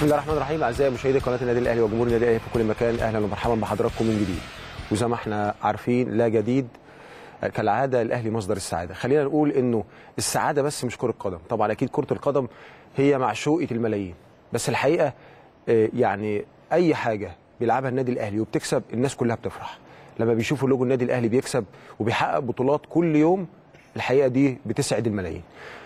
بسم الله الرحمن الرحيم. اعزائي مشاهدي قناه النادي الاهلي وجمهور النادي الاهلي في كل مكان، اهلا ومرحبا بحضراتكم من جديد. وزي ما احنا عارفين لا جديد كالعاده، الاهلي مصدر السعاده. خلينا نقول انه السعاده بس مش كره قدم، طبعا اكيد كره القدم هي معشوقه الملايين، بس الحقيقه يعني اي حاجه بيلعبها النادي الاهلي وبتكسب الناس كلها بتفرح. لما بيشوفوا لوجو النادي الاهلي بيكسب وبيحقق بطولات كل يوم، الحقيقه دي بتسعد الملايين.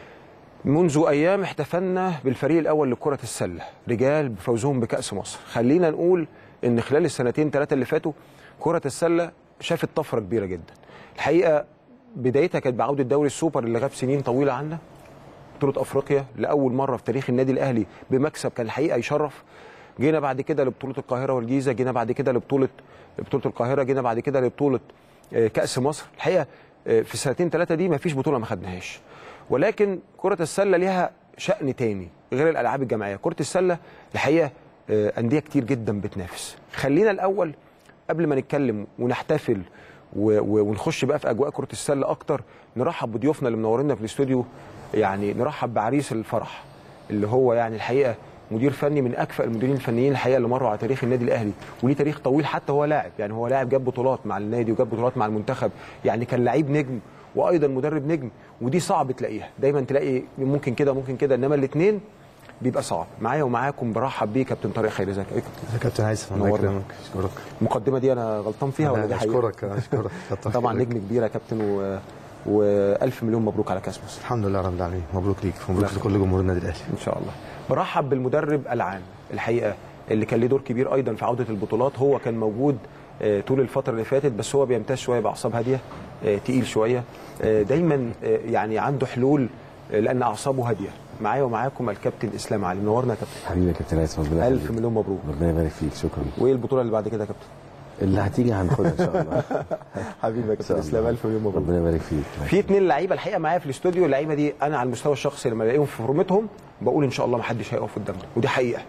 منذ أيام احتفلنا بالفريق الأول لكرة السلة رجال بفوزهم بكأس مصر. خلينا نقول إن خلال السنتين ثلاثة اللي فاتوا كرة السلة شافت طفرة كبيرة جدا. الحقيقة بدايتها كانت بعودة دوري السوبر اللي غاب سنين طويلة عنا، بطولة أفريقيا لأول مرة في تاريخ النادي الأهلي بمكسب كان الحقيقة يشرف. جينا بعد كده لبطولة القاهرة والجيزة، جينا بعد كده لبطولة القاهرة، جينا بعد كده لبطولة كأس مصر. الحقيقة في السنتين ثلاثة دي مفيش بطولة ما خدناهاش، ولكن كرة السلة ليها شأن تاني غير الألعاب الجماعية. كرة السلة الحقيقة أندية كتير جدا بتنافس. خلينا الأول قبل ما نتكلم ونحتفل ونخش بقى في أجواء كرة السلة أكتر، نرحب بضيوفنا اللي منورينا في الاستوديو. يعني نرحب بعريس الفرح اللي هو يعني الحقيقة مدير فني من أكفأ المديرين الفنيين الحقيقة اللي مروا على تاريخ النادي الأهلي، وليه تاريخ طويل. حتى هو لاعب، يعني هو لاعب جاب بطولات مع النادي وجاب بطولات مع المنتخب، يعني كان لعيب نجم وايضا مدرب نجم، ودي صعب تلاقيها. دايما تلاقي ممكن كده ممكن كده، انما الاثنين بيبقى صعب. معايا ومعاكم برحب بيه كابتن طارق خيري. ازيك يا كابتن هيثم؟ الله يكرمك. اشكرك. المقدمه دي انا غلطان فيها ولا دي حقيقه؟ اشكرك طبعا نجم كبير يا كابتن، والف مليون مبروك على كاس مصر. الحمد لله رب العالمين. مبروك ليك ومبروك لكل جمهور النادي الاهلي ان شاء الله. برحب بالمدرب العام الحقيقه اللي كان له دور كبير ايضا في عوده البطولات. هو كان موجود طول الفتره اللي فاتت، بس هو بيمتاز شويه باعصاب هاديه، تقيل شويه، دايما يعني عنده حلول لان اعصابه هاديه. معايا ومعاكم الكابتن اسلام علي. منورنا يا كابتن. حبيبي يا كابتن هيثم، الف مليون مبروك. ربنا يبارك فيك. شكرا. وايه البطوله اللي بعد كده يا كابتن؟ اللي هتيجي هناخدها ان شاء الله. حبيبي يا كابتن اسلام، الف مليون مبروك. ربنا يبارك فيك. في اثنين لعيبه الحقيقه معايا في الاستوديو. اللعيبه دي انا على المستوى الشخصي لما بلاقيهم في فورمتهم بقول ان شاء الله ما حدش هيقف قدامنا، ودي حقيقه.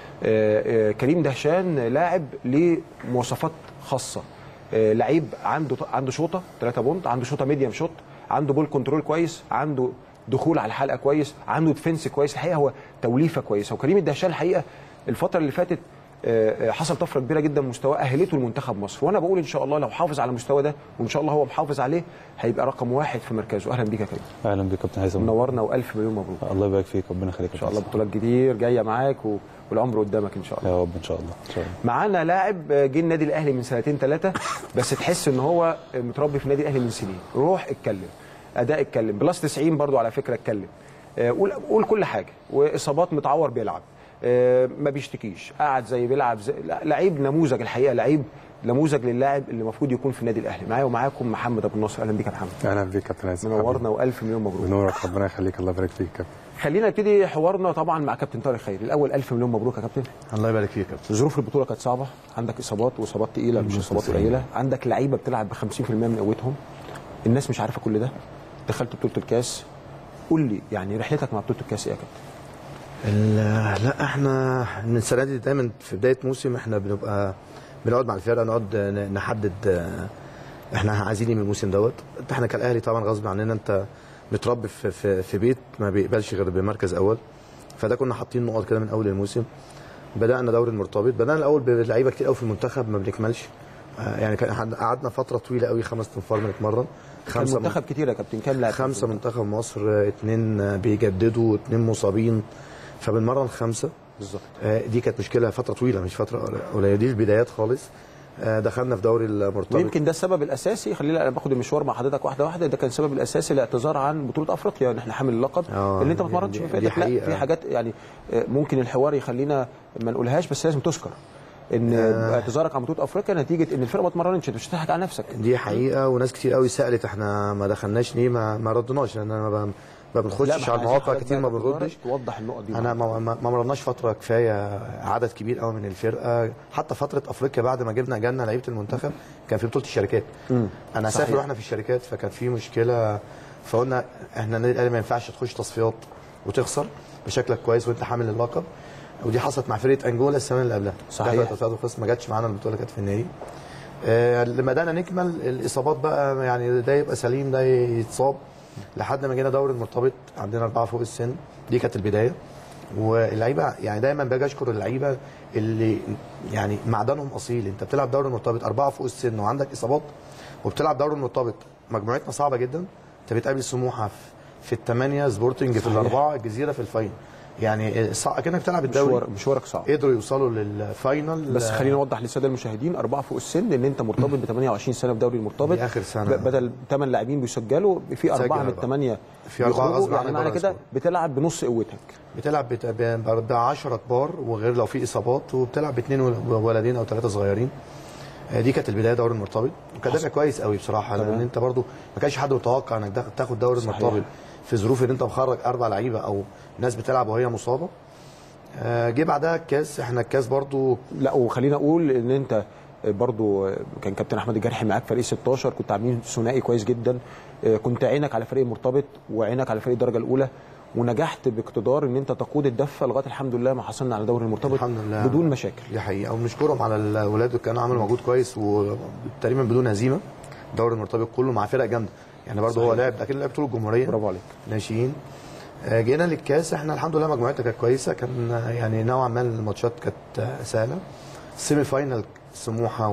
كريم دهشان لاعب ليه مواصفات خاصه، لعيب عنده شوطه 3 بونت، عنده شوطه ميديم شوت، عنده بول كنترول كويس، عنده دخول على الحلقه كويس، عنده ديفنس كويس. الحقيقه هو توليفه كويسه. وكريم الدهشان الحقيقه الفتره اللي فاتت حصل طفره كبيره جدا مستواه، اهلته لمنتخب مصر. وانا بقول ان شاء الله لو حافظ على المستوى ده، وان شاء الله هو محافظ عليه، هيبقى رقم 1 في مركزه. اهلا بيك يا كريم. اهلا بيك كابتن هيثم، منورنا والف مليون مبروك. الله يبارك فيك، ربنا يخليك ان شاء الله. بطولات كتير جايه معاك والعمر قدامك ان شاء الله يا رب. ان شاء الله ان شاء الله. معانا لاعب جه النادي الاهلي من سنتين ثلاثه، بس تحس ان هو متربي في النادي الاهلي من سنين. روح اتكلم، اداء اتكلم، بلس 90 برضو على فكره اتكلم، قول كل حاجه. واصابات متعور بيلعب، ما بيشتكيش، قاعد زي بيلعب زي لعيب نموذج. الحقيقه لعيب نموذج للاعب اللي المفروض يكون في النادي الاهلي. معايا ومعاكم محمد ابو النصر. اهلا بيك يا محمد. اهلا بيك يا كابتن هيثم. منورنا والف مليون مبروك. بنورك، ربنا يخليك. الله يبارك فيك يا كابتن. خلينا نبتدي حوارنا طبعا مع كابتن طارق خيري. الاول الف مليون مبروك يا كابتن. الله يبارك فيك يا كابتن. ظروف البطوله كانت صعبه، عندك اصابات واصابات ثقيله مش اصابات قليله، عندك لعيبه بتلعب ب 50% من قوتهم، الناس مش عارفه كل ده. دخلت بطوله الكاس، قول لي يعني رحلتك مع بطوله الكاس ايه يا كابتن؟ لا احنا من السنه دي دايما في بدايه موسم احنا بنقعد مع الفرقه، نقعد نحدد احنا عايزين ايه من الموسم دوت. احنا كالاهلي طبعا غصب عننا، انت متربي في بيت ما بيقبلش غير بمركز اول، فده كنا حاطين نقط كده من اول الموسم. بدانا دوري المرتبط، بدانا الاول بلعيبه كتير قوي في المنتخب ما بنكملش، يعني قعدنا فتره طويله قوي 5 تنفار بنتمرن. 5 منتخب كتير يا كابتن، كام لاعب؟ 5 منتخب مصر، 2 بيجددوا، 2 مصابين، فبنمرن 5 بالظبط. دي كانت مشكله فتره طويله مش فتره قليله، دي البدايات خالص. دخلنا في دوري المرتبط، ويمكن ده السبب الاساسي. خلينا انا باخد المشوار مع حضرتك واحده واحده. ده كان السبب الاساسي الاعتذار عن بطوله افريقيا، ان احنا حامل اللقب اللي انت ما اتمرنتش في فرقتك. لا، في حاجات يعني ممكن الحوار يخلينا ما نقولهاش، بس لازم تذكر ان اعتذارك عن بطوله افريقيا نتيجه ان الفرقه ما اتمرنتش. انت مش هتضحك على نفسك. دي حقيقه، وناس كتير قوي سالت احنا ما دخلناش ليه، ما ردناش، لان انا ما بنخشش على المواقع كتير، ما بنردش. توضح النقط دي. انا ما مرناش فتره كفايه، عدد كبير قوي من الفرقه. حتى فتره افريقيا بعد ما جالنا لعيبه المنتخب كان في بطوله الشركات. انا سافر واحنا في الشركات، فكانت في مشكله، فقلنا احنا النادي الاهلي ما ينفعش تخش تصفيات وتخسر بشكلك كويس وانت حامل اللقب. ودي حصلت مع فرقه انجولا السنه اللي قبلها. صحيح. تصفيات وخسر، ما جاتش معانا البطوله، كانت في النادي. لما بدانا نكمل الاصابات بقى، يعني ده يبقى سليم ده يتصاب، لحد ما جينا دوري المرتبط عندنا 4 فوق السن. دي كانت البدايه. واللعيبه يعني دايما باجي اشكر اللعيبه اللي يعني معدنهم اصيل. انت بتلعب دوري مرتبط 4 فوق السن وعندك اصابات، وبتلعب دوري مرتبط مجموعتنا صعبه جدا. انت بتقابل سموحه في الثمانيه، سبورتنج في الاربعه، الجزيره في الفاينل. يعني كأنك بتلعب الدوري. مشوارك صعب. قدروا يوصلوا للفاينل. بس خلينا نوضح للساده المشاهدين 4 فوق السن ان انت مرتبط ب 28 سنه في دوري المرتبط. اخر سنه بدل 8 لاعبين بيسجلوا في 4 من ال8 في 4 غصب عنك. يعني معنى كده بتلعب بنص قوتك. بتلعب ب 10 كبار وغير لو في اصابات، وبتلعب باثنين ولدين او 3 صغيرين. دي كانت البدايه دوري المرتبط، وكان دافع كويس قوي بصراحه، لان انت برضو ما كانش حد متوقع انك تاخد دوري المرتبط في ظروف ان انت مخرج 4 لعيبه او ناس بتلعب وهي مصابه. جه بعدها الكاس. احنا الكاس برضو لا، وخلينا اقول ان انت برضو كان كابتن احمد الجرحي معاك فريق 16، كنت عاملين ثنائي كويس جدا. كنت عينك على فريق المرتبط وعينك على فريق الدرجه الاولى، ونجحت باقتدار ان انت تقود الدفه لغايه الحمد لله ما حصلنا على دوري المرتبط الحمد لله بدون مشاكل. دي حقيقه، وبنشكرهم على الاولاد اللي كانوا عملوا مجهود كويس وتقريبا بدون هزيمه. الدوري المرتبط كله مع فرق جامده، يعني برضه هو لعب اكيد لعب طول الجمهوريه. برافو عليك. ناشئين. جينا للكاس. احنا الحمد لله مجموعتنا كانت كويسه، كان يعني نوعا ما الماتشات كانت سهله. السيمي فاينل سموحه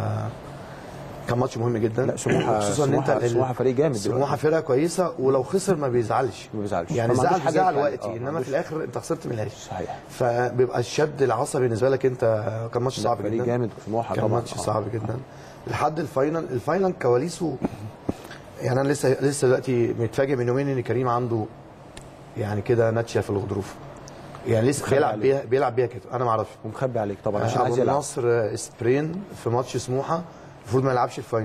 كان ماتش مهم جدا. لا خصوصا ان انت سموحه فريق جامد. سموحه فرقه كويسه، ولو خسر ما بيزعلش يعني زعل وقتي، انما في الاخر انت خسرت من الاخر. صحيح. فبيبقى الشد العصبي بالنسبه لك انت. كان ماتش صعب جدا. فريق جامد سموحه طبعا. كان ماتش صعب جدا لحد الفاينل كواليسه. يعني انا لسه دلوقتي متفاجئ من يومين ان كريم عنده يعني كده ناتشه في الغضروف، يعني لسه بيلعب بيها كده. انا ما اعرفش، ومخبي عليك طبعا عشان عايز يلعب. يلعب. نصر سبرين في ماتش سموحه المفروض ما يلعبش الفاينل.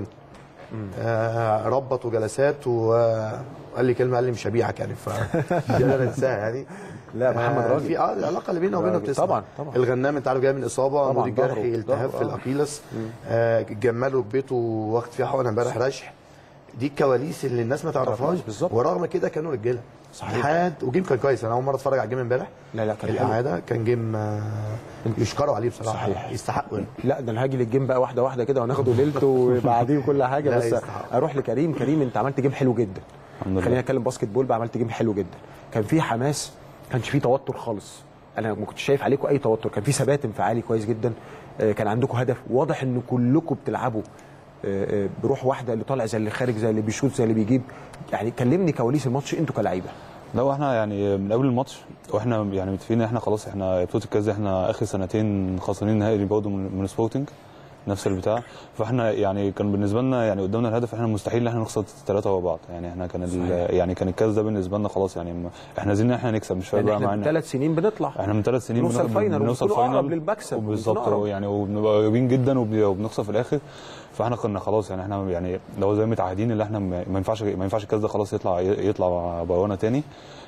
ربط وجلسات وقال لي كلمه، قال لي مش هبيعك يعني. ف دي انا انساها يعني. لا محمد راجل في العلاقه اللي بينه وبينه بتسمع. طبعا. الغنام انت عارف جاي من اصابه، عمود الجرحي التهاب في الاكيلس. جماله بيته واخد فيها حقنه امبارح رشح. دي الكواليس اللي الناس ما تعرفهاش، ورغم كده كانوا رجاله. صحيح. وجيم كان كويس. انا اول مره اتفرج على الجيم امبارح. لا كان الاعاده كان جيم يشكروا عليه بصراحه. صحيح. يستحقوا. لا ده انا هاجي للجيم بقى واحده واحده كده وناخده ليلته وبعدين كل حاجه. بس اروح لكريم. انت عملت جيم حلو جدا. خلينا نتكلم باسكت بول بقى. عملت جيم حلو جدا، كان في حماس، ما كانش في توتر خالص. انا ما كنتش شايف عليكم اي توتر، كان في ثبات انفعالي كويس جدا. كان عندكم هدف واضح ان كلكم بتلعبوا بروح واحده، اللي طالع زي اللي خارج زي اللي بيشوط زي اللي بيجيب. يعني كلمني كواليس الماتش انتوا كلاعيبه. لا احنا يعني من قبل الماتش واحنا يعني متفقين ان احنا خلاص احنا بطوله الكاس احنا اخر سنتين خسرانين النهائي برضه من سبورتنج نفس البتاع. فاحنا يعني كان بالنسبه لنا يعني قدامنا الهدف احنا مستحيل ان احنا نخسر 3 ورا بعض. يعني احنا يعني كان الكاس ده بالنسبه لنا خلاص. يعني احنا عايزين ان احنا نكسب، مش فارق بقى معانا. احنا من 3 سنين بنطلع. احنا من 3 سنين بنوصل فاينل للمكسب بالظبط يعني، وبنبقى قريبين جدا وبنخسر في الاخر. فاحنا كنا خلاص يعني احنا يعني لو زي متعهدين ان احنا ما ينفعش الكاس ده خلاص يطلع برانا تاني.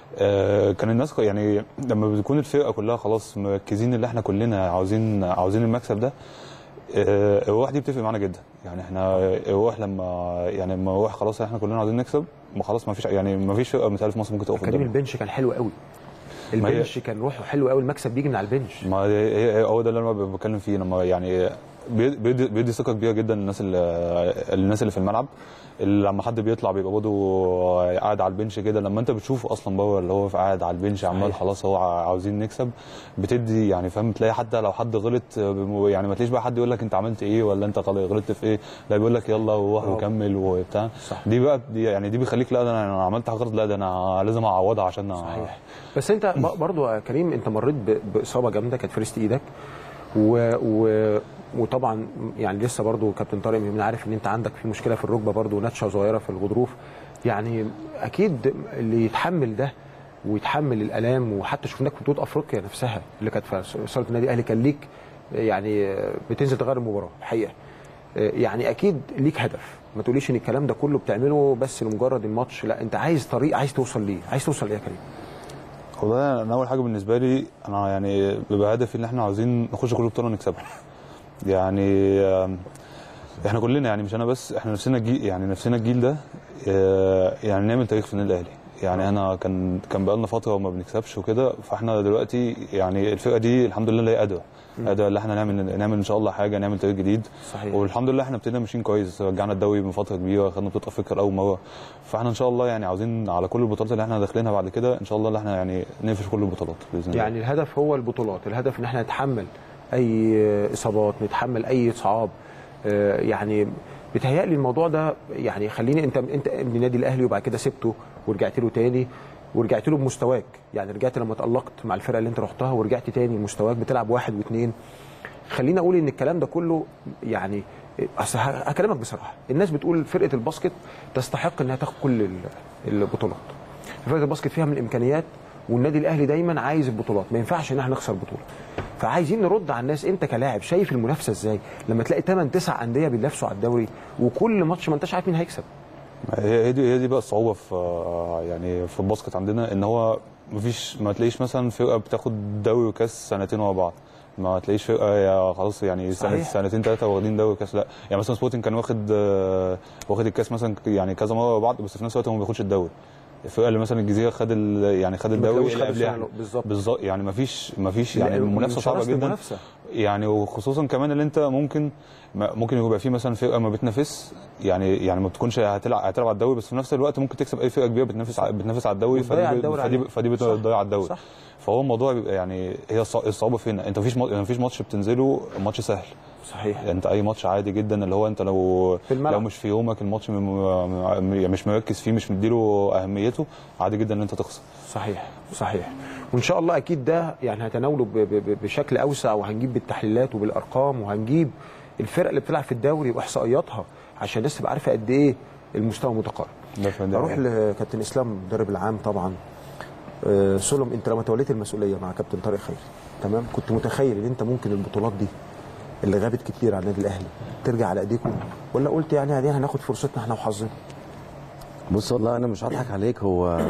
كان الناس يعني لما بتكون الفرقه كلها خلاص مركزين ان احنا كلنا عاوزين المكسب ده. الروح دي بتفرق معانا جدا. يعني احنا الروح لما الروح خلاص احنا كلنا عاوزين نكسب، خلاص ما فيش فرقه مثال في مصر ممكن تقف كريم. البنش كان حلو قوي. البنش كان روحه حلو قوي. المكسب بيجي من على البنش. ما هو ده اللي انا بتكلم فيه. لما يعني بيدي ثقه كبيره جدا للناس اللي في الملعب. لما حد بيطلع بيبقى برضه قاعد على البنش كده. لما انت بتشوفه اصلا بره اللي هو قاعد على البنش عمال خلاص هو عاوزين نكسب، بتدي يعني فاهم. تلاقي حتى لو حد غلط يعني ما تلاقيش بقى حد يقول لك انت عملت ايه ولا انت غلطت في ايه. لا بيقول لك يلا وروح وكمل وبتاع. دي بقى يعني دي بيخليك لا ده انا عملت حاجه غلط، لا ده انا لازم اعوضها عشان صحيح. بس انت برضه يا كريم انت مريت باصابه جامده كانت في ريست ايدك وطبعا يعني لسه برضو كابتن طارق من عارف ان انت عندك في مشكله في الركبه برضو نتشه صغيره في الغضروف. يعني اكيد اللي يتحمل ده ويتحمل الالام، وحتى شفناك في بطوله افريقيا نفسها اللي كانت في صاله النادي الاهلي كان ليك يعني بتنزل تغير المباراه الحقيقه. يعني اكيد ليك هدف. ما تقوليش ان الكلام ده كله بتعمله بس لمجرد الماتش، لا انت عايز طريق عايز توصل ليه يا كريم؟ والله انا اول حاجه بالنسبه لي انا يعني بيبقى هدفي ان احنا عاوزين نخش كل بطوله نكسبها. يعني احنا كلنا يعني مش انا بس، احنا نفسنا الجيل ده يعني نعمل تاريخ في النادي الاهلي. يعني انا كان بقالنا فتره وما بنكسبش وكده. فاحنا دلوقتي يعني الفرقه دي الحمد لله هي قادره قادر ان احنا نعمل ان شاء الله حاجه، نعمل تاريخ جديد. صحيح. والحمد لله احنا ابتدينا ماشيين كويس، رجعنا الدوري من فتره كبيره، خدنا بطوله افريقيا لاول مره. فاحنا ان شاء الله يعني عاوزين على كل البطولات اللي احنا داخلينها بعد كده ان شاء الله اللي احنا يعني نقفش كل البطولات باذن الله. يعني الهدف هو البطولات، الهدف ان احنا نتحمل اي اصابات، نتحمل اي صعاب. يعني بيتهيألي الموضوع ده يعني خليني انت ابن النادي الاهلي وبعد كده سبته ورجعت له تاني ورجعت له بمستواك، يعني رجعت لما تألقت مع الفرقه اللي انت رحتها ورجعت تاني لمستواك بتلعب 1 و2. خليني اقول ان الكلام ده كله يعني اصل هكلمك بصراحه، الناس بتقول فرقه الباسكت تستحق انها تاخد كل البطولات. فرقه الباسكت فيها من الامكانيات والنادي الاهلي دايما عايز البطولات، ما ينفعش ان احنا نخسر بطوله. فعايزين نرد على الناس، انت كلاعب شايف المنافسه ازاي لما تلاقي 8 9 انديه بينافسوا على الدوري وكل ماتش ما انتش عارف مين هيكسب؟ هي دي بقى الصعوبه في يعني في الباسكت عندنا، ان هو ما تلاقيش مثلا فرقه بتاخد دوري وكاس سنتين ورا بعض، ما تلاقيش فرقه خلاص يعني سنتين 3 واخدين دوري وكاس. لا يعني مثلا سبورتنج كان واخد الكاس مثلا يعني كذا مره ورا بعض، بس في نفس الوقت هو ما بياخدش الدوري. الفرقه اللي مثلا الجزيره خد الدوري اللي قبلها بالظبط. يعني ما فيش يعني المنافسه صعبه جدا يعني، وخصوصا كمان اللي انت ممكن يبقى في مثلا فرقه ما بتنافس يعني ما بتكونش هتلعب على الدوري، بس في نفس الوقت ممكن تكسب اي فرقه كبيره بتنافس على الدوري، فدي بتضيع على الدوري. فهو الموضوع بيبقى يعني هي الصعوبه فين؟ انت مفيش ماتش بتنزله ماتش سهل. صحيح. انت اي ماتش عادي جدا اللي هو انت لو مش في يومك الماتش مش مركز فيه، مش مديله اهميته، عادي جدا ان انت تخسر. صحيح. وان شاء الله اكيد ده يعني هتناوله بشكل اوسع، وهنجيب بالتحليلات وبالارقام، وهنجيب الفرق اللي بتلعب في الدوري واحصائياتها عشان الناس تبقى عارفه قد ايه المستوى متقارب. اروح لكابتن اسلام المدرب العام طبعا. سلم، انت لما توليت المسؤوليه مع كابتن طارق خيري، تمام، كنت متخيل ان انت ممكن البطولات دي اللي غابت كتير على النادي الاهلي ترجع على ايديكم، ولا قلت يعني دي هناخد فرصتنا احنا وحظنا؟ بص والله انا مش هضحك عليك، هو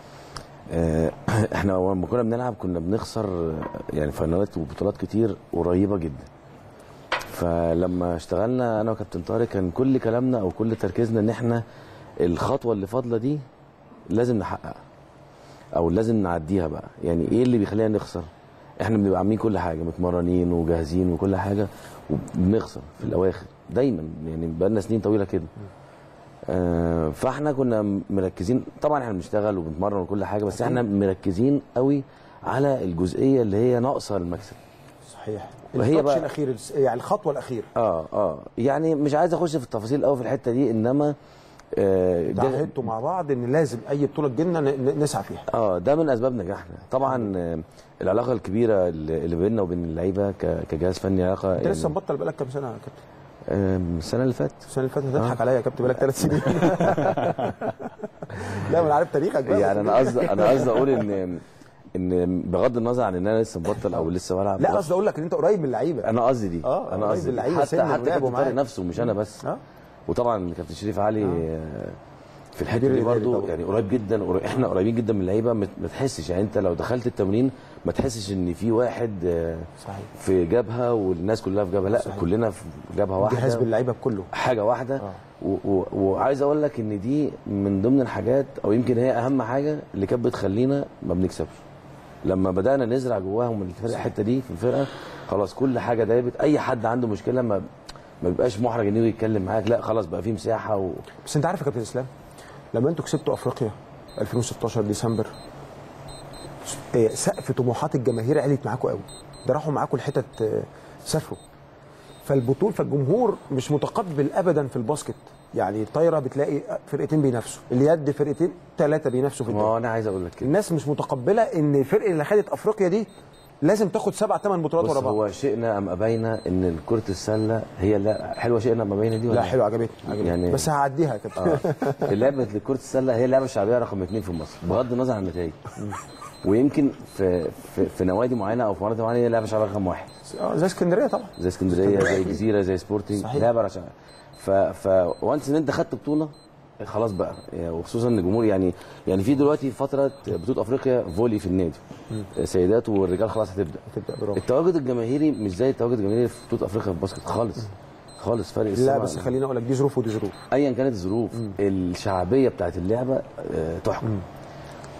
احنا لما كنا بنلعب كنا بنخسر يعني فاينالات وبطولات كتير قريبه جدا. فلما اشتغلنا انا وكابتن طارق كان كل كلامنا او كل تركيزنا ان احنا الخطوه اللي فاضله دي لازم نحققها او لازم نعديها بقى. يعني ايه اللي بيخلينا نخسر؟ احنا بنبقى عاملين كل حاجه، متمرنين وجاهزين وكل حاجه، وبنخسر في الاواخر دايما، يعني بقالنا سنين طويله كده. فاحنا كنا مركزين، طبعا احنا بنشتغل وبنتمرن وكل حاجه، بس احنا مركزين قوي على الجزئيه اللي هي ناقصه المكسب. صحيح. وهي بقى الاخير يعني الخطوه الاخيره. يعني مش عايز اخش في التفاصيل قوي في الحته دي، انما تعهدتوا مع بعض ان لازم اي بطوله تجيلنا نسعى فيها. ده من اسباب نجاحنا طبعا. العلاقه الكبيره اللي بيننا وبين اللعيبه كجهاز فني، علاقه انت لسه مبطل بقالك كام سنه يا كابتن؟ السنه اللي فاتت. هتضحك عليا يا كابتن، بقالك 3 سنين. لا انا عارف تاريخك بقى. يعني انا قصدي اقول ان بغض النظر عن ان انا لسه مبطل او لسه بلعب، لا قصدي اقول لك ان انت قريب من اللعيبه. انا قصدي دي انا قصدي اللعيبه حتى كابتن طارق نفسه مش انا بس. وطبعا كابتن شريف علي في الحته دي برضه يعني قريب جدا. احنا قريبين جدا من اللعيبه، ما تحسش يعني انت لو دخلت التمرين ما تحسش ان في واحد صحيح في جبهه والناس كلها في جبهه، لا صحيح. كلنا في جبهه واحده، جهاز باللعيبه كله حاجه واحده. وعايز اقول لك ان دي من ضمن الحاجات او يمكن هي اهم حاجه اللي كانت بتخلينا ما بنكسبش. لما بدانا نزرع جواهم الحته دي في الفرقه، خلاص كل حاجه دايبت. اي حد عنده مشكله ما بيبقاش محرج انه يتكلم معاك، لا خلاص بقى في مساحه بس انت عارف يا كابتن اسلام، لما انتوا كسبتوا افريقيا 2016 ديسمبر، سقف طموحات الجماهير عليت معاكم قوي، ده راحوا معاكم الحتت سافروا. فالجمهور مش متقبل ابدا في الباسكت. يعني الطايره بتلاقي فرقتين بينافسوا، اليد فرقتين 3 بينافسوا في الدوري. انا عايز اقول لك كده، الناس مش متقبله ان الفرقه اللي خدت افريقيا دي لازم تاخد 7 8 بطولات ورا بعض. هو شئنا ام ابينا ان كره السله هي اللي حلوه، شئنا ام ابينا دي ولا لا حلوه، عجبتني يعني، بس هعديها يا كابتن. لعبه كره السله هي اللعبه الشعبيه رقم 2 في مصر بغض النظر عن النتائج. ويمكن في نوادي معينه او في مناطق معينه هي اللعبه الشعبيه رقم 1. زي اسكندريه طبعا، زي اسكندريه، زي الجزيره، زي سبورتنج، لعبه شعبيه. وانس ان انت خدت بطوله خلاص بقى، وخصوصا ان الجمهور يعني في دلوقتي فتره بطوله افريقيا فولي في النادي، سيدات والرجال خلاص هتبدا برافو. التواجد الجماهيري مش زي التواجد الجماهيري في بطوله افريقيا في الباسكت خالص فرق السما. لا بس خليني اقول لك دي ظروف ودي ظروف، ايا كانت الظروف الشعبيه بتاعت اللعبه تحكم.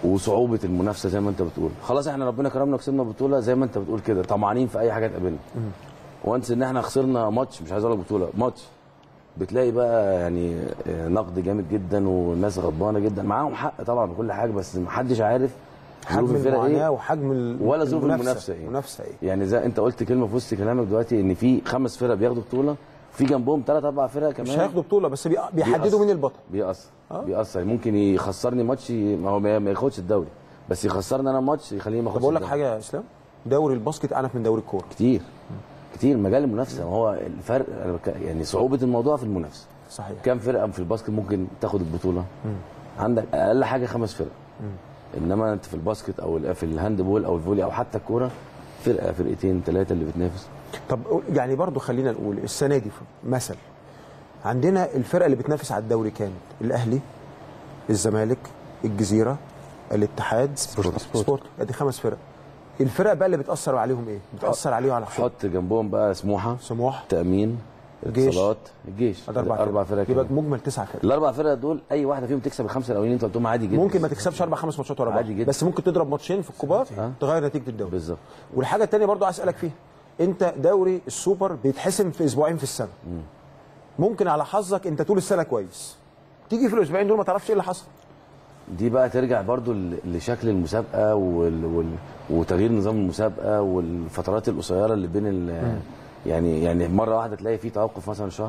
وصعوبه المنافسه زي ما انت بتقول. خلاص احنا ربنا كرمنا وكسبنا بطوله زي ما انت بتقول كده، طمعانين في اي حاجه تقابلنا. وانس ان احنا خسرنا ماتش، مش عايز اقول لك بطوله، ماتش، بتلاقي بقى يعني نقد جامد جدا والناس غضبانه جدا. معاهم حق طبعا بكل حاجه، بس محدش عارف حجم المعاناه وحجم ولا ظروف المنافسه ايه. يعني زي انت قلت كلمه في وسط كلامك دلوقتي، ان في 5 فرق بياخدوا بطوله، في جنبهم 3 4 فرق كمان مش هياخدوا بطوله، بس بيحددوا مين البطل. بيأثر ممكن يخسرني ماتش، ما هو ما ياخدش الدوري، بس يخسرني انا ماتش يخليني ما اخدش. طب اقول لك حاجه يا اسلام، دوري الباسكت اعنف من دوري الكوره كتير مجال المنافسه. ما هو الفرق يعني صعوبه الموضوع في المنافسه. صحيح. كم فرقه في الباسكت ممكن تاخد البطوله؟ عندك اقل حاجه 5 فرق. انما انت في الباسكت او في الهاند بول او الفولي او حتى الكوره فرقه فرقتين 3 اللي بتنافس. طب يعني برضو خلينا نقول السنه دي مثلا عندنا الفرقه اللي بتنافس على الدوري كانت الاهلي، الزمالك، الجزيره، الاتحاد، سبورت. ادي 5 فرق. الفرق بقى اللي بتاثر عليهم ايه؟ بتاثر عليهم على حط جنبهم بقى سموحه، تامين، اتصالات، الجيش. 4 فرق يبقى مجمل 9 فرق. ال4 فرق دول اي واحده فيهم تكسب ال5 الاولين انت قلتهم عادي جدا. ممكن ما تكسبش 4 5 ماتشات ورا بعض عادي جدا، بس ممكن تضرب ماتشين في الكبار تغير نتيجه الدوري. بالظبط. والحاجه الثانيه برضو عايز اسالك فيها، انت دوري السوبر بيتحسم في اسبوعين في السنه. ممكن على حظك انت طول السنه كويس، تيجي في الاسبوعين دول ما تعرفش ايه اللي حصل. دي بقى ترجع برضو لشكل المسابقه وتغيير نظام المسابقه والفترات القصيره اللي بين يعني مره واحده تلاقي في توقف مثلا شهر،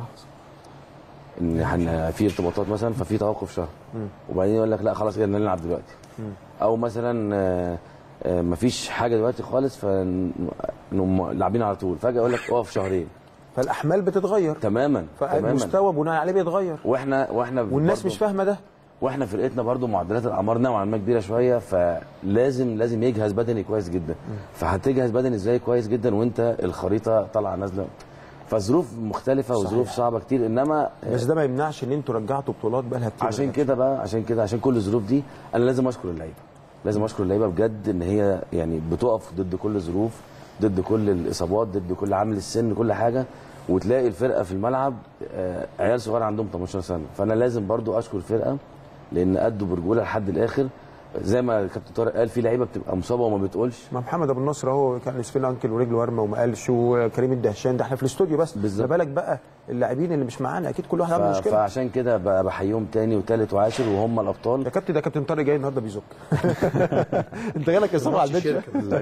ان احنا في ارتباطات مثلا ففي توقف شهر، وبعدين يقول لك لا خلاص كده نلعب دلوقتي. او مثلا مفيش حاجه دلوقتي خالص فنقوم لاعبين على طول، فجاه يقول لك اقف شهرين. فالاحمال بتتغير تماما، فالمستوى بناء عليه بيتغير، واحنا والناس مش فاهمه ده. واحنا فرقتنا برضو معدلات الاعمار نوعا ما كبيره شويه، فلازم يجهز بدني كويس جدا. فهتجهز بدني ازاي كويس جدا وانت الخريطه طالعه نازله، فظروف مختلفه وظروف صعبه كتير. انما بس ده ما يمنعش ان انتوا رجعتوا بطولات بقى لها كتير. عشان كل الظروف دي انا لازم اشكر اللعيبه، بجد ان هي يعني بتقف ضد كل الظروف، ضد كل الاصابات، ضد كل عامل السن، كل حاجه، وتلاقي الفرقه في الملعب عيال صغار عندهم 18 سنه. فانا لازم برضو اشكر الفرقه لان ادوا برجوله لحد الاخر. زي ما كابتن طارق قال، في لعيبه بتبقى مصابه وما بتقولش. ما محمد ابو النصر اهو كان اسفين انكل ورجله ورمه وما قالش، وكريم الدهشان ده احنا في الاستوديو بس، ما بالك بقى اللاعبين اللي مش معانا، اكيد كل واحد عنده مشكله. فعشان كده بحييهم تاني وتالت وعاشر وهم الابطال. يا كابتن ده كابتن طارق جاي النهارده بيزك. انت جالك اصابه على البنش.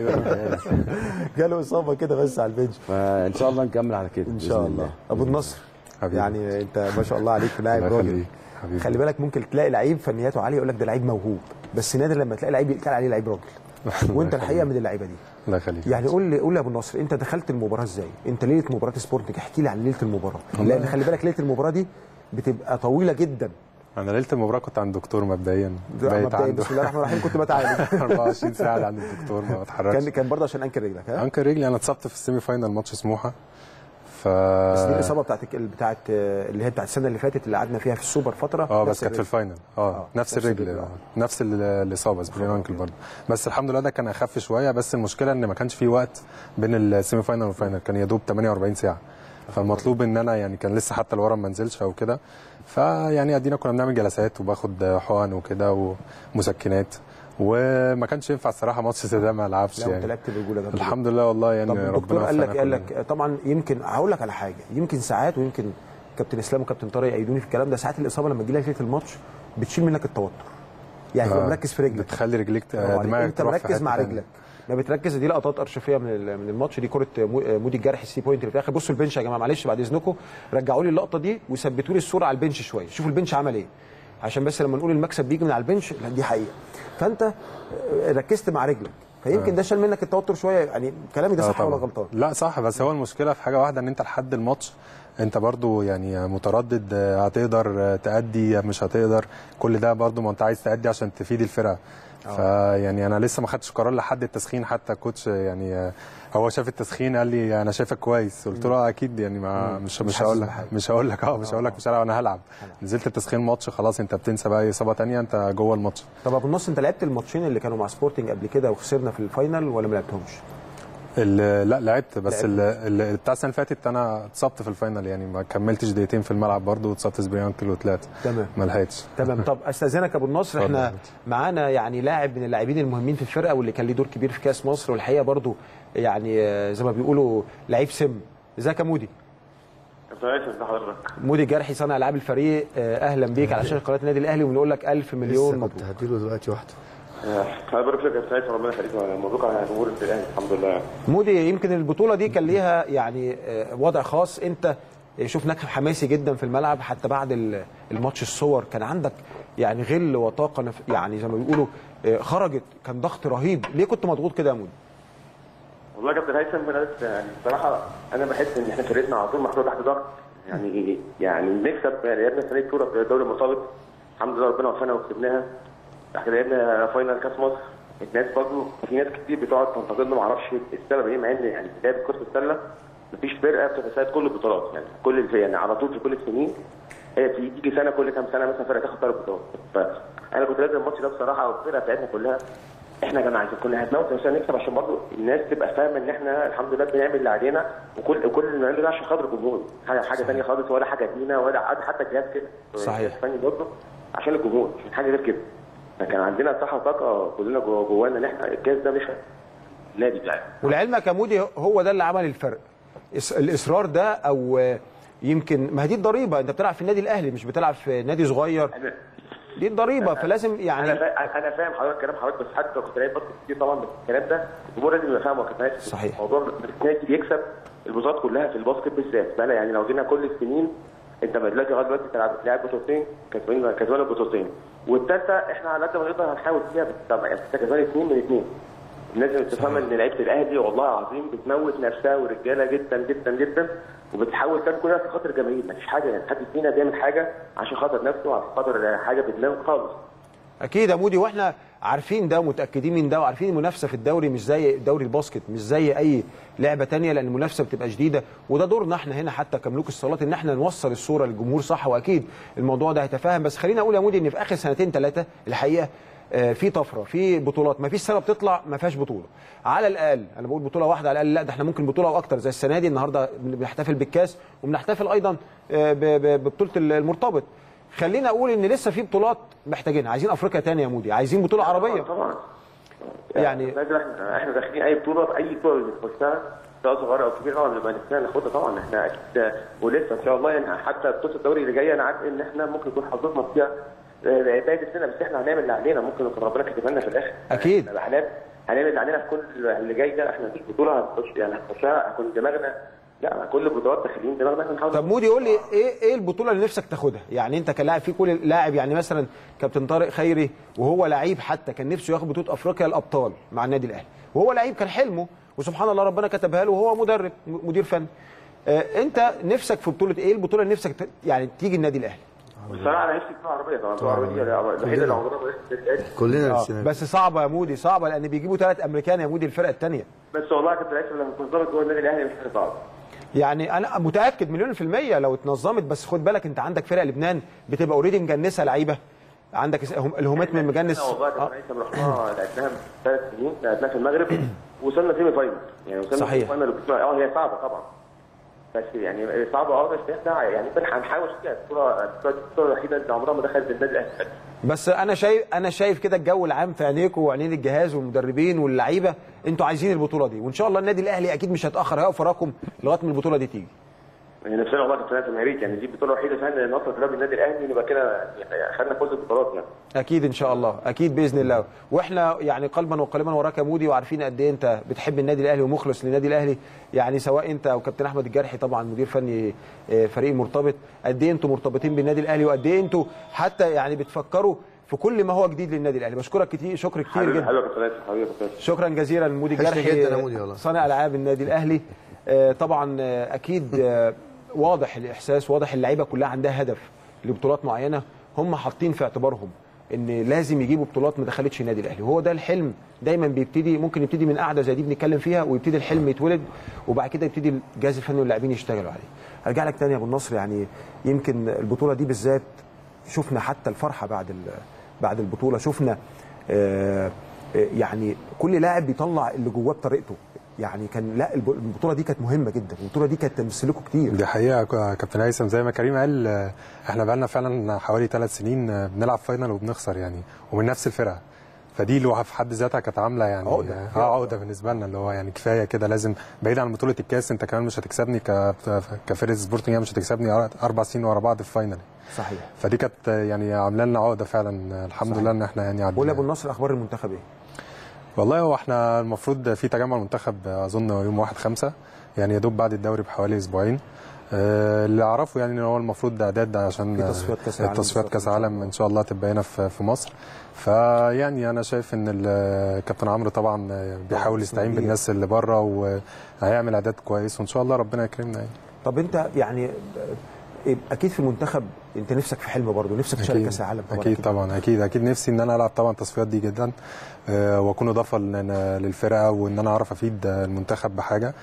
جاله اصابه كده بس على البنش. فان شاء الله نكمل على كده ان شاء الله. ابو النصر يعني انت ما شاء الله عليك لاعب راجل. خلي بالك ممكن تلاقي لعيب فنياته عاليه يقول لك ده لعيب موهوب، بس نادر لما تلاقي لعيب يتقال عليه لعيب راجل. وانت الحقيقه من اللعيبه دي. الله يخليك. يعني قول لي يا ابو النصر، انت دخلت المباراه ازاي؟ انت ليله مباراه سبورتنج، احكي لي عن ليله المباراه، لان خلي بالك ليله المباراه دي بتبقى طويله جدا. انا ليله المباراه كنت عند الدكتور مبدئيا. بسم الله الرحمن الرحيم. كنت بتعالج 24 ساعه عند الدكتور ما بتحركش. كان برضه عشان انكر رجلك. انكر رجلي، انا اتصبت في السيمي فاينال ماتش سموحه. بس دي الاصابه بتاعت اللي هي بتاعت السنه اللي فاتت اللي قعدنا فيها في السوبر فتره. بس كانت في الفاينل. نفس الرجل، نفس الاصابه سبرين انكل برضه. بس الحمد لله ده كان اخف شويه، بس المشكله ان ما كانش في وقت بين السيمي فاينل والفاينل، كان يا دوب 48 ساعه. فالمطلوب ان انا يعني كان لسه حتى الورم ما نزلش او كده، فيعني ادينا كنا بنعمل جلسات وباخد حقن وكده ومسكنات، وما كانش ينفع الصراحه ماتش زي ده ما العبش. يعني انت لعبت برجوله ده الحمد لله والله. يعني ربنا قال لك طبعا. يمكن هقول لك على حاجه، يمكن ساعات، ويمكن كابتن اسلام وكابتن طارق يأيدوني في الكلام ده، ساعات الاصابه لما تجي لك ليله الماتش بتشيل منك التوتر، يعني تبقى مركز في رجلك، بتخلي رجليك دماغك انت مركز مع رجلك، ما بتركز. دي لقطات ارشيفيه من الماتش، دي كره مودي الجرح السي بوينت اللي في الاخر. بصوا البنش يا جماعه، معلش بعد اذنكم رجعوا لي اللقطه دي وثبتوا لي الصوره على البنش شويه، شوفوا البنش عمل ايه، عشان بس لما نقول المكسب بيجي من على البنش دي حقيقه. فانت ركزت مع رجلك، فيمكن ده شال منك التوتر شويه. يعني كلامي ده صح ولا غلطان؟ لا صح، بس هو المشكله في حاجه واحده، ان انت لحد الماتش انت برضو يعني متردد، هتقدر تأدي مش هتقدر، كل ده برضو ما انت عايز تأدي عشان تفيد الفرقه. فيعني انا لسه ما خدتش قرار لحد التسخين، حتى الكوتش يعني هو شاف التسخين قال لي انا شايفك كويس، قلت له اكيد يعني مش هقول لك مش هلعب، انا هلعب. نزلت التسخين ماتش خلاص، انت بتنسى بقى اصابه ثانيه، انت جوه الماتش. طب ابو النص، انت لعبت الماتشين اللي كانوا مع سبورتنج قبل كده وخسرنا في الفاينل ولا ما لعبتهمش؟ لا لعبت، بس بتاع السنه اللي فاتت انا اتصبت في الفاينل، يعني ما كملتش دقيقتين في الملعب برضه، واتصبت سبرين انكل وطلعت. تمام، ما لحقتش. تمام. طب استاذنك يا ابو النصر، احنا معانا يعني لاعب من اللاعبين المهمين في الفرقه، واللي كان ليه دور كبير في كاس مصر، والحقيقه برضه يعني زي ما بيقولوا لعيب سم. ازيك يا مودي؟ مودي الجرحي صانع العاب الفريق، اهلا بيك على شاشه قناه النادي الاهلي، وبنقول لك الف مليون مبروك. كنت هديله دلوقتي واحده. الله يبارك لك يا سيد، ربنا يخليك، مبروك على جمهور الاهلي. الحمد لله. مودي، يمكن البطوله دي كان ليها يعني وضع خاص، انت شفناك حماسي جدا في الملعب، حتى بعد الماتش الصور كان عندك يعني غل وطاقه، يعني زي ما بيقولوا خرجت، كان ضغط رهيب. ليه كنت مضغوط كده يا مودي؟ والله يا كابتن هيثم، يعني بصراحه انا بحس ان احنا فرقتنا على طول محطوطه تحت ضغط، يعني نكسب. لعبنا السنه دي بطوله في الدوري المرتبط، الحمد لله ربنا وفقنا وكسبناها. احنا لعبنا فاينل كاس مصر، الناس برضه في ناس كتير بتقعد تنتقدنا، ما اعرفش السبب ايه، مع ان يعني لعب كره السله مفيش فرقه بتتسيد كل البطولات، يعني على طول في كل السنين هي بتيجي سنه كل كام سنه مثلا فرقه تاخد 3 بطولات. فانا كنت لازم الماتش ده بصراحه، والفرقه بتاعتنا كلها احنا كنا هنموت عشان نكسب، عشان برضه الناس تبقى فاهمه ان احنا الحمد لله بنعمل اللي علينا، وكل اللي بنعمله ده عشان خاطر الجمهور، حاجه ثانيه خالص، ولا حاجه لينا ولا حتى الجهاز كده. صحيح. فني برضه عشان الجمهور، مش حاجه غير كده. كان عندنا صحه وطاقه كلنا جوانا ان احنا الكاس ده مش النادي بتاعنا. ولعلمك يا مودي هو ده اللي عمل الفرق، الاصرار ده، او يمكن ما هي دي الضريبه، انت بتلعب في النادي الاهلي مش بتلعب في نادي صغير، دي الضريبه. فلازم يعني انا فاهم حضرتك كلام حضرتك، بس حتى كنت لعيب باسكت كتير طبعا، بس الكلام ده الجمهور لازم يبقى فاهمه يا كابتن. صحيح. موضوع النادي بيكسب البطولات كلها في الباسكت بالذات بقى، يعني لو جينا كل السنين انت دلوقتي لغايه دلوقتي لاعب بطولتين، كسبان البطولتين، والثالثه احنا على قد ما نقدر هنحاول فيها، بس انت كسبان 2 من 2. لازم تفهم ان لعيبه الاهلي والله العظيم بتموت نفسها ورجاله جدا جدا جدا، وبتحاول تعمل كلها عشان خاطر الجماهير، مفيش حاجه يعني حد فينا بيعمل حاجه عشان خاطر نفسه، عشان خاطر حاجه بدماغه خالص. اكيد يا مودي، واحنا عارفين ده ومتاكدين من ده، وعارفين المنافسه في الدوري مش زي دوري الباسكت، مش زي اي لعبه ثانيه، لان المنافسه بتبقى شديده، وده دورنا احنا هنا حتى كملوك الصالات، ان احنا نوصل الصوره للجمهور صح، واكيد الموضوع ده هيتفاهم. بس خلينا اقول يا مودي ان في اخر 2 3 الحقيقه في طفره في بطولات، ما فيش سنه بتطلع ما فيهاش بطوله، على الاقل انا بقول بطوله واحده على الاقل، لا ده احنا ممكن بطوله واكتر، زي السنه دي النهارده بنحتفل بالكاس، وبنحتفل ايضا ببطوله المرتبط. خلينا اقول ان لسه في بطولات محتاجينها، عايزين افريقيا ثانيه يا مودي، عايزين بطوله عربيه طبعا. يعني احنا داخلين اي بطوله بنخشها سواء صغيره او كبيره طبعا بنبقى نفسنا ناخدها طبعا، احنا اكيد ولسه ان شاء الله، يعني حتى بطوله الدوري اللي جايه انا عارف ان احنا ممكن يكون حظوظنا فيها باقي السنه، بس احنا هنعمل اللي علينا، ممكن يكون ربنا كاتبها لنا في الاخر. اكيد هنعمل اللي علينا في كل اللي جاي ده، احنا مفيش بطوله هنخشها هكون دماغنا، لا كل البطولات داخلين دماغنا نحاول. طب مودي قول لي ايه البطوله اللي نفسك تاخدها؟ يعني انت كلاعب، في كل لاعب يعني مثلا كابتن طارق خيري وهو لعيب حتى كان نفسه ياخد بطوله افريقيا الابطال مع النادي الاهلي، وهو لعيب كان حلمه، وسبحان الله ربنا كتبها له، وهو مدير فني. انت نفسك في بطوله ايه؟ البطوله اللي نفسك يعني تيجي النادي الاهلي؟ بصراحه انا نفسي بطوله عربيه طبعا، البطوله العربيه دي الوحيده اللي عمرها كلنا نفسنا، بس صعبه يا مودي، صعبه، لان بيجيبوا 3 امريكان يا مودي الفرقه الثانيه. بس والله كنت لسه لما كنت ظابط جوه النادي الاهلي مش حاجه صعبه. يعني انا متاكد مليون في الميه لو اتنظمت، بس خد بالك انت عندك فرق لبنان بتبقى اوريدي مجنسه لعيبه، عندك الهومات من مجنس. والله كابتن هيثم رحنا لعبناها 3 سنين، لعبناها في المغرب وصلنا سيمي فاينل، يعني وصلنا صحيح. فاينل. هي صعبه طبعا، بس يعني صعبه بس احنا يعني هنحاول فيها. البطوله الوحيده اللي عمرها ما دخلت النادي الاهلي. بس انا شايف كده الجو العام في عينيكم وعينين الجهاز والمدربين واللعيبه، انتوا عايزين البطوله دي، وان شاء الله النادي الاهلي اكيد مش هيتاخر، هيقف وراكم لغايه ما البطوله دي تيجي. يعني نفسنا والله كابتن هيثم، يا ريت يعني دي البطوله الوحيده فعلا نوصل فيها النادي الاهلي، نبقى كده خدنا كل البطولات يعني. اكيد ان شاء الله، اكيد باذن الله، واحنا يعني قلبا وقالبا وراك يا مودي، وعارفين قد ايه انت بتحب النادي الاهلي ومخلص للنادي الاهلي، يعني سواء انت او كابتن احمد الجرحي طبعا مدير فني فريق المرتبط، قد ايه انتوا مرتبطين بالنادي الاهلي، وقد ايه انتوا حتى يعني بتفكروا في كل ما هو جديد للنادي الاهلي. بشكرك كتير، شكر كتير جدا. حبيبي شكرا جزيلا لمودي الجرحي صانع العاب النادي الاهلي. طبعا اكيد واضح الاحساس، واضح اللعيبه كلها عندها هدف لبطولات معينه، هم حاطين في اعتبارهم ان لازم يجيبوا بطولات ما دخلتش النادي الاهلي، وهو ده الحلم. دايما بيبتدي، ممكن يبتدي من قعده زي دي بنتكلم فيها، ويبتدي الحلم يتولد، وبعد كده يبتدي الجهاز الفني واللاعبين يشتغلوا عليه. ارجع لك تاني يا ابو النصر، يعني يمكن البطوله دي بالذات شفنا حتى الفرحه بعد البطوله، شفنا يعني كل لاعب بيطلع اللي جواه بطريقته، يعني كان لا البطوله دي كانت مهمه جدا، البطوله دي كانت تمثل لكم كتير. دي حقيقه كابتن هيثم، زي ما كريم قال احنا بقالنا فعلا حوالي 3 سنين بنلعب فاينل وبنخسر يعني، ومن نفس الفرقه، فدي لوحه في حد ذاتها كانت عامله يعني عقده بالنسبه لنا، اللي هو يعني كفايه كده، لازم بعيد عن بطوله الكاس انت كمان مش هتكسبني كفرقه سبورتنج، مش هتكسبني 4 سنين ورا بعض في فاينل. صحيح. فدي كانت يعني عامله لنا عقده فعلا، الحمد لله ان احنا يعني عدينا. قول يا ابو النصر، اخبار المنتخب ايه؟ والله هو احنا المفروض في تجمع المنتخب اظن يوم 1/5، يعني يا دوب بعد الدوري بحوالي اسبوعين. اللي اعرفه يعني ان هو المفروض اعداد عشان تصفيات كاس العالم ان شاء الله تبقى هنا في مصر. فيعني انا شايف ان الكابتن عمرو طبعا بيحاول يستعين بالناس اللي بره، وهيعمل اعداد كويس وان شاء الله ربنا يكرمنا يعني. طب انت يعني اكيد في المنتخب انت نفسك في حلم برضه، نفسك تشارك كاس العالم طبعا. اكيد طبعا، اكيد نفسي ان انا العب طبعا التصفيات دي جدا، واكون اضافه للفرقه، وان انا اعرف افيد المنتخب بحاجه.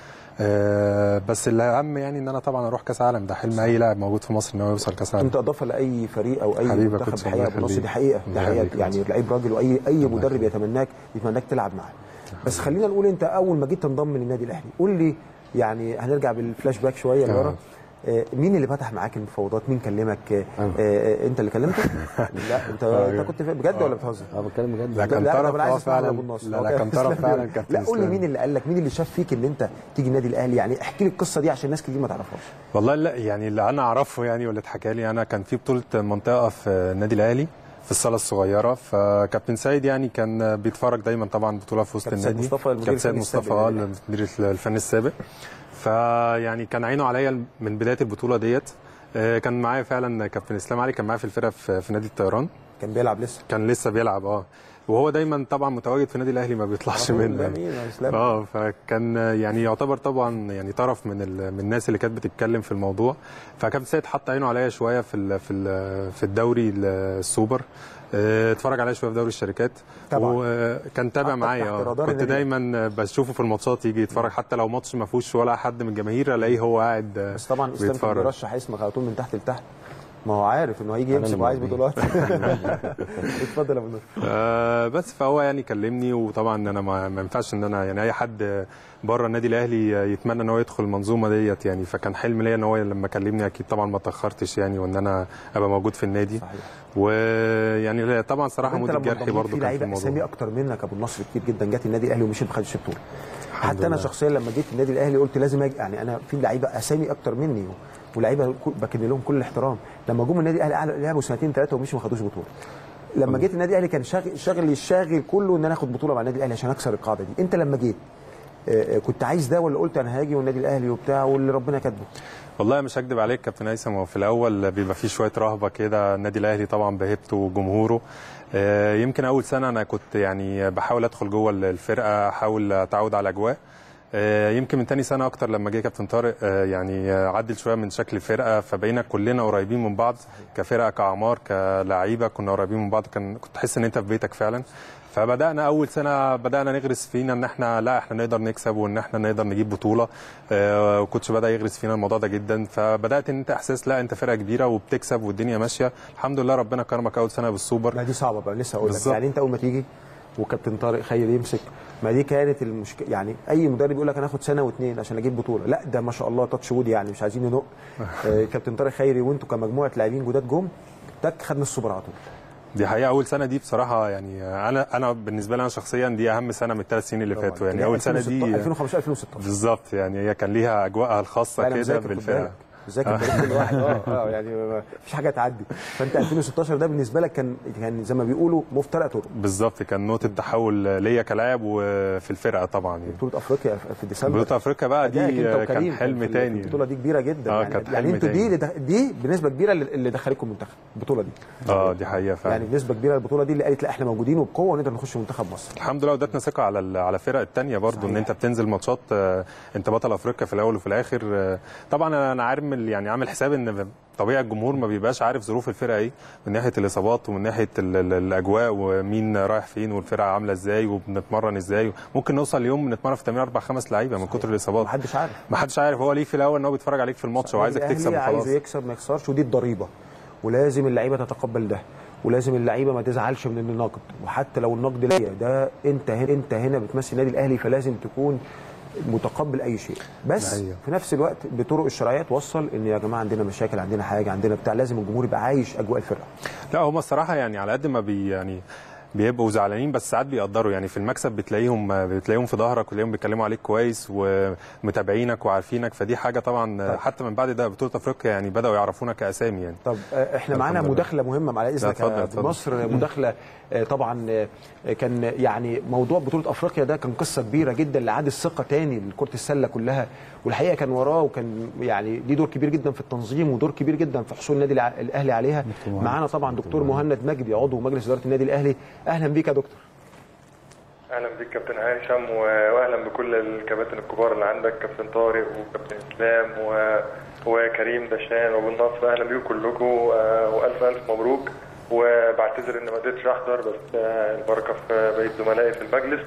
بس الاهم يعني ان انا طبعا اروح كاس عالم، ده حلم اي لاعب موجود في مصر ان هو يوصل كاس عالم. انت اضافه لاي فريق او اي منتخب بحقيقه بنص، دي حقيقه يعني لعيب راجل، واي مدرب يتمناك تلعب معاه. بس خلينا نقول انت اول ما جيت تنضم للنادي الاهلي، قول لي يعني هنرجع بالفلاش باك شويه لورا، مين اللي فتح معاك المفاوضات؟ مين كلمك؟ انت اللي كلمته؟ لا انت كنت بجد ولا بتهزر؟ بتكلم بجد. لا كان طرف فعلا، لا كان طرف فعلا كابتن. لا قول لي مين اللي قال لك، مين اللي شاف فيك ان انت تيجي النادي الاهلي؟ يعني احكي لي القصه دي عشان ناس كتير ما تعرفهاش. والله لا يعني اللي انا اعرفه يعني واللي اتحكى لي، انا كان في بطوله منطقه في النادي الاهلي في الصاله الصغيره، فكابتن سيد يعني كان بيتفرج دايما طبعا بطوله في وسط النادي. كابتن سيد مصطفى المدير الفني السابق، فيعني كان عينه عليا من بدايه البطوله ديت. كان معايا فعلا كابتن اسلام علي، كان معايا في الفرقه في نادي الطيران. كان بيلعب لسه؟ كان لسه بيلعب وهو دايما طبعا متواجد في النادي الاهلي، ما بيطلعش منه يعني. فكان يعني يعتبر طبعا يعني طرف من الناس اللي كانت بتتكلم في الموضوع. فكابتن سيد حط عينه عليا شويه في الدوري السوبر، اتفرج عليا شويه في دوري الشركات طبعا، وكان تابع معايا. كنت دايما بشوفه في الماتشات، يجي يتفرج حتى لو ماتش ما فيهوش ولا حد من الجماهير، الاقيه هو قاعد بس طبعا اسلام كان بيرشح اسمك على طول من تحت لتحت، ما هو عارف انه هيجي يمسك وعايز بطولات. اتفضل يا ابو نور. بس فهو يعني كلمني، وطبعا انا ما ينفعش ان انا يعني اي حد بره النادي الاهلي يتمنى ان هو يدخل المنظومه ديت يعني، فكان حلم ليا ان هو لما كلمني اكيد طبعا ما تاخرتش يعني، وان انا ابقى موجود في النادي. صحيح. ويعني طبعا صراحه مودي الجرحي برضه كان في الموضوع. اسامي اكتر منك ابو النصر كتير جدا جت النادي الاهلي ومشيت ما خدتش بطوله. حتى انا شخصيا لما جيت النادي الاهلي قلت لازم يعني انا في لعيبه اسامي اكتر مني ولاعيبه بكن لهم كل الاحترام، لما جم النادي الاهلي لعبوا 2 3 ومشوا ما خدوش بطوله. لما جيت النادي الاهلي كان الشاغل كله ان انا اخد بطوله مع النادي الاهلي عشان اكسر القاعده دي. انت لما جيت كنت عايز ده ولا قلت انا هاجي والنادي الاهلي وبتاع واللي ربنا كاتبه؟ والله مش هكدب عليك كابتن هيثم، هو في الاول بيبقى فيه شويه رهبه كده. النادي الاهلي طبعا بهيبته وجمهوره، يمكن اول سنه انا كنت يعني بحاول ادخل جوه الفرقه، احاول اتعود على الاجواء. يمكن من تاني سنه اكتر لما جه كابتن طارق يعني عدل شويه من شكل الفرقه، فبقينا كلنا قريبين من بعض كفرقه كاعمار كلاعيبه، كنا قريبين من بعض، كنت تحس ان انت في بيتك فعلا. فبدانا اول سنه نغرس فينا ان احنا احنا نقدر نكسب وان احنا نقدر نجيب بطوله، وكوتش بدا يغرس فينا الموضوع ده جدا. فبدات ان انت احساس انت فرقه كبيره وبتكسب والدنيا ماشيه الحمد لله، ربنا كرمك اول سنه بالسوبر. لا دي صعبه بقى، لسه اقول لك يعني انت اول ما تيجي وكابتن طارق خير يمسك، ما دي كانت المشكله. يعني اي مدرب يقول لك انا هاخد سنه واثنين عشان اجيب بطوله، لا ده ما شاء الله تاتش وود يعني، مش عايزين ننق. كابتن طارق خيري وانتوا كمجموعه لاعبين جداد جم تك خدنا السوبر على طول. دي حقيقه اول سنه دي بصراحه يعني انا بالنسبه لي انا شخصيا دي اهم سنه من ال3 سنين اللي فاتوا يعني. اول سنه دي 2015 2016 بالظبط يعني، هي كان ليها اجواءها الخاصه كده بالفرقه. ذاكر كل واحد يعني مفيش حاجه تعدي. فانت 2016 ده بالنسبه لك كان زي ما بيقولوا مفترق طرق. بالظبط، كان نقطه تحول ليا كلاعب وفي الفرقه طبعا يعني. بطوله افريقيا في ديسمبر، بطوله افريقيا بقى دي كان حلم تاني. البطوله دي كبيره جدا يعني انتوا دي بنسبه كبيره اللي دخلتكم المنتخب البطوله دي. دي حقيقه فعلا يعني بنسبه كبيره البطوله دي اللي قالت لا احنا موجودين وبقوه ونقدر نخش منتخب مصر. الحمد لله، وادتنا ثقه على الفرق الثانيه برضو. ان انت بتنزل ماتشات انت بطل افريقيا في الاول وفي الاخر. طبعا انا عارف يعني عامل حساب ان طبيعي الجمهور ما بيبقاش عارف ظروف الفرقه ايه من ناحيه الاصابات ومن ناحيه الاجواء ومين رايح فين والفرقه عامله ازاي وبنتمرن ازاي. ممكن نوصل ليوم نتمرن في تمرين 4-5 لعيبه من كتر الاصابات. محدش عارف هو ليه في الاول ان هو بيتفرج عليك في الماتش وعايزك تكسب وخلاص. عايزه يكسب ما يخسرش، ودي الضريبه، ولازم اللعيبه تتقبل ده، ولازم اللعيبه ما تزعلش من النقد. وحتى لو النقد ليا ده انت هنا بتمثل النادي الاهلي، فلازم تكون متقبل اي شيء، بس في نفس الوقت بطرق الشرعيه توصل ان يا جماعه عندنا مشاكل، عندنا حاجه، عندنا بتاع، لازم الجمهور يبقى عايش اجواء الفرقه. لا هم الصراحه يعني على قد ما يعني بيبقوا زعلانين بس ساعات بيقدروا، يعني في المكسب بتلاقيهم في ظهرك وتلاقيهم بيتكلموا عليك كويس ومتابعينك وعارفينك، فدي حاجه طبعا حتى من بعد ده بطوله افريقيا يعني بداوا يعرفونا كاسامي يعني. طب احنا معانا مداخله مهمه على اذنك يا مصر، مداخله طبعا كان يعني موضوع بطوله افريقيا ده كان قصه كبيره جدا لعاد الثقه تاني لكره السله كلها، والحقيقه كان وراه وكان يعني ليه دور كبير جدا في التنظيم ودور كبير جدا في حصول النادي الاهلي عليها. معانا طبعا دكتور مهند مجدي عضو مجلس اداره النادي الاهلي. اهلا بيك يا دكتور. اهلا بيك كابتن هاشم، واهلا بكل الكباتن الكبار اللي عندك، كابتن طارق وكابتن اسلام وكريم دشان وابو النصر، اهلا بيكم كلكم والف الف مبروك. وبعتذر ان ما قدرتش احضر، بس البركه في بقيه زملائي في المجلس،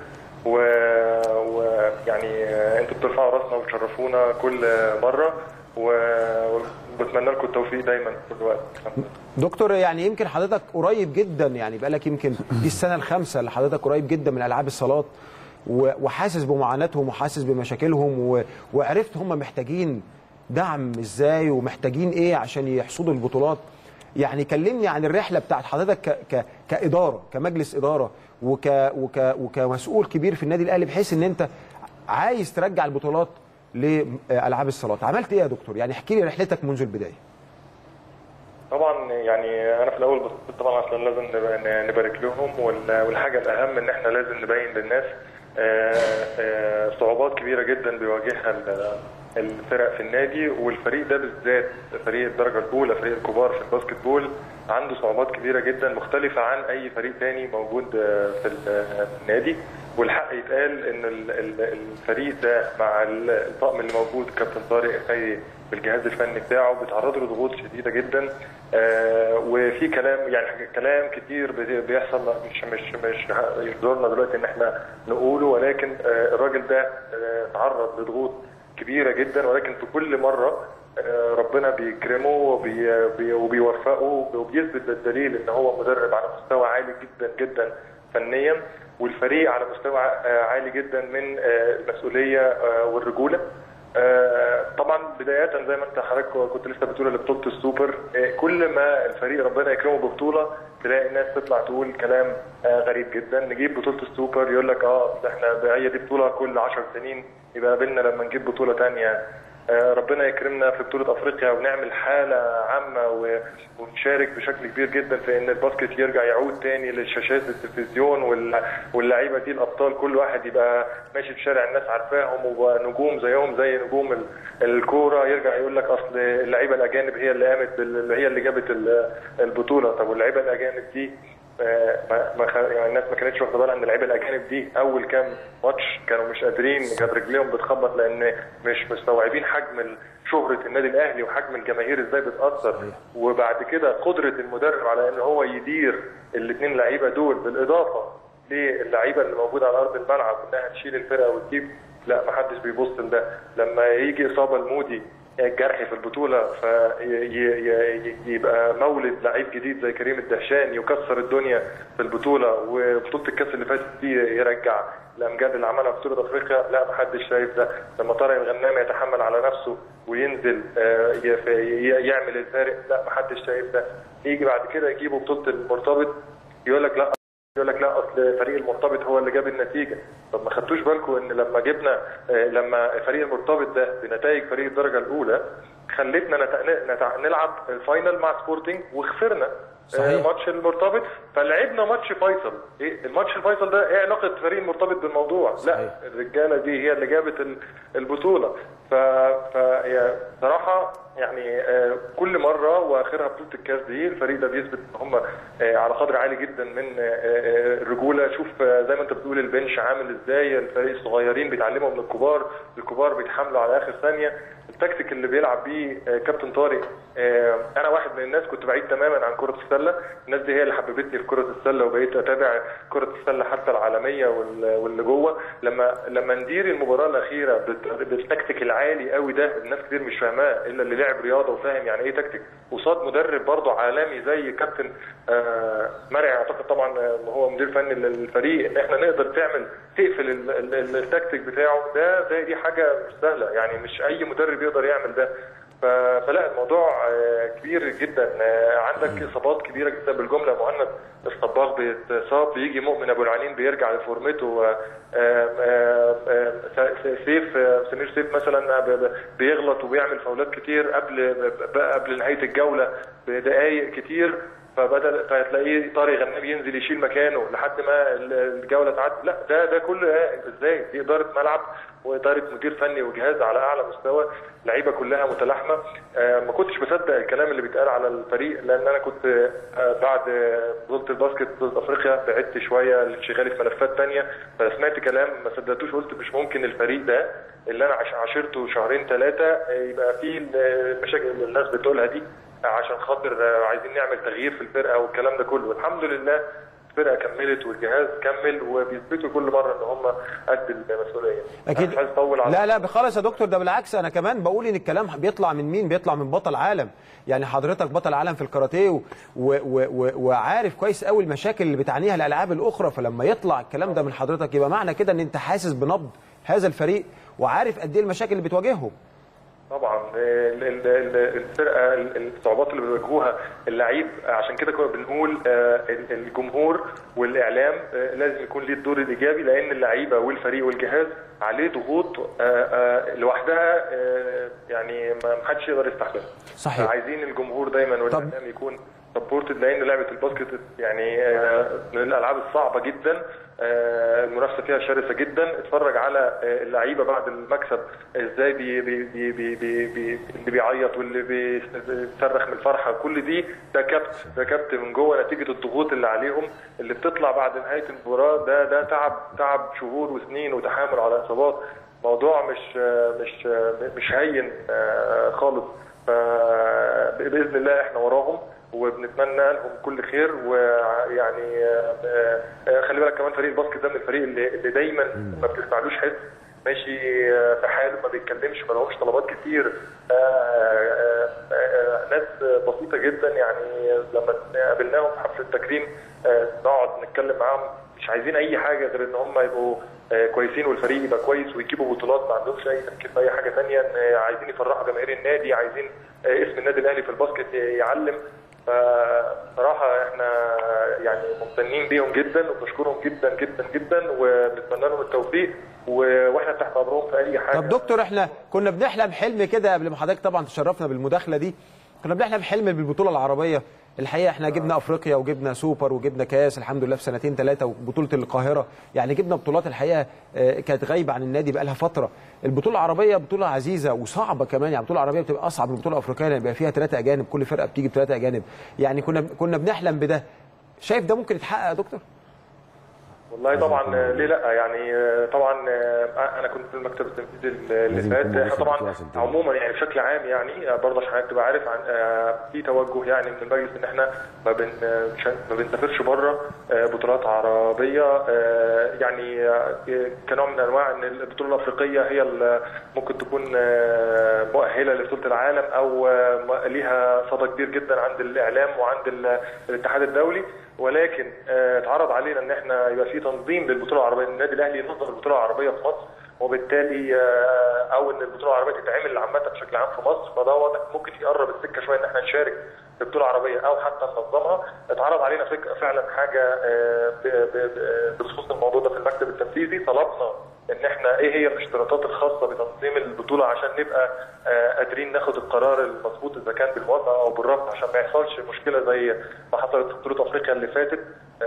ويعني انتوا بترفعوا راسنا وبتشرفونا كل مره، وبتمنى لكم التوفيق دايما في كل وقت. دكتور يعني يمكن حضرتك قريب جدا، يعني بقالك يمكن دي السنه الخامسه اللي حضرتك قريب جدا من العاب الصالات، وحاسس بمعاناتهم وحاسس بمشاكلهم، وعرفت هم محتاجين دعم ازاي ومحتاجين ايه عشان يحصدوا البطولات. يعني كلمني عن الرحله بتاعت حضرتك كاداره، كمجلس اداره وكمسؤول كبير في النادي الاهلي، بحيث ان انت عايز ترجع البطولات لالعاب الصالات. عملت ايه يا دكتور؟ يعني احكي لي رحلتك منذ البدايه. طبعا يعني انا في الاول بس طبعا اصلا لازم نبارك لهم، والحاجه الاهم ان احنا لازم نبين للناس صعوبات كبيره جدا بيواجهها الفرق في النادي، والفريق ده بالذات فريق الدرجه الاولى، فريق الكبار في الباسكت بول، عنده صعوبات كبيره جدا مختلفه عن اي فريق تاني موجود في النادي. والحق يتقال ان الفريق ده مع الطاقم اللي موجود، كابتن طارق خيري بالجهاز الفني بتاعه، بيتعرضوا لضغوط شديده جدا، وفي كلام يعني كلام كتير بيحصل مش يقدرنا دلوقتي ان احنا نقوله، ولكن الراجل ده تعرض لضغوط كبيره جدا، ولكن في كل مره ربنا بيكرمه وبيوفقه وبيثبت بالدليل ان هو مدرب على مستوى عالي جدا جدا فنيا، والفريق على مستوى عالي جدا من المسؤوليه والرجوله. طبعا بدايه زي ما انت حضرتك كنت لسه بتقول لبطوله السوبر، كل ما الفريق ربنا يكرمه ببطوله تلاقي الناس تطلع تقول كلام غريب جدا. نجيب بطوله السوبر يقول لك احنا هي دي بطوله كل 10 سنين يبقى قابلنا لما نجيب بطوله ثانيه. ربنا يكرمنا في بطوله افريقيا ونعمل حاله عامه ونشارك بشكل كبير جدا في ان الباسكت يرجع يعود تاني للشاشات التلفزيون، واللعيبه دي الابطال كل واحد يبقى ماشي في شارع الناس عارفاهم ونجوم زيهم زي نجوم الكوره، يرجع يقول لك اصل اللعيبه الاجانب هي اللي قامت هي اللي جابت البطوله. طب واللعيبه الاجانب دي يعني الناس ما كانتش واخده بالها ان اللعيبه الاجانب دي اول كام ماتش كانوا مش قادرين، كانت رجليهم بتخبط لان مش مستوعبين حجم شهره النادي الاهلي وحجم الجماهير ازاي بتاثر، وبعد كده قدره المدرب على ان هو يدير الاثنين لعيبه دول بالاضافه للعيبه اللي موجوده على ارض الملعب انها تشيل الفرقه وتجيب. لا ما حدش بيبص لده. لما يجي اصابه المودي جرحي في البطوله فيبقى مولد لعيب جديد زي كريم الدهشان يكسر الدنيا في البطوله، وبطوله الكاس اللي فاتت دي يرجع الامجاد اللي عملها في بطوله افريقيا. لا محدش شايف ده. لما طارق الغنام يتحمل على نفسه وينزل يعمل الفارق، لا محدش شايف ده. يجي بعد كده يجيبوا بطوله المرتبط يقول لك لا اصل فريق المرتبط هو اللي جاب النتيجه. طب ما خدتوش بالكم ان لما فريق المرتبط ده بنتائج فريق الدرجه الاولى خلتنا نلعب الفاينل مع سبورتنج وخسرنا ماتش المرتبط، فلعبنا ماتش فيصل. ايه الماتش الفيصل ده؟ ايه علاقه فريق المرتبط بالموضوع؟ لا الرجاله دي هي اللي جابت البطوله. فهي صراحه يعني كل مره واخرها بطوله الكاس دي الفريق ده بيثبت ان هم على قدر عالي جدا من الرجوله. شوف زي ما انت بتقول البنش عامل ازاي، الفريق الصغيرين بيتعلموا من الكبار بيتحاملوا على اخر ثانيه. التكتيك اللي بيلعب بيه كابتن طارق، انا واحد من الناس كنت بعيد تماما عن كره السله، الناس دي هي اللي حببتني في كره السله وبقيت اتابع كره السله حتى العالميه واللي جوه. لما ندير المباراه الاخيره بالتكتيك العالي قوي ده، الناس كتير مش فاهمه فهماه الا اللي لعب رياضه وفاهم يعني ايه تكتيك قصاد مدرب برضه عالمي زي كابتن مرعي. اعتقد طبعا هو مدير فني للفريق، ان احنا نقدر تقفل التكتيك بتاعه ده دي حاجه مش سهله، يعني مش اي مدرب يقدر يعمل ده. فلا الموضوع كبير جدا. عندك اصابات كبيره جدا بالجمله. مهند الصباغ بيتصاب، بيجي مؤمن ابو العنين بيرجع لفورمته، سمير سيف مثلا بيغلط وبيعمل فاولات كتير قبل نهايه الجوله بدقائق كتير، فتلاقيه طارق غنام ينزل يشيل مكانه لحد ما الجوله تعدي. لا ده كله ازاي؟ دي اداره ملعب واداره مدير فني وجهاز على اعلى مستوى، لعيبه كلها متلاحمه. ما كنتش مصدق الكلام اللي بيتقال على الفريق، لان انا كنت بعد بطوله الباسكت بطوله افريقيا بعدت شويه لانشغالي في ملفات ثانيه، فسمعت كلام ما صدقتوش، قلت مش ممكن الفريق ده اللي انا عاشرته شهرين ثلاثه يبقى فيه المشاكل اللي الناس بتقولها دي عشان خاطر عايزين نعمل تغيير في الفرقه والكلام ده كله. الحمد لله الفرقه كملت والجهاز كمل، وبيثبتوا كل مره ان هم قد المسؤوليه. اكيد. مش عايز اطول على لا خالص يا دكتور، ده بالعكس، انا كمان بقول ان الكلام بيطلع من مين؟ بيطلع من بطل عالم. يعني حضرتك بطل عالم في الكاراتيه وعارف كويس قوي المشاكل اللي بتعانيها الالعاب الاخرى، فلما يطلع الكلام ده من حضرتك يبقى معنى كده ان انت حاسس بنبض هذا الفريق وعارف قد ايه المشاكل اللي بتواجههم. طبعا الفرقه الصعوبات اللي بيواجهوها اللعيب، عشان كده كنا بنقول الجمهور والاعلام لازم يكون ليه الدور الايجابي، لان اللعيبه والفريق والجهاز عليه ضغوط لوحدها يعني ما حدش يقدر يستحملها. صحيح. عايزين الجمهور دايما والاعلام يكون سبورتد، لان لعبه الباسكت يعني من الالعاب الصعبه جدا، المنافسه فيها شرسه جدا. اتفرج على اللعيبه بعد المكسب ازاي اللي بيعيط واللي بيصرخ من الفرحه، كل دي ده كبت من جوه نتيجه الضغوط اللي عليهم اللي بتطلع بعد نهايه المباراه. ده تعب شهور وسنين وتحامل على اصابات. موضوع مش هين خالص. فباذن الله احنا وراهم وبنتمنى لهم كل خير. ويعني خلي بالك كمان فريق الباسكت ده من الفريق اللي دايما ما بتسمعلوش حس، ماشي في حاله، ما بيتكلمش، ما لهمش طلبات كتير، ناس بسيطه جدا. يعني لما قابلناهم في حفله التكريم نقعد نتكلم معاهم، مش عايزين اي حاجه غير ان هم يبقوا كويسين والفريق يبقى كويس ويجيبوا بطولات، ما عندهمش اي تفكير في اي حاجه ثانيه. عايزين يفرحوا جماهير النادي، عايزين اسم النادي الاهلي في الباسكت يعلم. فصراحه احنا يعني ممتنين بيهم جدا وبنشكرهم جدا جدا جدا وبنتمنى لهم التوفيق، واحنا تحت امرهم في اي حاجه. طب دكتور، احنا كنا بنحلم حلم كده قبل ما حضرتك طبعا تشرفنا بالمداخله دي، كنا بنحلم حلم بالبطوله العربيه. الحقيقه احنا جبنا افريقيا وجبنا سوبر وجبنا كاس الحمد لله في سنتين ثلاثه، وبطوله القاهره، يعني جبنا بطولات الحقيقه كانت غايبه عن النادي بقى لها فتره. البطوله العربيه بطوله عزيزه وصعبه كمان، يعني البطوله العربيه بتبقى اصعب من البطوله الافريقيه لان بيبقى فيها 3 اجانب، كل فرقه بتيجي ب3 اجانب. يعني كنا بنحلم بده. شايف ده ممكن يتحقق يا دكتور؟ والله طبعا ليه لا. يعني طبعا انا كنت في المكتب التنفيذي اللي فات. احنا طبعا عموما يعني بشكل عام يعني برضه عشان حضرتك تبقى عارف عن في توجه يعني من المجلس ان احنا ما بنسافرش بره بطولات عربيه، يعني كنوع من انواع ان البطوله الافريقيه هي ممكن تكون مؤهله لبطوله العالم او ليها صدى كبير جدا عند الاعلام وعند الاتحاد الدولي. ولكن اتعرض علينا ان احنا يبقى في تنظيم للبطوله العربيه، النادي الاهلي ينظم البطوله العربيه في مصر، وبالتالي او ان البطوله العربيه تتعمل عامه بشكل عام في مصر. فده واضح ممكن يقرب السكه شويه ان احنا نشارك في بطوله عربيه او حتى ننظمها. اتعرض علينا فعلا حاجه بخصوص الموضوع ده في المكتب التنفيذي. طلبنا ان احنا ايه هي الاشتراطات الخاصه بتنظيم البطوله عشان نبقى قادرين ناخد القرار المظبوط اذا كان بالموافقه او بالرفض، عشان ما يحصلش مشكله زي ما حصلت في بطوله افريقيا اللي فاتت،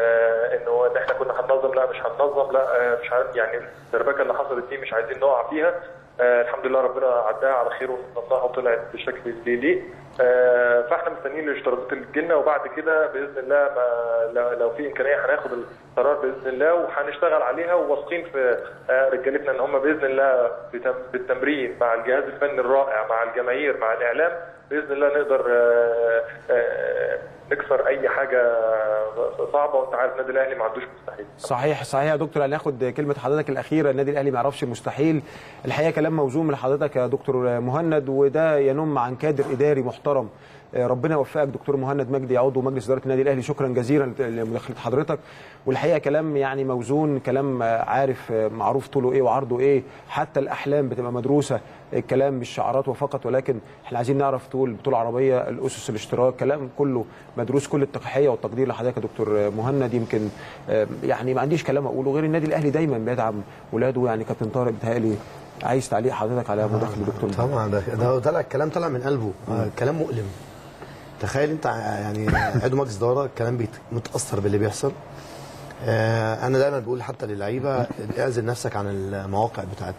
ان احنا كنا هننظم لا مش هننظم لا مش عارف، يعني الدربكه اللي حصلت دي مش عايزين نقع فيها. الحمد لله ربنا عداها على خير ونظمناها وطلعت بشكل يليق. فاحنا مستنيين الاشتراطات اللي تجيلنا، وبعد كده باذن الله لو في امكانيه هناخد القرار باذن الله وهنشتغل عليها، وواثقين في رجالتنا ان هم باذن الله بالتمرين مع الجهاز الفني الرائع مع الجماهير مع الاعلام باذن الله نقدر نكسر اي حاجه صعبه، وانت عارف النادي الاهلي ما عندوش مستحيل. صحيح يا دكتور. هناخد كلمه حضرتك الاخيره، النادي الاهلي ما يعرفش مستحيل. الحقيقه كلام موزون من حضرتك يا دكتور مهند، وده ينم عن كادر اداري محترم. ربنا يوفقك دكتور مهند مجدي عضو مجلس اداره النادي الاهلي. شكرا جزيلا لمداخله حضرتك. والحقيقه كلام يعني موزون، كلام عارف معروف طوله ايه وعرضه ايه، حتى الاحلام بتبقى مدروسه، الكلام مش شعارات وفقط، ولكن احنا عايزين نعرف طول بطوله عربيه، الاسس الاشتراك، كلام كله مدروس، كل التقحيه والتقدير لحضرتك يا دكتور مهند. يمكن يعني ما عنديش كلام اقوله غير النادي الاهلي دايما بيدعم ولاده. يعني كابتن طارق بيتهيألي عايز تعليق حضرتك على مداخله الدكتور طبعا ده طلع الكلام طلع من قلبه. كلام مؤلم. تخيل انت يعني عضو مجلس اداره الكلام متاثر باللي بيحصل. انا دايما بقول حتى للعيبه اعزل نفسك عن المواقع بتاعت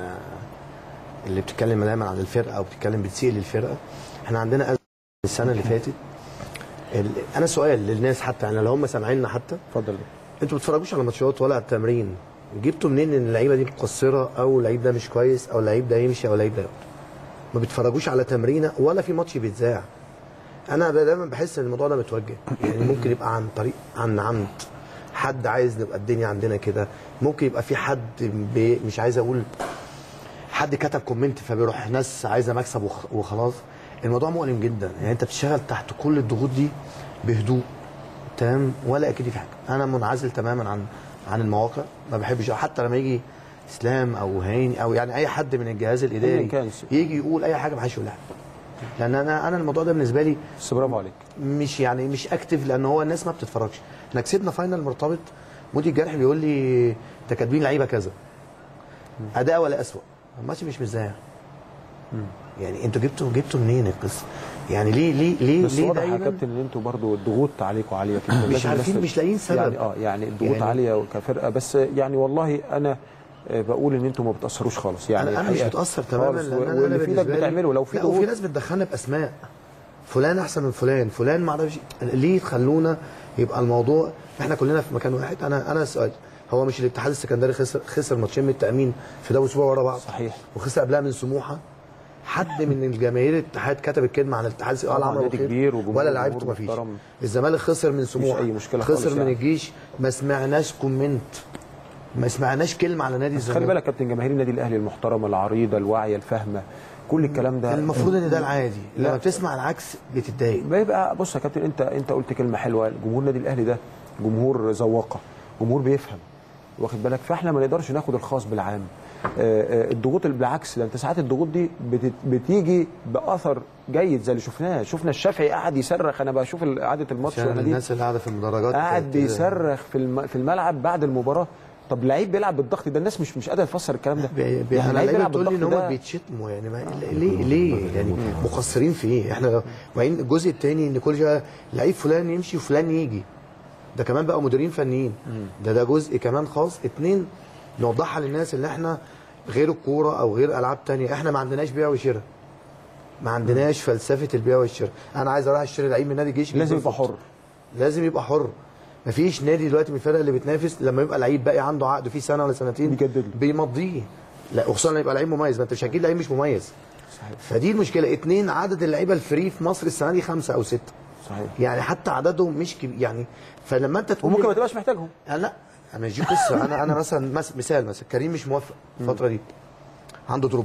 اللي بتتكلم دايما عن الفرقه او بتسيء للفرقه. احنا عندنا أزمة السنه اللي فاتت. انا سؤال للناس حتى يعني لو هم سامعيننا حتى، اتفضل. انتوا ما بتتفرجوش على ماتشات ولا على التمرين، جبتوا منين ان اللعيبه دي مقصره او اللعيب ده مش كويس او اللعيب ده يمشي او اللعيب ده يقعد؟ ما بتتفرجوش على تمرينه ولا في ماتش بيتذاع. انا دايما بحس ان الموضوع ده متوجه، يعني ممكن يبقى عن طريق عن عمد، حد عايز نبقى الدنيا عندنا كده، ممكن يبقى في حد مش عايز اقول حد كتب كومنت فبيروح ناس عايزه مكسب وخلاص. الموضوع مؤلم جدا، يعني انت بتشتغل تحت كل الضغوط دي بهدوء تمام ولا اكيد في حاجه. انا منعزل تماما عن المواقع، ما بحبش حتى لما يجي اسلام او هاني او يعني اي حد من الجهاز الاداري يجي يقول اي حاجه ما حدش يقولها، لان انا الموضوع ده بالنسبه لي بس برافو عليك مش اكتف، لان هو الناس ما بتتفرجش. احنا كسبنا فاينل مرتبط، مودي الجرح بيقول لي انت كاتبين لعيبه كذا اداء ولا اسوء، الماتش مش مذاع. يعني انتوا جبتوا منين القصه؟ يعني ليه بس واضح يا كابتن ان انتوا برضو الضغوط عليكم عاليه كده، مش عارفين مش لاقيين سبب. يعني الضغوط يعني عاليه كفرقه، بس يعني والله انا بقول ان انتوا ما بتاثروش خالص. يعني انا مش بتاثر تماما، واللي في ايدك بتعمله. لو في وفي ناس بتدخلنا باسماء فلان احسن من فلان ما اعرفش ليه تخلونا يبقى الموضوع احنا كلنا في مكان واحد. انا سؤال، هو مش الاتحاد السكندري خسر ماتشين من التامين في دوري اسبوع ورا بعض؟ صحيح. وخسر قبلها من سموحه. حد من الجماهير الاتحاد كتب الكلمه عن الاتحاد قال عمرو كبير ولا لعيبته ما فيش. الزمالك خسر من سموحه، خسر من الجيش، ما سمعناش كومنت، ما سمعناش كلمه على نادي الزمالك. خلي بالك كابتن، جماهير النادي الاهلي المحترمه العريضه الواعيه الفاهمه كل الكلام ده المفروض ان ده العادي. لما بتسمع العكس بتتضايق. بيبقى بص يا كابتن، انت قلت كلمه حلوه. جمهور النادي الاهلي ده جمهور ذواقه، جمهور بيفهم، واخد بالك؟ فاحنا ما نقدرش ناخد الخاص بالعام. الضغوط بالعكس، ده انت ساعات الضغوط دي بتيجي باثر جيد زي اللي شفنا الشافعي قاعد يصرخ. انا بشوف اعاده الماتش الناس اللي قاعده في المدرجات قاعد بيصرخ في الملعب بعد المباراه. طب لعيب بيلعب بالضغط ده، الناس مش قادره تفسر الكلام ده. يعني لعيب بيلعب بالضغط ده، ان هم بيتشتموا يعني ليه يعني مقصرين في ايه؟ احنا وبعدين الجزء الثاني ان كل شويه لعيب فلان يمشي وفلان يجي، ده كمان بقى مديرين فنيين. ده جزء كمان خاص. 2 نوضحها للناس اللي احنا غير الكوره او غير العاب ثانيه، احنا ما عندناش بيع وشراء، ما عندناش فلسفه البيع والشراء. انا عايز اروح اشتري لعيب من نادي الجيش لازم يبقى حر، لازم يبقى حر. مفيش نادي دلوقتي من الفرق اللي بتنافس لما يبقى لعيب باقي عنده عقد فيه سنه ولا سنتين بيمضيه، لا وخصوصا لما يبقى لعيب مميز، ما انت مش هتجيب لعيب مش مميز. صحيح. فدي المشكله. 2 عدد اللعيبه الفري في مصر السنه دي 5 أو 6. صحيح. يعني حتى عددهم مش يعني فلما انت تقول وممكن ما تبقاش محتاجهم. لا انا مش دي قصه. انا مثلا مثال كريم مش موفق الفتره دي، عنده دروب،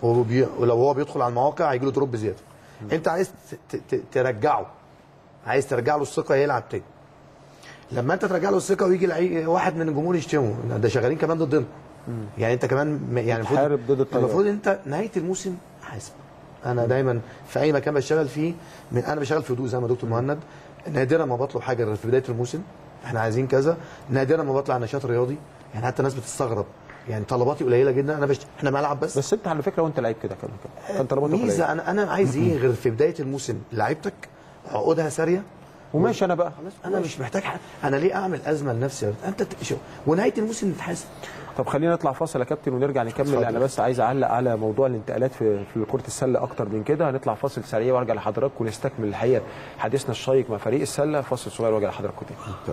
ولو هو بيدخل على المواقع هيجي له دروب بزياده. انت عايز ترجعه، عايز ترجع له الثقه يلعب تاني. لما انت ترجع له الثقه ويجي واحد من الجمهور يشتمه، ده شغالين كمان ضدنا. يعني انت كمان يعني المفروض انت نهايه الموسم حاسب. انا دايما في اي مكان بشتغل فيه، انا بشتغل في هدوء زي ما دكتور مهند، نادرا ما بطلب حاجه غير في بدايه الموسم احنا عايزين كذا، نادرا ما بطلع نشاط رياضي. يعني حتى الناس بتستغرب، يعني طلباتي قليله جدا. احنا ملعب بس انت على فكره وانت لعيب كده كان طلباتك قليله. ميزه انا عايز ايه غير في بدايه الموسم لعيبتك عقودها ساريه وماشي. انا بقى انا مش محتاج حاجة. انا ليه اعمل ازمه لنفسي؟ انت ونهايه الموسم نتحاسب. طب خلينا نطلع فاصل يا كابتن ونرجع نكمل. انا بس عايز اعلق على موضوع الانتقالات في كره السله اكتر من كده. هنطلع فاصل سريع وارجع لحضراتكم ونستكمل الحقيقه حديثنا الشيق مع فريق السله. فاصل صغير وارجع لحضراتكم تاني.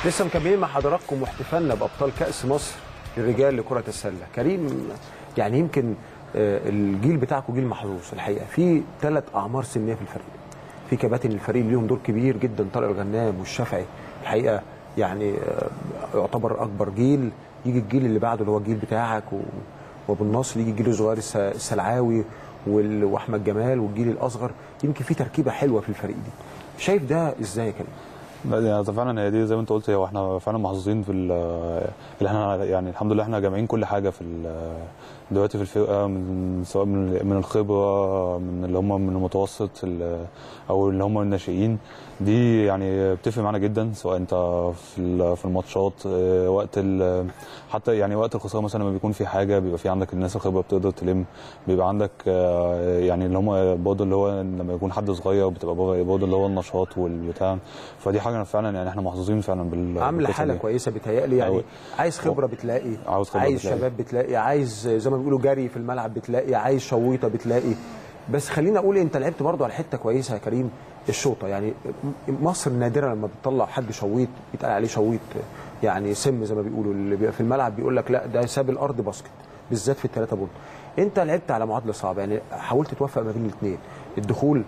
لسه مكملين مع حضراتكم واحتفالنا بابطال كاس مصر للرجال لكره السله. كريم، يعني يمكن الجيل بتاعكم جيل محظوظ الحقيقه، في 3 اعمار سنيه في الفريق. في كباتن الفريق ليهم دور كبير جدا، طارق الغنام والشافعي الحقيقه، يعني يعتبر اكبر جيل. يجي الجيل اللي بعده اللي هو الجيل بتاعك وابو النصر، يجي الجيل الصغير السلعاوي واحمد جمال والجيل الاصغر. يمكن في تركيبه حلوه في الفريق دي. شايف ده ازاي يا كريم؟ يعني فعلا هي دي زي ما انت قلت، هو احنا فعلا محظوظين في اللي احنا يعني الحمد لله احنا جامعين كل حاجه في دلوقتي في الفرقه، سواء من الخبره، من اللي هم من المتوسط او اللي هم الناشئين. دي يعني بتفرق معانا جدا، سواء انت في الماتشات، وقت حتى يعني وقت الخساره مثلا لما بيكون في حاجه بيبقى في عندك الناس الخبره بتقدر تلم، بيبقى عندك يعني اللي هم برضه اللي هو لما يكون حد صغير بتبقى برضه اللي هو النشاط والبتاع. فدي حاجه فعلا يعني احنا محظوظين فعلا عامله حاله كويسه بتهيألي. يعني عايز خبره بتلاقي، عايز شباب بتلاقي، عايز زي ما بيقولوا جري في الملعب بتلاقي، عايز شويطه بتلاقي. بس خليني اقول انت لعبت برضه على حته كويسه يا كريم، الشوطه. يعني مصر نادرا لما بتطلع حد شويط يتقال عليه شويط، يعني سم زي ما بيقولوا، اللي بيبقى في الملعب بيقول لك لا ده ساب الارض باسكت، بالذات في ال3 بونت. انت لعبت على معادله صعبه، يعني حاولت توفق ما بين الاثنين، الدخول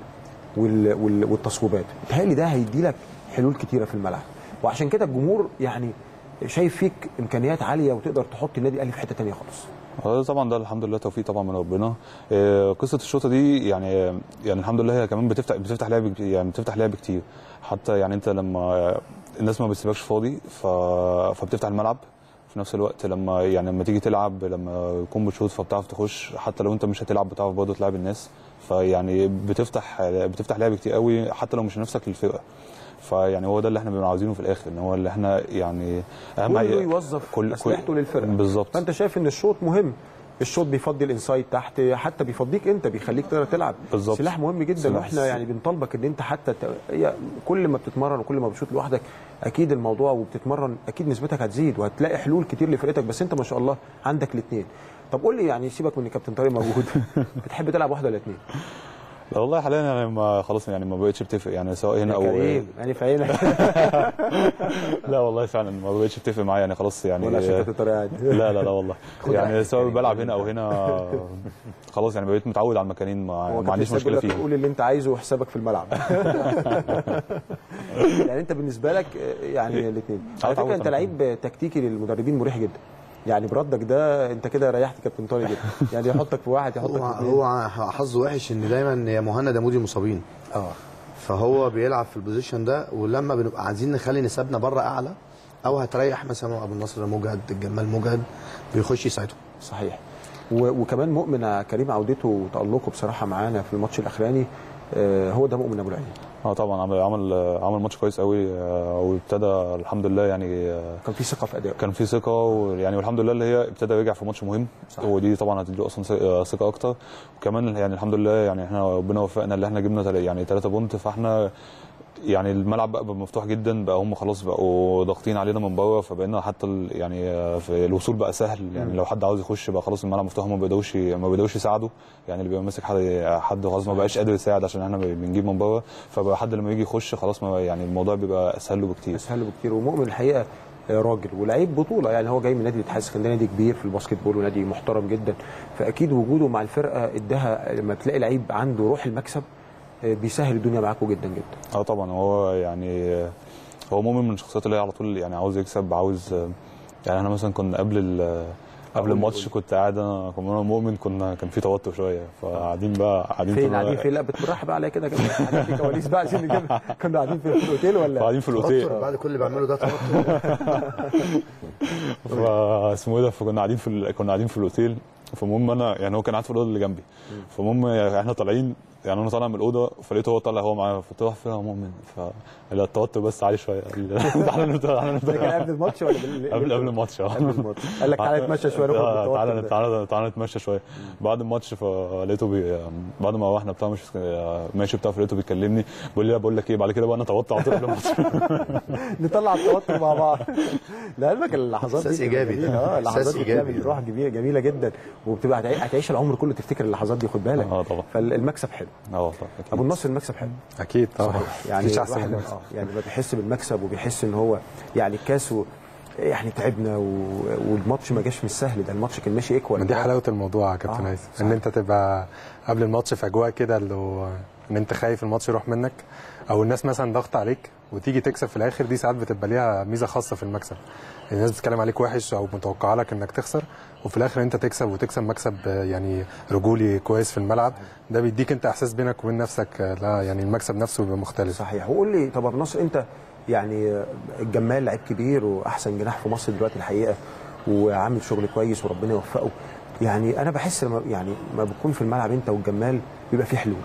والتصويبات. بيتهيألي ده هيدي لك حلول كتيره في الملعب، وعشان كده الجمهور يعني شايف فيك امكانيات عاليه وتقدر تحط النادي الاهلي في حته ثانيه خالص. طبعا ده الحمد لله توفيق طبعا من ربنا. قصه الشوطه دي يعني الحمد لله هي كمان بتفتح لعب، يعني بتفتح لعب كتير. حتى يعني انت لما الناس ما بتسيبكش فاضي فبتفتح الملعب في نفس الوقت. لما تيجي تلعب، لما يكون بتشوط فبتعرف تخش، حتى لو انت مش هتلعب بتعرف برضه تلعب الناس. فيعني بتفتح لعب كتير قوي حتى لو مش نفسك للفرقه. فيعني هو ده اللي احنا بنبقى عاوزينه في الاخر، ان هو اللي احنا يعني اهم حاجه يوظف اسلحته للفرقه بالظبط. فانت شايف ان الشوط مهم، الشوط بيفضي الانسايد تحت، حتى بيفضيك انت، بيخليك تقدر تلعب بالزبط. سلاح مهم جدا، واحنا يعني بنطالبك ان انت حتى كل ما بتتمرن وكل ما بتشوط لوحدك اكيد الموضوع، وبتتمرن اكيد نسبتك هتزيد وهتلاقي حلول كتير لفرقتك. بس انت ما شاء الله عندك الاثنين. طب قول لي، يعني سيبك من كابتن طارق موجود بتحب تلعب واحده ولا اثنين؟ لا والله حاليا يعني خلاص يعني ما بقتش بتفق، يعني سواء هنا او كريم يعني في عينك لا والله فعلا ما بقتش بتفق معايا، يعني خلاص يعني ولا عشان كابتن طارق قاعد لا والله يعني سواء بلعب هنا او هنا خلاص يعني بقيت متعود على المكانين، ما عنديش مشكله فيه. قول اللي انت عايزه وحسابك في الملعب يعني انت بالنسبه لك يعني الاثنين. على فكره انت لعيب تكتيكي للمدربين مريح جدا، يعني بردك ده انت كده ريحت كابتن طارق جدا، يعني يحطك في واحد يحطك في اثنين. هو حظه وحش ان دايما يا مهند يا مودي مصابين، فهو بيلعب في البوزيشن ده، ولما بنبقى عايزين نخلي نسبنا بره اعلى او هتريح مثلا ابو النصر مجهد، الجمال مجهد، بيخش يساعده. صحيح. وكمان مؤمن كريم عودته وتألقه بصراحه معانا في الماتش الاخراني، هو ده مؤمن ابو العين. طبعا عمل ماتش كويس قوي، وابتدى الحمد لله يعني كان في ثقه في ادائه، كان في ثقه، ويعني والحمد لله اللي هي ابتدى يرجع في ماتش مهم، ودي طبعا هتديله اصلا ثقه اكتر. وكمان يعني الحمد لله يعني احنا ربنا وفقنا اللي احنا جبنا يعني 3 بونت، فاحنا يعني الملعب بقى مفتوح جدا، بقى هم خلاص بقوا ضاغطين علينا من بره، فبقينا حتى يعني في الوصول بقى سهل، يعني لو حد عاوز يخش بقى خلاص الملعب مفتوح، ما بيقدروش يساعدوا، يعني اللي بيبقى ماسك حد خلاص ما بقاش قادر يساعد عشان احنا بنجيب من بره، فبقى حد لما يجي يخش خلاص يعني الموضوع بيبقى اسهل له بكتير. ومؤمن الحقيقه راجل ولعيب بطوله، يعني هو جاي من نادي الاتحاد الاسكندري، نادي كبير في الباسكت بول ونادي محترم جدا، فاكيد وجوده مع الفرقه اداها، لما تلاقي لعيب عنده روح المكسب بيسهل الدنيا معاكم جدا جدا. طبعا هو يعني هو مؤمن من الشخصيات اللي هي على طول يعني عاوز يكسب، عاوز يعني انا مثلا كنا قبل الماتش كنت قاعد انا مؤمن كان في توتر شويه، فقاعدين قاعدين فين لا بالراحه بقى عليا كده قاعدين في كواليس بقى عشان نجيب، كنا قاعدين في الاوتيل ولا قاعدين في الاوتيل بعد كل اللي بعمله ده توتر فاسمه ايه ده، فكنا قاعدين في الاوتيل، فالمهم انا يعني هو كان قاعد في الاوضه اللي جنبي، فالمهم احنا طالعين، يعني انا طالع من الاوضه فلقيته هو طالع هو معايا، فقلت له فيها مؤمن، فالتوتر بس عالي شويه. تعالى نبدا. ده كان قبل الماتش ولا قبل الماتش؟ قبل الماتش قال لك تعالى نتمشى شويه، تعالى نتمشى شويه. بعد الماتش فلقيته بعد ما احنا ماشي فلقيته بيكلمني بيقول لي بقول لك ايه، بعد كده بقى انا توتر على طول قبل الماتش نطلع التوتر مع بعض. لعلمك اللحظات دي ايجابي، اللحظات دي بتعمل روح جميله جدا، وبتبقى هتعيش العمر كله تفتكر اللحظات دي، خد بالك. طبعا. فالمكسب حلو. والله ابو النصر المكسب حلو اكيد طبعا، يعني مفيش احسن من الواحد المكسب. يعني ما بيحس بالمكسب وبيحس ان هو يعني الكاس يعني تعبنا والماتش ما جاش مش سهل، ده الماتش كان ماشي ايكوال. ما دي حلاوه الموضوع يا كابتن هيثم، ان انت تبقى قبل الماتش في اجواء كده اللي هو ان انت خايف الماتش يروح منك، او الناس مثلا ضغط عليك وتيجي تكسب في الاخر. دي ساعات بتبقى ليها ميزه خاصه في المكسب، الناس بتتكلم عليك وحش او متوقعه لك انك تخسر، وفي الاخر انت تكسب وتكسب مكسب يعني رجولي كويس في الملعب. ده بيديك انت احساس بينك وبين نفسك، لا يعني المكسب نفسه بيبقى مختلف. صحيح. وقول لي طب ابو النصر، انت يعني الجمال لعيب كبير واحسن جناح في مصر دلوقتي الحقيقه، وعامل شغل كويس وربنا يوفقه. يعني انا بحس لما يعني ما بتكون في الملعب انت والجمال بيبقى في حلول.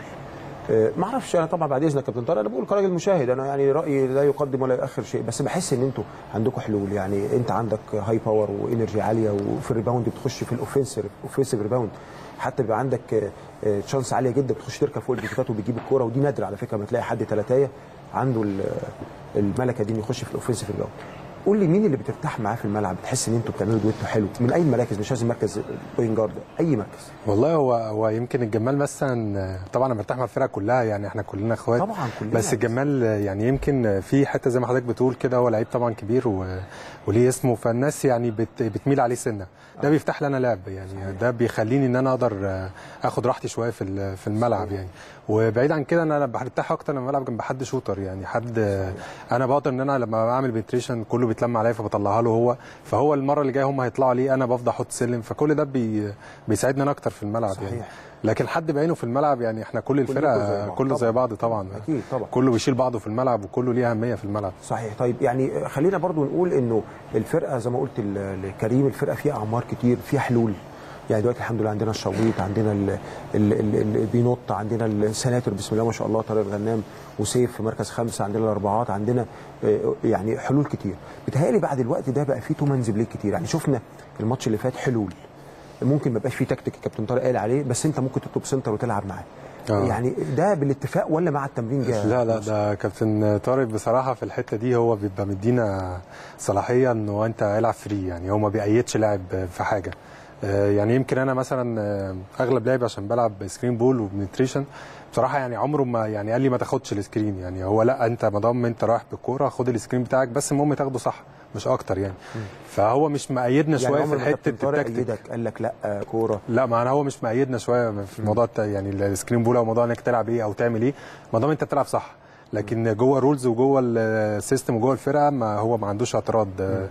ما اعرفش انا طبعا بعد اذنك يا كابتن طارق، انا بقول كراجل مشاهد، انا يعني رايي لا يقدم ولا يؤخر شيء، بس بحس ان انتوا عندكم حلول. يعني انت عندك هاي باور وانرجي عاليه، وفي الريباوند بتخش في الاوفنسيف ريباوند، حتى بيبقى عندك تشانس عاليه جدا بتخش تركب فوق البيكات وبتجيب الكوره، ودي نادره على فكره ما تلاقي حد ثلاثيه عنده الملكه دي انه يخش في الاوفنسيف ريباوند. قول لي مين اللي بترتاح معاه في الملعب، بتحس ان انتوا بتعملوا دويتو حلو من اي مراكز، مش لازم مركز بوينت جارد، اي مركز؟ والله هو يمكن الجمال مثلا، طبعا انا مرتاح مع الفرقه كلها، يعني احنا كلنا اخوات طبعا كلنا، بس الجمال يعني يمكن في حته زي ما حضرتك بتقول كده، هو لعيب طبعا كبير وليه اسمه، فالناس يعني بتميل عليه سنه. ده بيفتح لي انا لعب يعني صحيح. ده بيخليني ان انا اقدر اخد راحتي شويه في الملعب يعني. وبعيد عن كده انا برتاح اكتر لما بلعب جنب حد شوتر، يعني حد انا بقدر ان انا لما بعمل بنتريشن كله بيتلم عليا فبطلعها له هو، فهو المره اللي جايه هم هيطلعوا ليه انا بفضل احط سلم، فكل ده بيساعدني انا اكتر في الملعب صحيح. يعني لكن حد بعينه في الملعب يعني احنا كل الفرقه كله زي بعض طبعا اكيد طبعا، كله بيشيل بعضه في الملعب وكله ليه اهميه في الملعب صحيح. طيب يعني خلينا برضو نقول انه الفرقه زي ما قلت لكريم، الفرقه فيها اعمار كتير، فيها حلول. يعني دلوقتي الحمد لله عندنا الشويط، عندنا البينوط، عندنا السناتر بسم الله ما شاء الله، طارق الغنام وسيف في مركز 5، عندنا الاربعات، عندنا يعني حلول كتير. بتهيألي بعد الوقت ده بقى فيه تو مان بلاي كتير. يعني شفنا الماتش اللي فات حلول، ممكن ما يبقاش فيه تكتيك الكابتن طارق قال عليه، بس انت ممكن تطلب سنتر وتلعب معاه. يعني ده بالاتفاق ولا مع التمرين جاي؟ لا ده كابتن طارق بصراحه في الحته دي هو بيبقى مدينا صلاحيه انه انت العب فري، يعني هو ما بيأيدش لاعب في حاجه. يعني يمكن انا مثلا اغلب لعبي عشان بلعب سكرين بول وبنتريشن بصراحه، يعني عمره ما يعني قال لي ما تاخدش السكرين، يعني هو لا انت ما دام انت رايح بالكوره خد السكرين بتاعك، بس المهم تاخده صح مش اكتر يعني. فهو مش مأيدنا شويه يعني في حته التكتيك، قال لك لا كوره، لا ما هو مش مأيدنا شويه في موضوع يعني السكرين بول او موضوع انك تلعب ايه او تعمل ايه، ما دام انت بتلعب صح. لكن جوه رولز وجوه السيستم وجوه الفرقه ما هو ما عندوش اعتراض،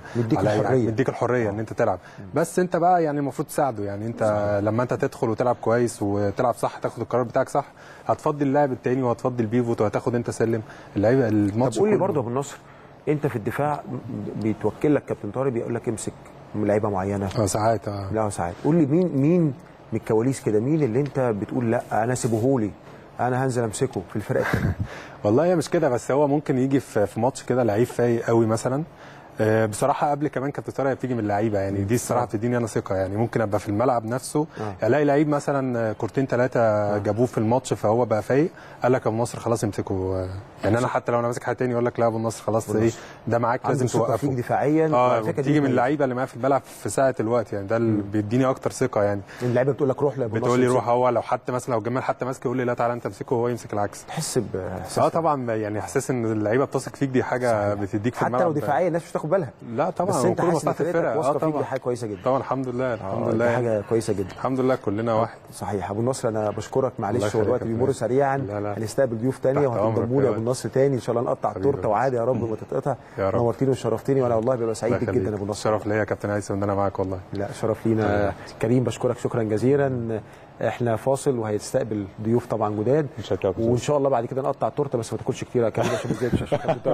مديك الحريه ان انت تلعب، بس انت بقى يعني المفروض تساعده. يعني انت لما انت تدخل وتلعب كويس وتلعب صح تاخد القرار بتاعك صح، هتفضي اللاعب التاني وهتفضي البيفوت وهتاخد انت سلم اللعيبه الماتش. طب قول لي برضه يا ابو النصر، انت في الدفاع بيتوكل لك كابتن طارق بيقول لك امسك لعيبه معينه؟ ساعات لا ساعات. قول لي مين من الكواليس كده، مين اللي انت بتقول لا انا سيبهولي انا هنزل امسكه في الفرقه؟ والله هي مش كده، بس هو ممكن يجي في ماتش كده لعيب فايق قوي مثلا. بصراحه قبل كمان كانت الطريقه بتيجي من اللعيبه، يعني دي الصراحه بتديني انا ثقه. يعني ممكن ابقى في الملعب نفسه الاقي لعيب مثلا كورتين ثلاثه جابوه في الماتش فهو بقى فايق، قال لك ابو النصر خلاص امسكه. يعني انا حتى لو انا ماسك حد تاني يقول لك لا ابو النصر خلاص ايه ده معاك لازم توقفه دفاعيا. بتيجي من اللعيبه اللي معايا في الملعب في ساعه الوقت، يعني ده اللي بيديني اكتر ثقه. يعني اللعيبه بتقول لك روح لابو النصر، بتقول لي روح. هو لو حتى مثلا لو جمال حتى ماسك يقول لي لا تعالى انت امسكه وهو يمسك العكس، تحس باحساس طبعا. يعني احساس ان اللعيبه بتثق فيك دي حاجه بتديك في الملعب، حتى لو دفاعيا الناس مش تاخد بالها. لا طبعا، بس انت حاسس ان فرقتك واثقه فيك، دي حاجه كويسه جدا. طبعا الحمد لله الحمد لله، حاجه كويسه جدا الحمد لله كلنا واحد. صحيح. ابو النصر انا بشكرك، معلش هو الوقت بيمر سريعا، هنستقبل ضيوف ثانيه وهتنضموا لي يا ابو النصر ثاني ان شاء الله، نقطع التورته وعادي يا رب ما تتقطع. نورتيني وشرفتني، وانا والله ببقى سعيد جدا يا ابو النصر. شرف ليا يا كابتن هيثم ان انا معاك والله. لا شرف لينا. كريم بشكرك شكرا جزيلا. احنا فاصل وهيستقبل ضيوف طبعا جداد، وان شاء الله بعد كده نقطع التورته، بس ما تاكلش كتير يا كريم عشان ازاي مش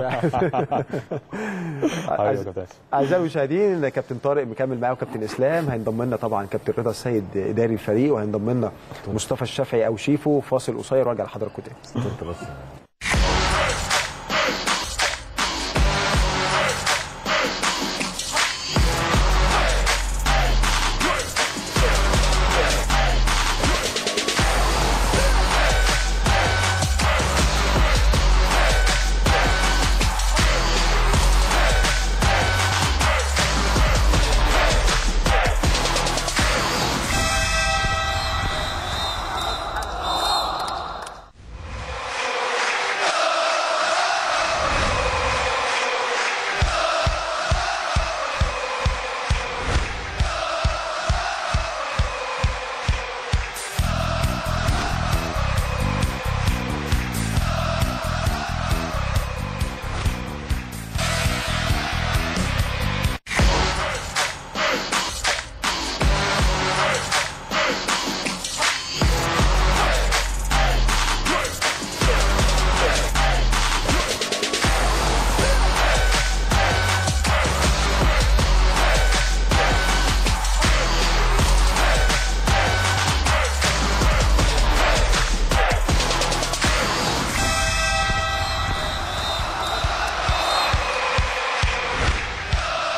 اعزائي المشاهدين، كابتن طارق مكمل معاه وكابتن اسلام، هينضم لنا طبعا كابتن رضا السيد اداري الفريق، وهينضم لنا مصطفى الشافعي او شيفو. فاصل قصير وارجع لحضراتكم تاني.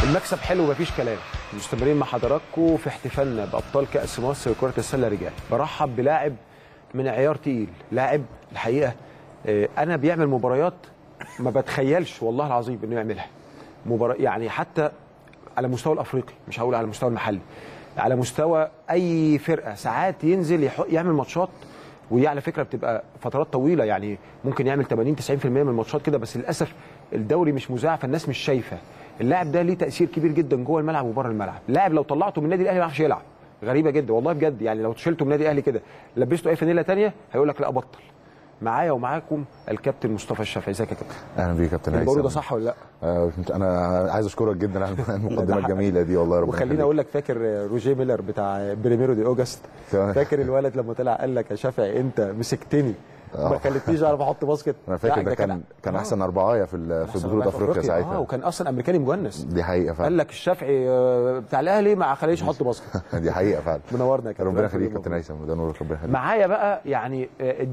المكسب حلو مفيش كلام. مستمرين مع حضراتكم في احتفالنا بابطال كاس مصر لكره السله رجال. برحب بلاعب من عيار تقيل، لاعب الحقيقه انا بيعمل مباريات ما بتخيلش والله العظيم انه يعملها. يعني حتى على مستوى الافريقي، مش هقول على المستوى المحلي، على مستوى اي فرقه ساعات ينزل يعمل ماتشات، ودي على فكره بتبقى فترات طويله، يعني ممكن يعمل 80-90% من الماتشات كده، بس للاسف الدوري مش مذاع فالناس مش شايفه. اللاعب ده ليه تاثير كبير جدا جوه الملعب وبره الملعب. لاعب لو طلعته من النادي الاهلي ما يعرفش يلعب، غريبه جدا والله بجد. يعني لو شلته من النادي الاهلي كده لبسته اي فانيله ثانيه هيقول لك لا بطل. معايا ومعاكم الكابتن مصطفى الشافعي. ازيك يا كابتن؟ اهلا بيك يا كابتن هيثم. البرو ده صح ولا لا؟ انا عايز اشكرك جدا على المقدمه الجميله دي والله. ربنا وخليني اقول لك، فاكر روجيه ميلر بتاع بريميرو دي اوجست؟ فاكر الولد لما طلع قال لك يا شافعي انت مسكتني ما خليتنيش اعرف احط باسكت؟ انا فاكر ده كان احسن اربعايه في بطوله افريقيا ساعتها. وكان اصلا امريكاني مجنس. دي حقيقه فعلا. قال لك الشافعي بتاع الاهلي ما خليش يحط باسكت. دي حقيقه فعلا. منورنا يا كابتن. ربنا يخليك يا كابتن هيثم، ده نورك ربنا يخليك. معايا بقى يعني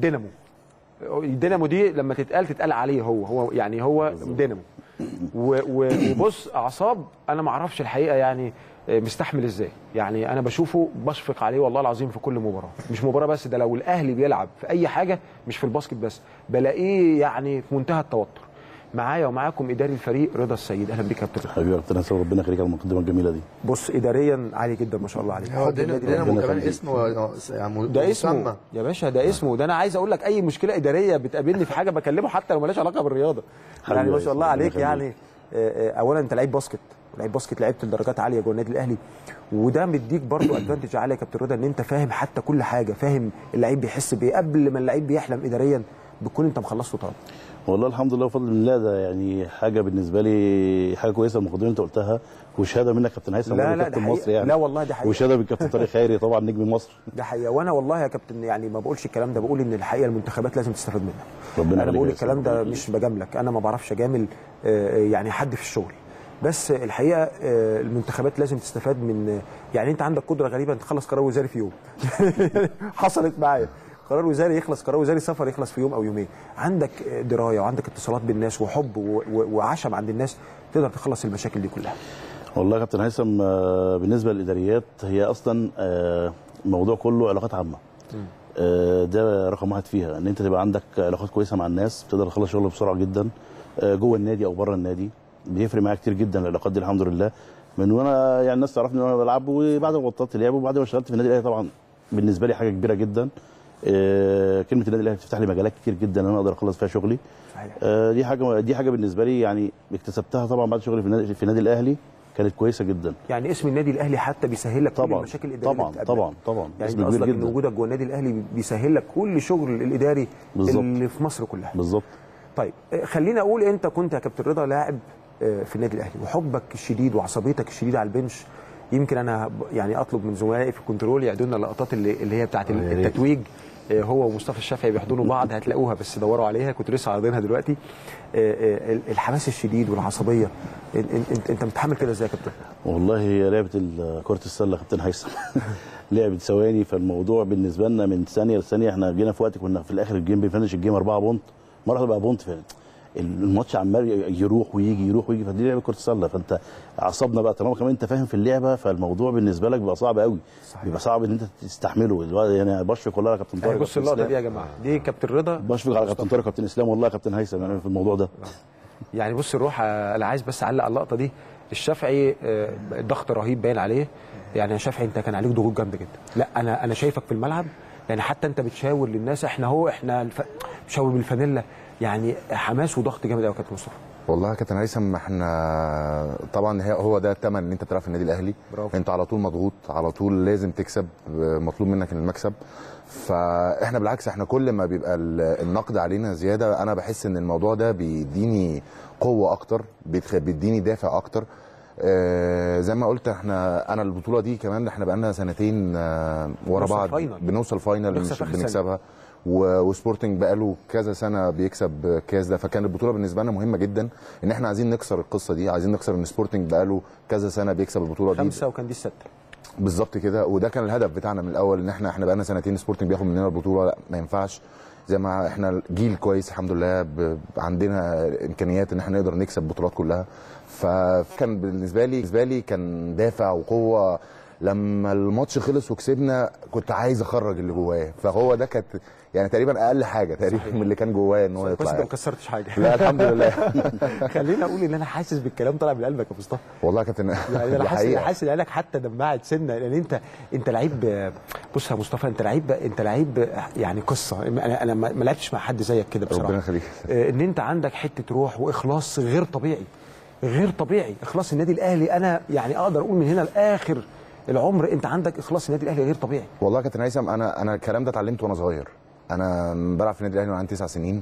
الدينامو دي لما تتقال عليه هو يعني هو دينامو. وبص اعصاب انا ما اعرفش الحقيقه يعني مستحمل ازاي. يعني انا بشوفه بشفق عليه والله العظيم في كل مباراه، مش مباراه بس، ده لو الاهلي بيلعب في اي حاجه مش في الباسكت بس بلاقيه يعني في منتهى التوتر. معايا ومعاكم اداري الفريق رضا السيد. اهلا بيك يا كابتن. حبيبي يا كابتن هيثم، ربنا يخليك على المقدمه الجميله دي. بص اداريا عالي جدا ما شاء الله عليك. هو دينامو كمان اسمه ده اسمه يا باشا، ده اسمه. ده انا عايز اقول لك اي مشكله اداريه بتقابلني في حاجه بكلمه حتى لو مالهاش علاقه بالرياضه. يعني ما شاء الله عليك. يعني اولا انت لعيب باسكت، لعبت لدرجات عاليه جوه النادي الاهلي، وده مديك برضو ادفانتج عاليه يا كابتن رضا، ان انت فاهم حتى كل حاجه، فاهم اللعيب بيحس بايه قبل ما اللعيب بيحلم اداريا، بتكون انت مخلصه طبعا. والله الحمد لله وفضل الله، ده يعني حاجه بالنسبه لي حاجه كويسه. المقدمه انت قلتها وشهاده منك كابتن هيثم. لا كابتن مصر يعني. لا والله ده حقيقه. وشهاده من كابتن طارق خيري طبعا نجم مصر. ده حقيقه. وانا والله يا كابتن يعني ما بقولش الكلام ده، بقول ان الحقيقه المنتخبات لازم تستفاد منها. ربنا انا بقول الكلام ده مش بجاملك، انا ما بعرفش اجامل يعني حد في الشغل، بس الحقيقه المنتخبات لازم تستفاد من. يعني انت عندك قدره غريبه انت تخلص قرار وزاري في يوم. حصلت معايا، قرار وزاري يخلص، قرار وزاري سفر يخلص في يوم او يومين. عندك درايه وعندك اتصالات بالناس وحب وعشم عند الناس، تقدر تخلص المشاكل دي كلها. والله يا كابتن هيثم بالنسبه للاداريات هي اصلا الموضوع كله علاقات عامه. ده رقم واحد فيها، ان انت تبقى عندك علاقات كويسه مع الناس، تقدر تخلص شغل بسرعه جدا جوه النادي او بره النادي. بيفرق معايا كتير جدا العلاقات دي الحمد لله. من وانا يعني الناس تعرفني وانا بلعب، وبعد ما بطلت لعب وبعد ما اشتغلت في النادي الاهلي طبعا بالنسبه لي حاجه كبيره جدا. كلمه النادي الاهلي بتفتح لي مجالات كتير جدا انا اقدر اخلص فيها شغلي. دي حاجه بالنسبه لي يعني اكتسبتها طبعا بعد شغلي في النادي الاهلي، كانت كويسه جدا. يعني اسم النادي الاهلي حتى بيسهل لك كل المشاكل الاداريه طبعا يعني انت قصدك ان وجودك جوه النادي الاهلي بيسهل لك كل شغل الاداري بالزبط. اللي في مصر كلها بالظبط. طيب خلينا اقول انت كنت يا كابتن رضا لاعب في النادي الاهلي، وحبك الشديد وعصبيتك الشديده على البنش. يمكن انا يعني اطلب من زملائي في الكنترول يعدوا لنا اللقطات اللي هي بتاعت التتويج، هو ومصطفى الشافعي بيحضنوا بعض، هتلاقوها بس دوروا عليها، كنت لسه عارضينها دلوقتي. الحماس الشديد والعصبيه، انت متحمل كده ازاي يا كابتن؟ والله هي لعبه كره السله يا كابتن هيثم لعبه ثواني، فالموضوع بالنسبه لنا من ثانيه لثانيه. احنا جينا في وقت كنا في الاخر الجيم بنفنش الجيم 4 بونت، مره تبقى بونت فعلا، الماتش عمال يروح ويجي فدي لعبه كره السله. فانت اعصابنا بقى طالما كمان انت فاهم في اللعبه، فالموضوع بالنسبه لك بيبقى صعب قوي. صحيح. بيبقى صعب ان انت تستحمله. يعني بشفق والله على كابتن طارق. بص اللقطه دي يا جماعه، دي كابتن رضا، بشفق على كابتن طارق كابتن اسلام والله يا كابتن هيثم يعني في الموضوع ده. يعني بص الروح، انا عايز بس اعلق على اللقطه دي. الشافعي ضغط رهيب باين عليه. يعني يا شافعي انت كان عليك ضغوط جامده جدا. لا انا شايفك في الملعب، يعني حتى انت بتشاور للناس، احنا بتشاور بالفانيلا، يعني حماس وضغط جامد قوي يا كابتن مصطفى. والله يا كابتن هيثم احنا طبعا هو ده الثمن ان انت تلعب في النادي الاهلي. برافو. انت على طول مضغوط، على طول لازم تكسب، مطلوب منك المكسب. فاحنا بالعكس، احنا كل ما بيبقى النقد علينا زياده انا بحس ان الموضوع ده بيديني قوه اكتر، بيديني دافع اكتر. زي ما قلت انا البطوله دي كمان احنا بقالنا سنتين ورا بعض بنوصل فاينل مش بنكسبها، وسبورتنج بقاله كذا سنه بيكسب كاس ده. فكانت البطوله بالنسبه لنا مهمه جدا، ان احنا عايزين نكسر القصه دي، عايزين نكسر ان سبورتنج بقاله كذا سنه بيكسب البطوله دي 5 وكان دي 6 بالظبط كده. وده كان الهدف بتاعنا من الاول، ان احنا بقالنا سنتين سبورتنج بياخد مننا البطوله، لا ما ينفعش. زي ما احنا جيل كويس الحمد لله، عندنا امكانيات ان احنا نقدر نكسب بطولات كلها. فكان بالنسبه لي كان دافع وقوه. لما الماتش خلص وكسبنا كنت عايز اخرج اللي جوايا، فهو ده كانت يعني تقريبا اقل حاجه تقريبا من اللي كان جوايا ان هو يطلع. بس انت ما كسرتش حاجه. لا الحمد لله. خليني اقول ان انا حاسس بالكلام طالع من قلبك يا مصطفى. والله كابتن يعني انا حاسس ان قالك حتى دمعت سنه، لان انت لعيب. بص يا مصطفى، انت لعيب يعني قصه. انا ما لعبتش مع حد زيك كده بصراحه. ربنا يخليك. ان انت عندك حته روح واخلاص غير طبيعي، غير طبيعي. اخلاص النادي الاهلي، انا يعني اقدر اقول من هنا لاخر العمر انت عندك اخلاص النادي الاهلي غير طبيعي. والله يا كابتن هيثم، انا الكلام ده اتعلمته وانا صغير. انا بلعب في النادي الاهلي وانا عندي 9 سنين.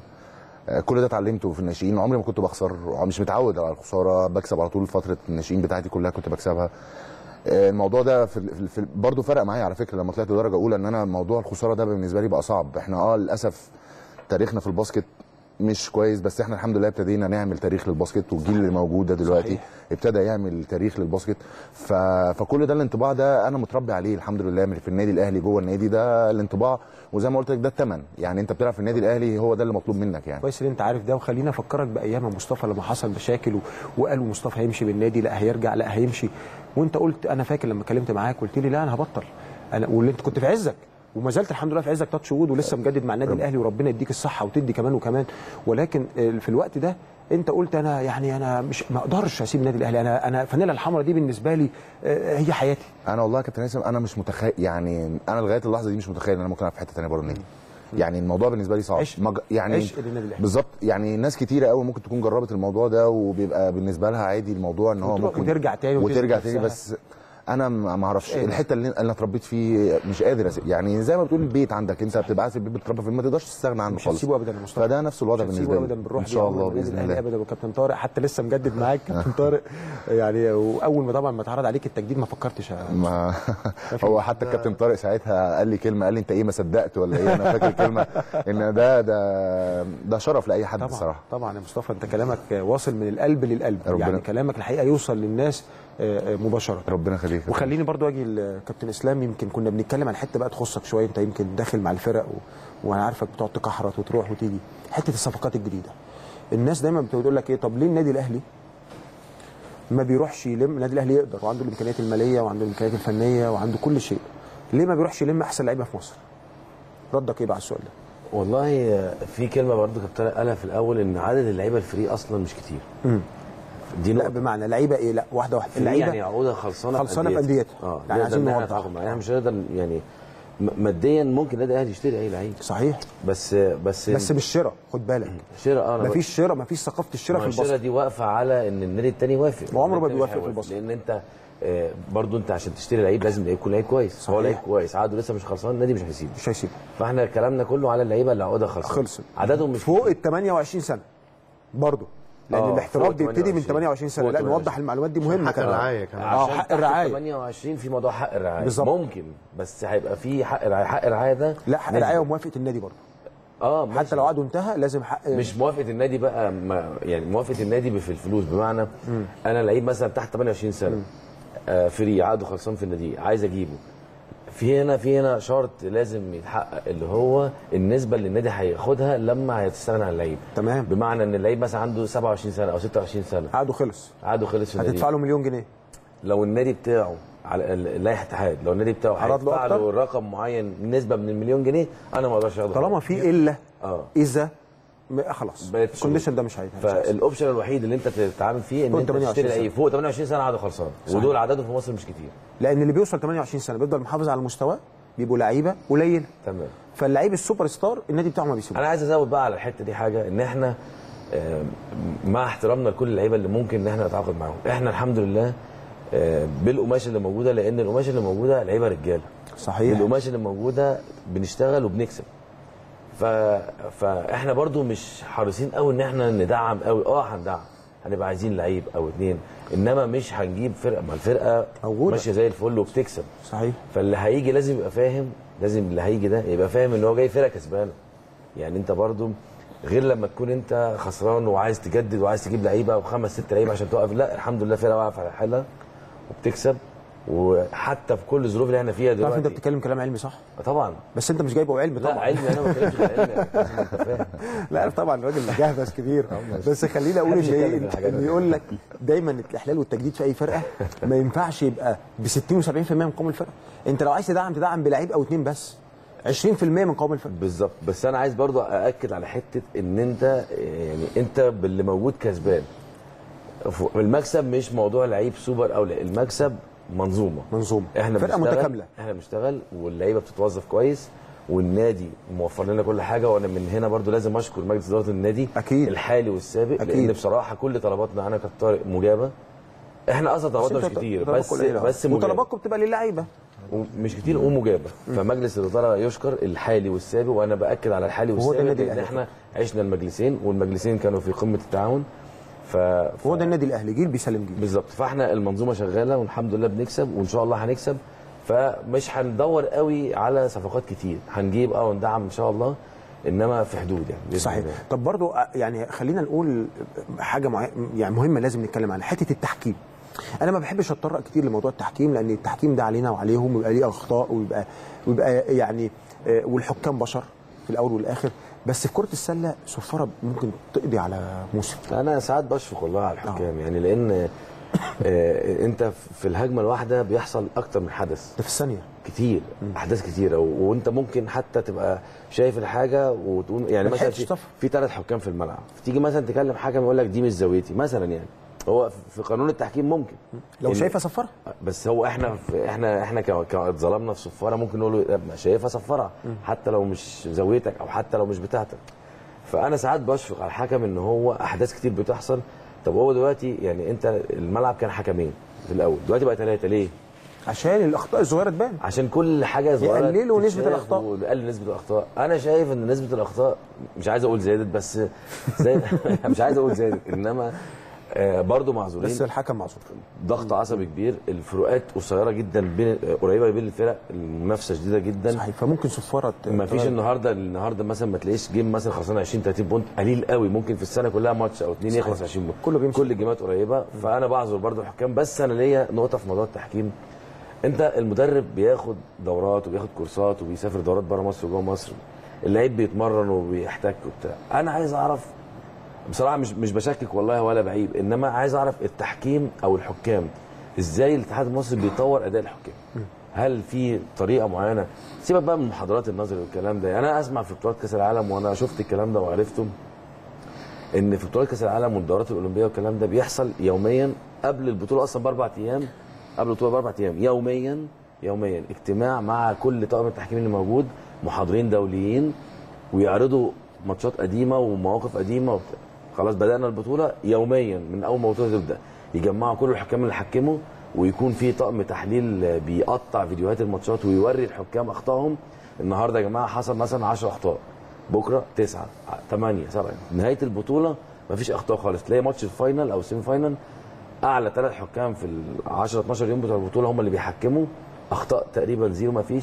كل ده اتعلمته في الناشئين. عمري ما كنت بخسر، مش متعود على الخساره، بكسب على طول. فتره الناشئين بتاعتي كلها كنت بكسبها. الموضوع ده برضه فرق معايا على فكره لما طلعت درجه اولى، ان انا موضوع الخساره ده بالنسبه لي بقى صعب. احنا للاسف تاريخنا في الباسكت مش كويس، بس احنا الحمد لله ابتدينا نعمل تاريخ للباسكت، والجيل اللي موجود ده دلوقتي صحيح. ابتدى يعمل تاريخ للباسكت. فكل ده الانطباع ده انا متربي عليه الحمد لله في النادي الاهلي. جوه النادي ده الانطباع، وزي ما قلت لك ده الثمن. يعني انت بتلعب في النادي الاهلي، هو ده اللي مطلوب منك يعني. كويس ان انت عارف ده. وخلينا افكرك بايام مصطفى لما حصل مشاكل وقالوا مصطفى هيمشي بالنادي، لا هيرجع، لا هيمشي. وانت قلت، انا فاكر لما كلمت معاك قلت لي لا انا هبطل. واللي انت كنت في عزك وما زلت الحمد لله في عزك تاتش وود، ولسه مجدد مع النادي الاهلي، وربنا يديك الصحه وتدي كمان وكمان. ولكن في الوقت ده انت قلت انا مش ما اقدرش اسيب النادي الاهلي. انا الفانيله الحمراء دي بالنسبه لي هي حياتي. انا والله يا كابتن هيثم انا مش متخيل، يعني انا لغايه اللحظه دي مش متخيل ان انا ممكن العب في حته ثانيه بره النادي. يعني الموضوع بالنسبه لي صعب. يعني بالظبط. يعني ناس كتيره قوي ممكن تكون جربت الموضوع ده وبيبقى بالنسبه لها عادي الموضوع ان هو ممكن وترجع تاني بس انا ما اعرفش الحته اللي انا اتربيت فيه مش قادر اسيب. يعني زي ما بتقول البيت عندك، انت بتبقى عايز البيت بتتربى فيه، ما تقدرش تستغنى عنه خالص. مش هسيبه ابدا يا مصطفى. فده نفس الوضع بالنسبه لي. ابدا بالروح ان شاء الله باذن الله ابدا. وكابتن طارق حتى لسه مجدد معاك كابتن طارق. يعني واول ما طبعا ما اتعرض عليك التجديد ما فكرتش هو حتى الكابتن طارق ساعتها قال لي كلمه، قال لي انت ايه ما صدقت ولا ايه؟ انا فاكر كلمه ان ده شرف لاي حد بصراحه. طبعا يا مصطفى انت كلامك واصل من القلب للقلب. يعني كلامك الحقيقه يوصل للناس مباشره. ربنا يخليك. وخليني برضو اجي لكابتن اسلام. يمكن كنا بنتكلم عن حته بقى تخصك شويه، انت يمكن داخل مع الفرق وانا عارفك بتقعد تكحرت وتروح وتيجي. حته الصفقات الجديده، الناس دايما بتقول لك ايه، طب ليه النادي الاهلي ما بيروحش يلم؟ النادي الاهلي يقدر وعنده الامكانيات الماليه وعنده الامكانيات الفنيه وعنده كل شيء، ليه ما بيروحش يلم احسن لعيبه في مصر؟ ردك ايه بقى على السؤال ده؟ والله في كلمه برضو كابتن قالها في الاول، ان عدد اللعيبه الفريق اصلا مش كتير. دي لا بمعنى لعيبه ايه؟ لا واحده اللعيبه يعني عقودها خلصانه في انديتها. يعني عايزين نوضح. احنا مش هنقدر يعني ماديا ممكن النادي الاهلي يشتري اي لعيب صحيح، بس مش شراء. خد بالك، شراء مفيش شراء، مفيش ثقافه الشراء في الباسكت. الشراء دي واقفه على ان النادي الثاني يوافق، وعمره ما بيوافق في الباسكت. لان انت برضو انت عشان تشتري لعيب لازم يكون لعيب كويس. هو لعيب كويس عقده لسه مش خلصان، النادي مش هيسيبه. فاحنا كلامنا كله على اللعيبه اللي عقودها خلصت عددهم مش فوق ال 28 سنه برضو، لان الاحتراف بيبتدي من 28 سنه. لا نوضح المعلومات دي مهمه. حق الرعايه كمان. حق الرعايه 28 في موضوع حق الرعايه بالزبط. ممكن بس هيبقى في حق الرعايه ده. لا حق الرعايه وموافقه النادي برضه. حتى لو عقده انتهى لازم حق. مش موافقه النادي بقى يعني موافقه النادي في الفلوس. بمعنى انا لعيب مثلا تحت 28 سنه فري عقده خلصان في النادي، عايز اجيبه، في هنا شرط لازم يتحقق، اللي هو النسبه اللي النادي هياخدها لما هيتستغنى عن اللعيب. تمام. بمعنى ان اللعيب مثلا عنده 27 سنه او 26 سنه عقده خلص في النادي، هتدفع له مليون جنيه. لو النادي بتاعه على اللائحه اتحاد، لو النادي بتاعه هيدفع له رقم معين نسبه من المليون جنيه، انا ما اقدرش اخده طالما في الا اذا خلاص الكونديشن ده مش هيتعمل. فالاوبشن الوحيد اللي انت تتعامل فيه ان انت تشتري لعيب فوق 28 سنه عقده خلصان، ودول عددهم في مصر مش كتير، لان اللي بيوصل 28 سنه بيفضل محافظ على المستوى، بيبقوا لعيبه قليله. تمام. فاللعيب السوبر ستار النادي بتاعه ما بيسيبوش. انا عايز ازود بقى على الحته دي حاجه، ان احنا مع احترامنا لكل اللعيبه اللي ممكن ان احنا نتعاقد معاهم، احنا الحمد لله بالقماش اللي موجوده، لان القماش اللي موجوده لعيبه رجاله. صحيح. بالقماش اللي موجوده بنشتغل وبنكسب. فاحنا برضو مش حريصين قوي ان احنا ندعم قوي. هندعم، هنبقى عايزين لعيب او اتنين، انما مش هنجيب فرقه. ما الفرقه ماشيه زي الفل وبتكسب. صحيح. فاللي هيجي لازم يبقى فاهم، لازم اللي هيجي ده يبقى فاهم ان هو جاي فرقه كسبانه. يعني انت برضو غير لما تكون انت خسران وعايز تجدد وعايز تجيب لعيبه وخمس ست لعيبه عشان توقف. لا الحمد لله فرقه واقفه على حالها وبتكسب وحتى في كل الظروف اللي احنا فيها تعرف دلوقتي. انت بتتكلم كلام علمي صح؟ طبعا. بس انت مش جايبه علم طبعا. لا علمي، انا ما بتكلمش في العلم يعني. لا طبعا الراجل جهبذ كبير. بس خليني اقول ان يقول لك دايما الاحلال والتجديد في اي فرقه ما ينفعش يبقى ب 60 و70% من قوام الفرقه. انت لو عايز تدعم بلعيب او اتنين بس 20% من قوام الفرقه. بالظبط. بس انا عايز برضو ااكد على حته ان انت يعني انت باللي موجود كسبان. المكسب مش موضوع لعيب سوبر او لا، المكسب منظومه. احنا فرقه متكامله. احنا بنشتغل واللعيبه بتتوظف كويس والنادي موفر لنا كل حاجه. وانا من هنا برضو لازم اشكر مجلس اداره النادي أكيد. الحالي والسابق. أكيد. لان بصراحه كل طلباتنا انا كابتن طارق مجابه. احنا اصلا طلباتنا مش كتير بس وطلباتكم بتبقى للعيبه مش كتير ومجابه. فمجلس الاداره يشكر الحالي والسابق، وانا باكد على الحالي والسابق لان احنا عشنا المجلسين والمجلسين كانوا في قمه التعاون. هو ده النادي الاهلي، جيل بيسلم جيل. بالظبط. فاحنا المنظومه شغاله والحمد لله بنكسب وان شاء الله هنكسب. فمش هندور قوي على صفقات كتير، هنجيب وندعم ان شاء الله، انما في حدود يعني. صحيح. طب برضو يعني خلينا نقول حاجه يعني مهمه لازم نتكلم عنها، حته التحكيم. انا ما بحبش اتطرق كتير لموضوع التحكيم لان التحكيم ده علينا وعليهم ويبقى ليه اخطاء ويبقى يعني والحكام بشر في الاول والاخر. بس في كره السله صفاره ممكن تقضي على موسم. انا ساعات بشفق والله على الحكام يعني لان انت في الهجمه الواحده بيحصل اكتر من حدث. ده في الثانيه كتير. احداث كتيره وانت ممكن حتى تبقى شايف الحاجه وتقول يعني مثلا في 3 حكام في الملعب، تيجي مثلا تكلم حكم يقول لك دي مش زاويتي مثلا. يعني هو في قانون التحكيم ممكن لو شايفها صفرها، بس هو احنا اتظلمنا في صفاره ممكن نقول له شايفها صفرها حتى لو مش زاويتك او حتى لو مش بتاعتك. فانا ساعات بشفق على الحكم ان هو احداث كتير بتحصل. طب هو دلوقتي يعني انت الملعب كان حكمين في الاول، دلوقتي بقى 3 ليه؟ عشان الاخطاء الصغيره تبان، عشان كل حاجه صغيره يقللوا نسبه الاخطاء ويقلل نسبه الاخطاء. انا شايف ان نسبه الاخطاء مش عايز اقول زادت بس مش عايز اقول زادت انما برضه معذورين. بس الحكم معذور. ضغط عصبي كبير، الفروقات قصيره جدا قريبه بين الفرق، المنافسه شديده جدا. صحيح. فممكن صفاره ما فيش النهارده مثلا ما تلاقيش جيم مثلا خلصان 20 30 بونت، قليل قوي. ممكن في السنه كلها ماتش او 2 يخلص 20 بونت. كل الجيمات قريبه. فانا بعذر برضه الحكام. بس انا ليا نقطه في موضوع التحكيم. انت المدرب بياخد دورات وبياخد كورسات وبيسافر دورات بره مصر وجوه مصر، اللعيب بيتمرن وبيحتك وبتاع. انا عايز اعرف بصراحه، مش بشكك والله ولا بعيب، انما عايز اعرف التحكيم او الحكام ازاي الاتحاد المصري بيطور اداء الحكام. هل في طريقه معينه؟ سيبك بقى من محاضرات النظري والكلام ده. انا اسمع في بطولات كاس العالم وانا شفت الكلام ده وعرفته ان في بطولات كاس العالم والدورات الاولمبيه والكلام ده بيحصل يوميا قبل البطوله اصلا ب4 ايام، قبل البطوله ب4 ايام يوميا اجتماع مع كل طاقم التحكيم اللي موجود، محاضرين دوليين، ويعرضوا ماتشات قديمه ومواقف قديمه وبتاع. خلاص بدانا البطوله يوميا من اول ما البطوله تبدا يجمعوا كل الحكام اللي حكموا، ويكون في طقم تحليل بيقطع فيديوهات الماتشات ويوري الحكام اخطائهم. النهارده يا جماعه حصل مثلا 10 اخطاء، بكره 9 8 7، نهايه البطوله مفيش اخطاء خالص. تلاقي ماتش الفاينل او السيمي فاينل اعلى 3 حكام في ال 10 12 يوم بتوع البطوله هم اللي بيحكموا، اخطاء تقريبا زيرو مفيش.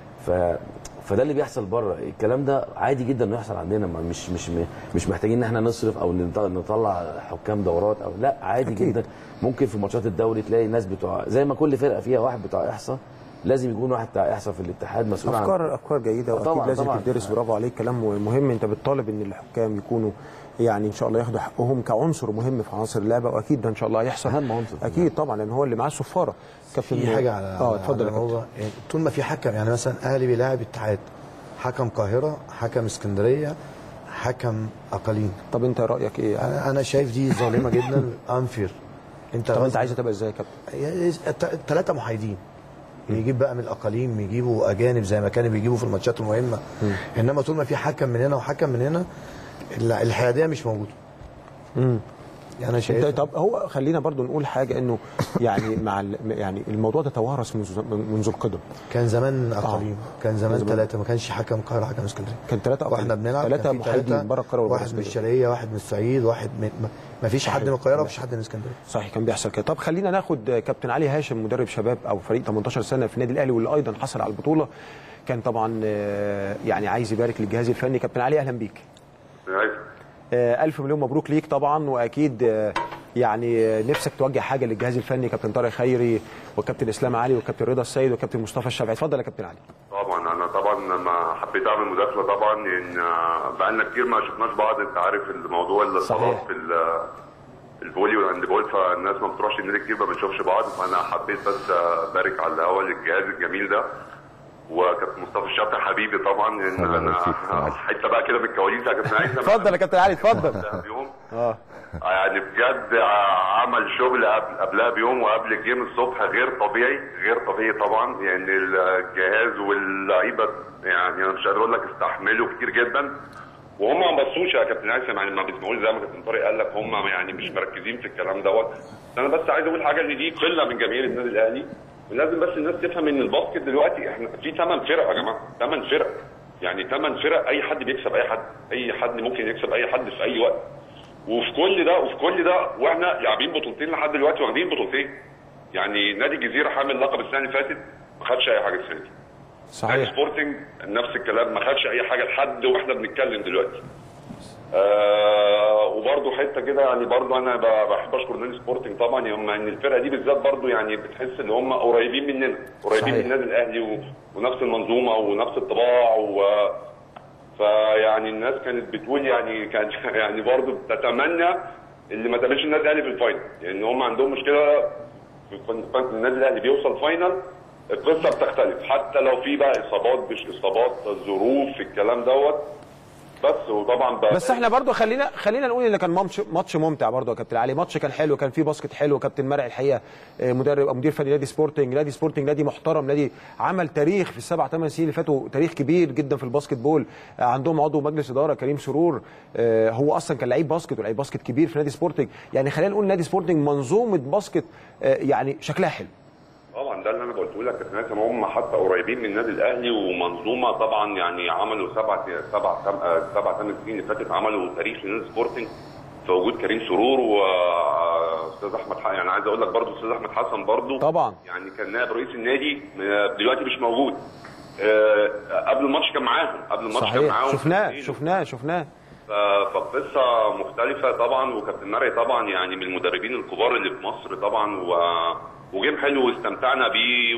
فده اللي بيحصل بره. الكلام ده عادي جدا انه يحصل عندنا، مش محتاجين ان احنا نصرف او نطلع حكام دورات او لا، عادي أكيد. جدا. ممكن في ماتشات الدوري تلاقي ناس بتوع زي ما كل فرقه فيها واحد بتاع احصاء، لازم يكون واحد بتاع احصاء في الاتحاد مسؤول عن افكار جيده واكيد لازم تدرس. برافو عليك، كلام مهم. انت بتطالب ان الحكام يكونوا يعني ان شاء الله ياخدوا حقهم كعنصر مهم في عناصر اللعبه، واكيد ده ان شاء الله هيحصل. اهم عنصر اكيد طبعا لان هو اللي معاه الصفاره. في حاجه على اتفضل. هو يعني طول ما في حكم، يعني مثلا اهلي بيلاعب اتحاد، حكم قاهره، حكم اسكندريه، حكم اقاليم. طب انت رايك ايه؟ انا شايف دي ظالمه جدا، انفير. انت عايز تبقى ازاي يا كابتن؟ 3 محايدين، يجيب بقى من الاقاليم، يجيبوا اجانب زي ما كانوا بيجيبوا في الماتشات المهمه. انما طول ما في حكم من هنا وحكم من هنا، الحياديه مش موجوده. يعني شايف. طب هو خلينا برضو نقول حاجه، انه يعني يعني الموضوع ده توارث منذ القدم. كان زمان اقاليم، كان زمان 3، ما كانش حكم قاهره حكم اسكندريه، كان 3 واحنا بنلعب 3 محايدين بره القاهره، واحد من الشرقيه، واحد من الصعيد، واحد ما فيش حد من القاهره ومفيش حد من اسكندريه. صحيح كان بيحصل كده. طب خلينا ناخد كابتن علي هاشم، مدرب شباب او فريق 18 سنه في النادي الاهلي واللي ايضا حصل على البطوله. كان طبعا يعني عايز يبارك للجهاز الفني. كابتن علي اهلا بيك. الف مليون مبروك ليك طبعا، واكيد يعني نفسك توجه حاجه للجهاز الفني كابتن طارق خيري والكابتن اسلام علي والكابتن رضا السيد والكابتن مصطفى الشافعي؟ اتفضل يا كابتن علي. طبعا انا لما حبيت اعمل مداخله طبعا ان بقالنا كتير ما شفناش بعض. انت عارف الموضوع الاصابات في الفولي والهاند بول، فالناس ما بتروحش النادي كتير ما بنشوفش بعض. فانا حبيت بس ابارك على الاول الجهاز الجميل ده وكابتن مصطفى الشافعي حبيبي طبعا. ان انا حته بقى كده من الكواليس يا كابتن عايز. اتفضل يا كابتن علي اتفضل. يعني بجد عمل شغل قبلها بيوم وقبل الجيم الصبح غير طبيعي طبعا. يعني الجهاز واللعيبه يعني انا مش قادر اقول لك استحملوا كتير جدا، وهم ما بصوش يا كابتن هيثم، يعني ما بيسمعوش زي ما كابتن طارق قال لك، هم يعني مش مركزين في الكلام دوت. انا بس عايز اقول حاجه، ان دي قله من جماهير النادي الاهلي، ولازم بس الناس تفهم ان الباسكت دلوقتي احنا في 8 فرق يا جماعه، 8 فرق، يعني 8 فرق اي حد بيكسب اي حد ممكن يكسب اي حد في اي وقت. وفي كل ده واحنا لاعبين بطولتين لحد دلوقتي، واخدين بطولتين. يعني نادي الجزيره حامل لقب السنه اللي فاتت ما خدش اي حاجه السنه دي. صحيح. نادي سبورتنج نفس الكلام، ما خدش اي حاجه لحد واحنا بنتكلم دلوقتي. وبرده حته كده يعني برده انا بحب اشكر نادي سبورتنج طبعا، يوم ان الفرقه دي بالذات برده يعني بتحس ان هم قريبين مننا، قريبين من النادي الاهلي ونفس المنظومه ونفس الطباع فيعني الناس كانت بتقول كانت يعني برضه بتتمنى اللي ما تقابلش النادي الاهلي في الفاينل، لان يعني هم عندهم مشكله في النادي الاهلي بيوصل فاينل القصه بتختلف، حتى لو في بقى اصابات مش اصابات، ظروف الكلام دوت. بس وطبعا بس احنا برضو خلينا نقول ان كان ماتش ممتع برضو يا كابتن علي، ماتش كان حلو، كان فيه باسكت حلو. كابتن مرعي الحقيقه مدير فني نادي سبورتنج، نادي محترم، نادي عمل تاريخ في ال7 8 سنين اللي فاتوا، تاريخ كبير جدا في الباسكت بول. عندهم عضو مجلس اداره كريم سرور، هو اصلا كان لعيب باسكت ولعيب باسكت كبير في نادي سبورتنج. يعني خلينا نقول نادي سبورتنج منظومه باسكت يعني شكلها حلو. طبعا ده اللي انا قلته لك، الناس هم حتى قريبين من النادي الاهلي ومنظومه طبعا. يعني عملوا 7 8 سنين اللي فاتت عملوا تاريخ لنادي سبورتنج في وجود كريم سرور واستاذ احمد حسن. يعني عايز اقول لك برضه استاذ احمد حسن برضه طبعا يعني كان نائب رئيس النادي، دلوقتي مش موجود. قبل الماتش كان معاهم، صحيح. شفناه فقصه مختلفه طبعا. وكابتن مرعي طبعا يعني من المدربين الكبار اللي في مصر طبعا، وجيم حلو واستمتعنا بيه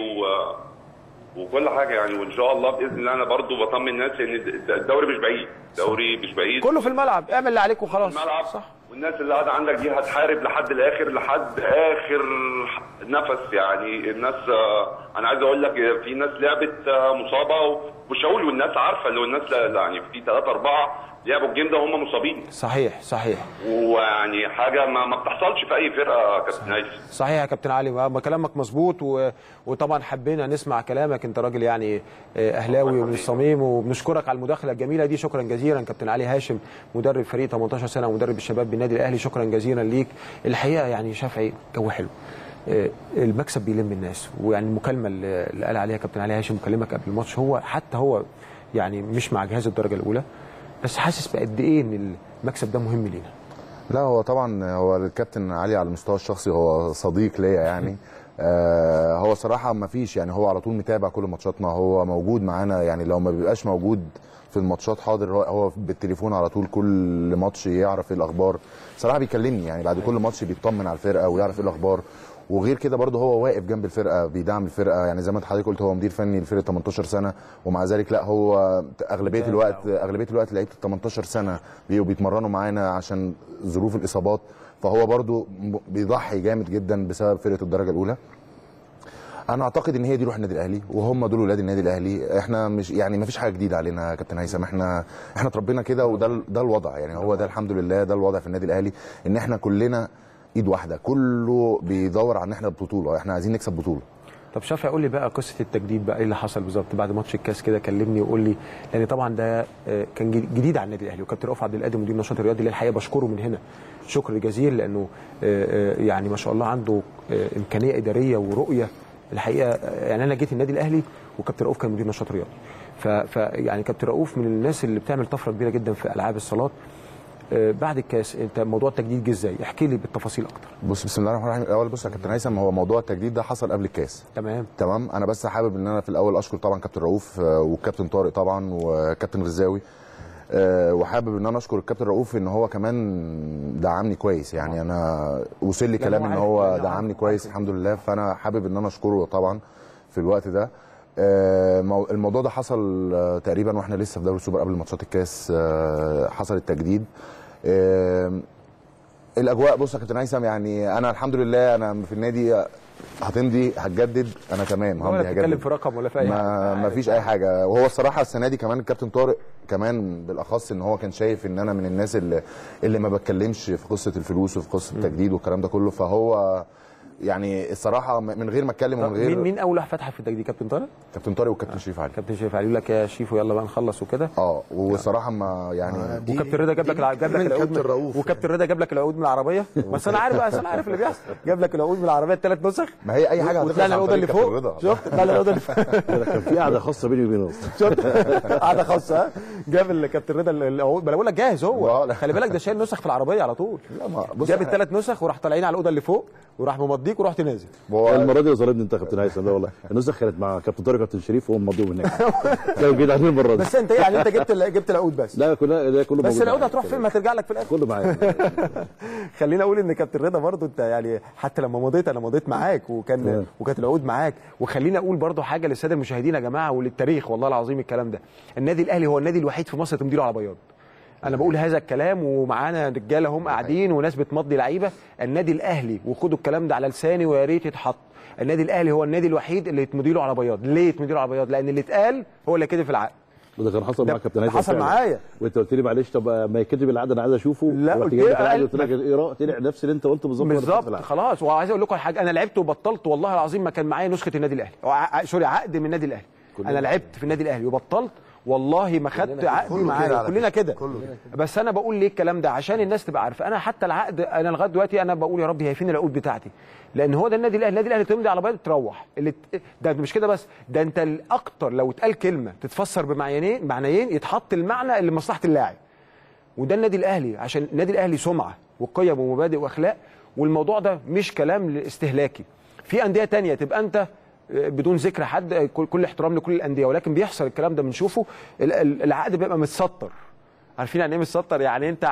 وكل حاجه يعني. وان شاء الله باذن الله انا برضو بطمن الناس ان الدوري مش بعيد، كله في الملعب، اعمل اللي عليك وخلاص. الملعب صح، والناس اللي قاعده عندك دي هتحارب لحد الاخر، لحد اخر نفس. يعني الناس انا عايز اقول لك في ناس لعبت مصابه ومش هقول، والناس عارفه لو الناس يعني في 3 4 لعبوا الجيم ده هم مصابين. صحيح. ويعني حاجه ما بتحصلش في اي فرقه كابتن هيثم. صحيح يا كابتن علي، كلامك مظبوط. وطبعا حبينا نسمع كلامك، انت راجل يعني اهلاوي ومن الصميم، وبنشكرك على المداخله الجميله دي. شكرا جزيلا كابتن علي هاشم، مدرب فريق 18 سنه ومدرب الشباب بالنادي الاهلي، شكرا جزيلا ليك. الحقيقه يعني شافعي جو حلو، المكسب بيلم الناس. ويعني المكالمه اللي قال عليها كابتن علي هاشم مكلمك قبل الماتش، هو يعني مش مع جهاز الدرجه الاولى، بس حاسس بقد ايه ان المكسب ده مهم لينا. لا هو طبعا هو الكابتن علي على المستوى الشخصي هو صديق ليا يعني. هو صراحه ما فيش يعني، هو على طول متابع كل ماتشاتنا، هو موجود معانا يعني. لو ما بيبقاش موجود في الماتشات حاضر، هو بالتليفون على طول كل ماتش يعرف ايه الاخبار. صراحه بيكلمني يعني بعد كل ماتش بيطمن على الفرقه ويعرف ايه الاخبار. وغير كده برضه هو واقف جنب الفرقه بيدعم الفرقه. يعني زي ما حضرتك قلت هو مدير فني لفرقه 18 سنه، ومع ذلك لا هو اغلبيه الوقت لعيبه ال 18 سنه بيتمرنوا معانا عشان ظروف الاصابات. فهو برضه بيضحي جامد جدا بسبب فرقه الدرجه الاولى. انا اعتقد ان هي دي روح النادي الاهلي، وهم دول ولاد النادي الاهلي. احنا مش يعني ما فيش حاجه جديده علينا يا كابتن هيثم، احنا اتربينا كده، وده الوضع يعني. هو ده الحمد لله ده الوضع في النادي الاهلي، ان احنا كلنا ايد واحده، كله بيدور على ان احنا بطوله، احنا عايزين نكسب بطوله. طب شافعي قول لي بقى قصه التجديد بقى، ايه اللي حصل بالظبط بعد ماتش الكاس كده؟ كلمني وقول لي، لان طبعا ده كان جديد على النادي الاهلي. وكابتن رؤوف عبد القادر مدير النشاط الرياضي اللي الحقيقه بشكره من هنا شكر جزيل، لانه يعني ما شاء الله عنده امكانيه اداريه ورؤيه الحقيقه. يعني انا جيت النادي الاهلي وكابتن رؤوف كان مدير نشاط رياضي، فيعني كابتن رؤوف من الناس اللي بتعمل طفره كبيره جدا في العاب الصالات. بعد الكاس انت موضوع التجديد جه ازاي؟ احكي لي بالتفاصيل اكتر. بص بسم الله الرحمن الرحيم. الاول بص يا كابتن هيثم، هو موضوع التجديد ده حصل قبل الكاس. تمام. انا بس حابب ان انا في الاول اشكر طبعا كابتن رؤوف والكابتن طارق طبعا وكابتن غزاوي. وحابب ان انا اشكر الكابتن رؤوف ان هو كمان دعمني كويس، يعني انا وصل لي كلام ان هو دعمني كويس الحمد لله، فانا حابب ان انا اشكره طبعا في الوقت ده. الموضوع ده حصل تقريبا واحنا لسه في دوري السوبر قبل ماتشات الكاس، حصل التجديد. الاجواء بص يا كابتن هيثم، يعني انا الحمد لله انا في النادي هتمضي هتجدد انا تمام همضي هجدد، بتتكلم في رقم ولا في اي حاجه؟ ما فيش اي حاجه. وهو الصراحه السنه دي كمان الكابتن طارق كمان بالاخص ان هو كان شايف ان انا من الناس اللي ما بتكلمش في قصه الفلوس وفي قصه التجديد والكلام ده كله، فهو يعني الصراحه من غير ما اتكلم ومن غير مين اول واحد فتح في التجديد؟ كابتن طارق؟ كابتن طارق والكابتن شريف علي. كابتن شريف علي يقول لك يا شيفو يلا بقى نخلص وكده. والصراحه ما يعني وكابتن رضا جاب لك العقود وكابتن رضا جاب لك العقود من العربيه. بس انا عارف بقى، انا عارف اللي بيحصل. جاب لك العقود من العربيه 3 نسخ. ما هي اي حاجه هتطلع الاوضه اللي فوق. شفت؟ طلع الاوضه اللي فوق. كان في قعده خاصه بيني وبينه. شفت؟ قعده خاصه. جاب الكابتن رضا العقود، ما انا بقول لك جاهز هو. خلي بالك ده شايل نسخ في العربيه على طول. جاب ال3 نسخ وراح طالعين على الاوضه اللي فوق وراح ممضيك ورحت نازل. المره دي ظلمني انت يا كابتن هيثم. لا والله النسخ كانت مع كابتن طارق وكابتن شريف وهم مضوهم هناك. كانوا جايين المره دي. بس انت يعني انت جبت العقود بس؟ لا كله بس العقود هتروح فين؟ ما هترجع لك في الاخر. كله معايا. خلينا اقول ان كابتن رضا برضو انت يعني حتى لما مضيت انا مضيت معاك وكانت العقود معاك. وخلينا اقول برضو حاجه للساده المشاهدين يا جماعه وللتاريخ والله العظيم الكلام ده. النادي الاهلي هو النادي الوحيد في مصر تمضي له على بياض. انا بقول هذا الكلام ومعانا رجاله هم قاعدين وناس بتمضي لعيبه. النادي الاهلي وخدوا الكلام ده على لساني ويا ريت يتحط. النادي الاهلي هو النادي الوحيد اللي يتمضي له على بياض. ليه يتمضي له على بياض؟ لان اللي اتقال هو اللي كده في العقد. ده كان حصل معاك كابتن هيثم. حصل معايا وانت قلت لي معلش طب ما يكتب العقد انا عايز اشوفه. لا قلت لك ايه طلع نفس اللي انت قلته بالظبط. خلاص. وعايز اقول لكم حاجه، انا لعبت وبطلت والله العظيم ما كان معايا نسخه النادي الاهلي سوري عقد من النادي الاهلي. انا لعبت في النادي الاهلي وبطلت والله ما خدت عقد معايا. كلنا كده. بس انا بقول ليه الكلام ده عشان الناس تبقى عارفه. انا حتى العقد انا لغايه دلوقتي انا بقول يا رب هي فين العقود بتاعتي، لان هو ده النادي الاهلي. النادي الاهلي تمضي على بياض تروح ده مش كده بس، ده انت الاكتر لو اتقال كلمه تتفسر بمعنيين يتحط المعنى اللي لمصلحه اللاعب. وده النادي الاهلي، عشان النادي الاهلي سمعه وقيم ومبادئ واخلاق، والموضوع ده مش كلام استهلاكي. في انديه تانية تبقى انت بدون ذكر حد، كل احترام لكل الانديه، ولكن بيحصل الكلام ده بنشوفه. العقد بيبقى متسطر. عارفين يعني ايه متسطر؟ يعني انت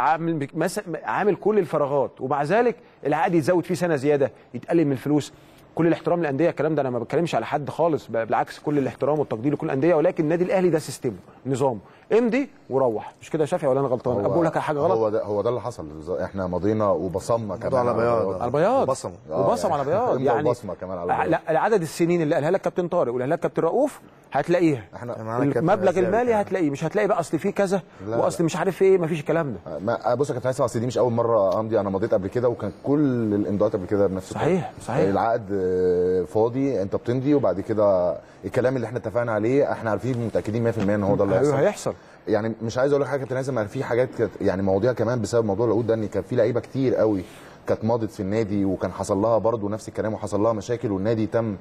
عامل كل الفراغات ومع ذلك العقد يتزود فيه سنه زياده، يتقلل من الفلوس. كل الاحترام للانديه، الكلام ده انا ما بتكلمش على حد خالص، بالعكس كل الاحترام والتقدير لكل الانديه، ولكن النادي الاهلي ده سيستمه نظامه، امضي وروح. مش كده يا شافعي ولا انا غلطان؟ بقول لك حاجه غلط. هو ده اللي حصل. احنا مضينا وبصمنا كمان على بياض. على بياض. وبصم على بياض يعني. وبصمه كمان على بياض. لا عدد السنين اللي قالها لك كابتن طارق واللي قالها لك كابتن رؤوف هتلاقيها. المبلغ المالي هتلاقيه، مش هتلاقي بقى اصل فيه كذا واصل مش عارف ايه، مفيش الكلام ده. بص يا كابتن هيثم، اصل دي مش اول مره امضي، انا مضيت قبل كده وكان كل الامضاءات قبل كده بنفس صحيح. العقد فاضي، انت بتمضي وبعد كده الكلام اللي احنا اتفقنا عليه احنا عارفين متاكدين 100% ان هو ده اللي هيحصل. يعني مش عايز اقول لك حاجه يا كابتن هيثم، في حاجات يعني مواضيع كمان بسبب موضوع العقود ده، ان كان في لعيبه كتير قوي كانت ماضت في النادي وكان حصل لها برضه نفس الكلام وحصل لها مشاكل، والنادي تم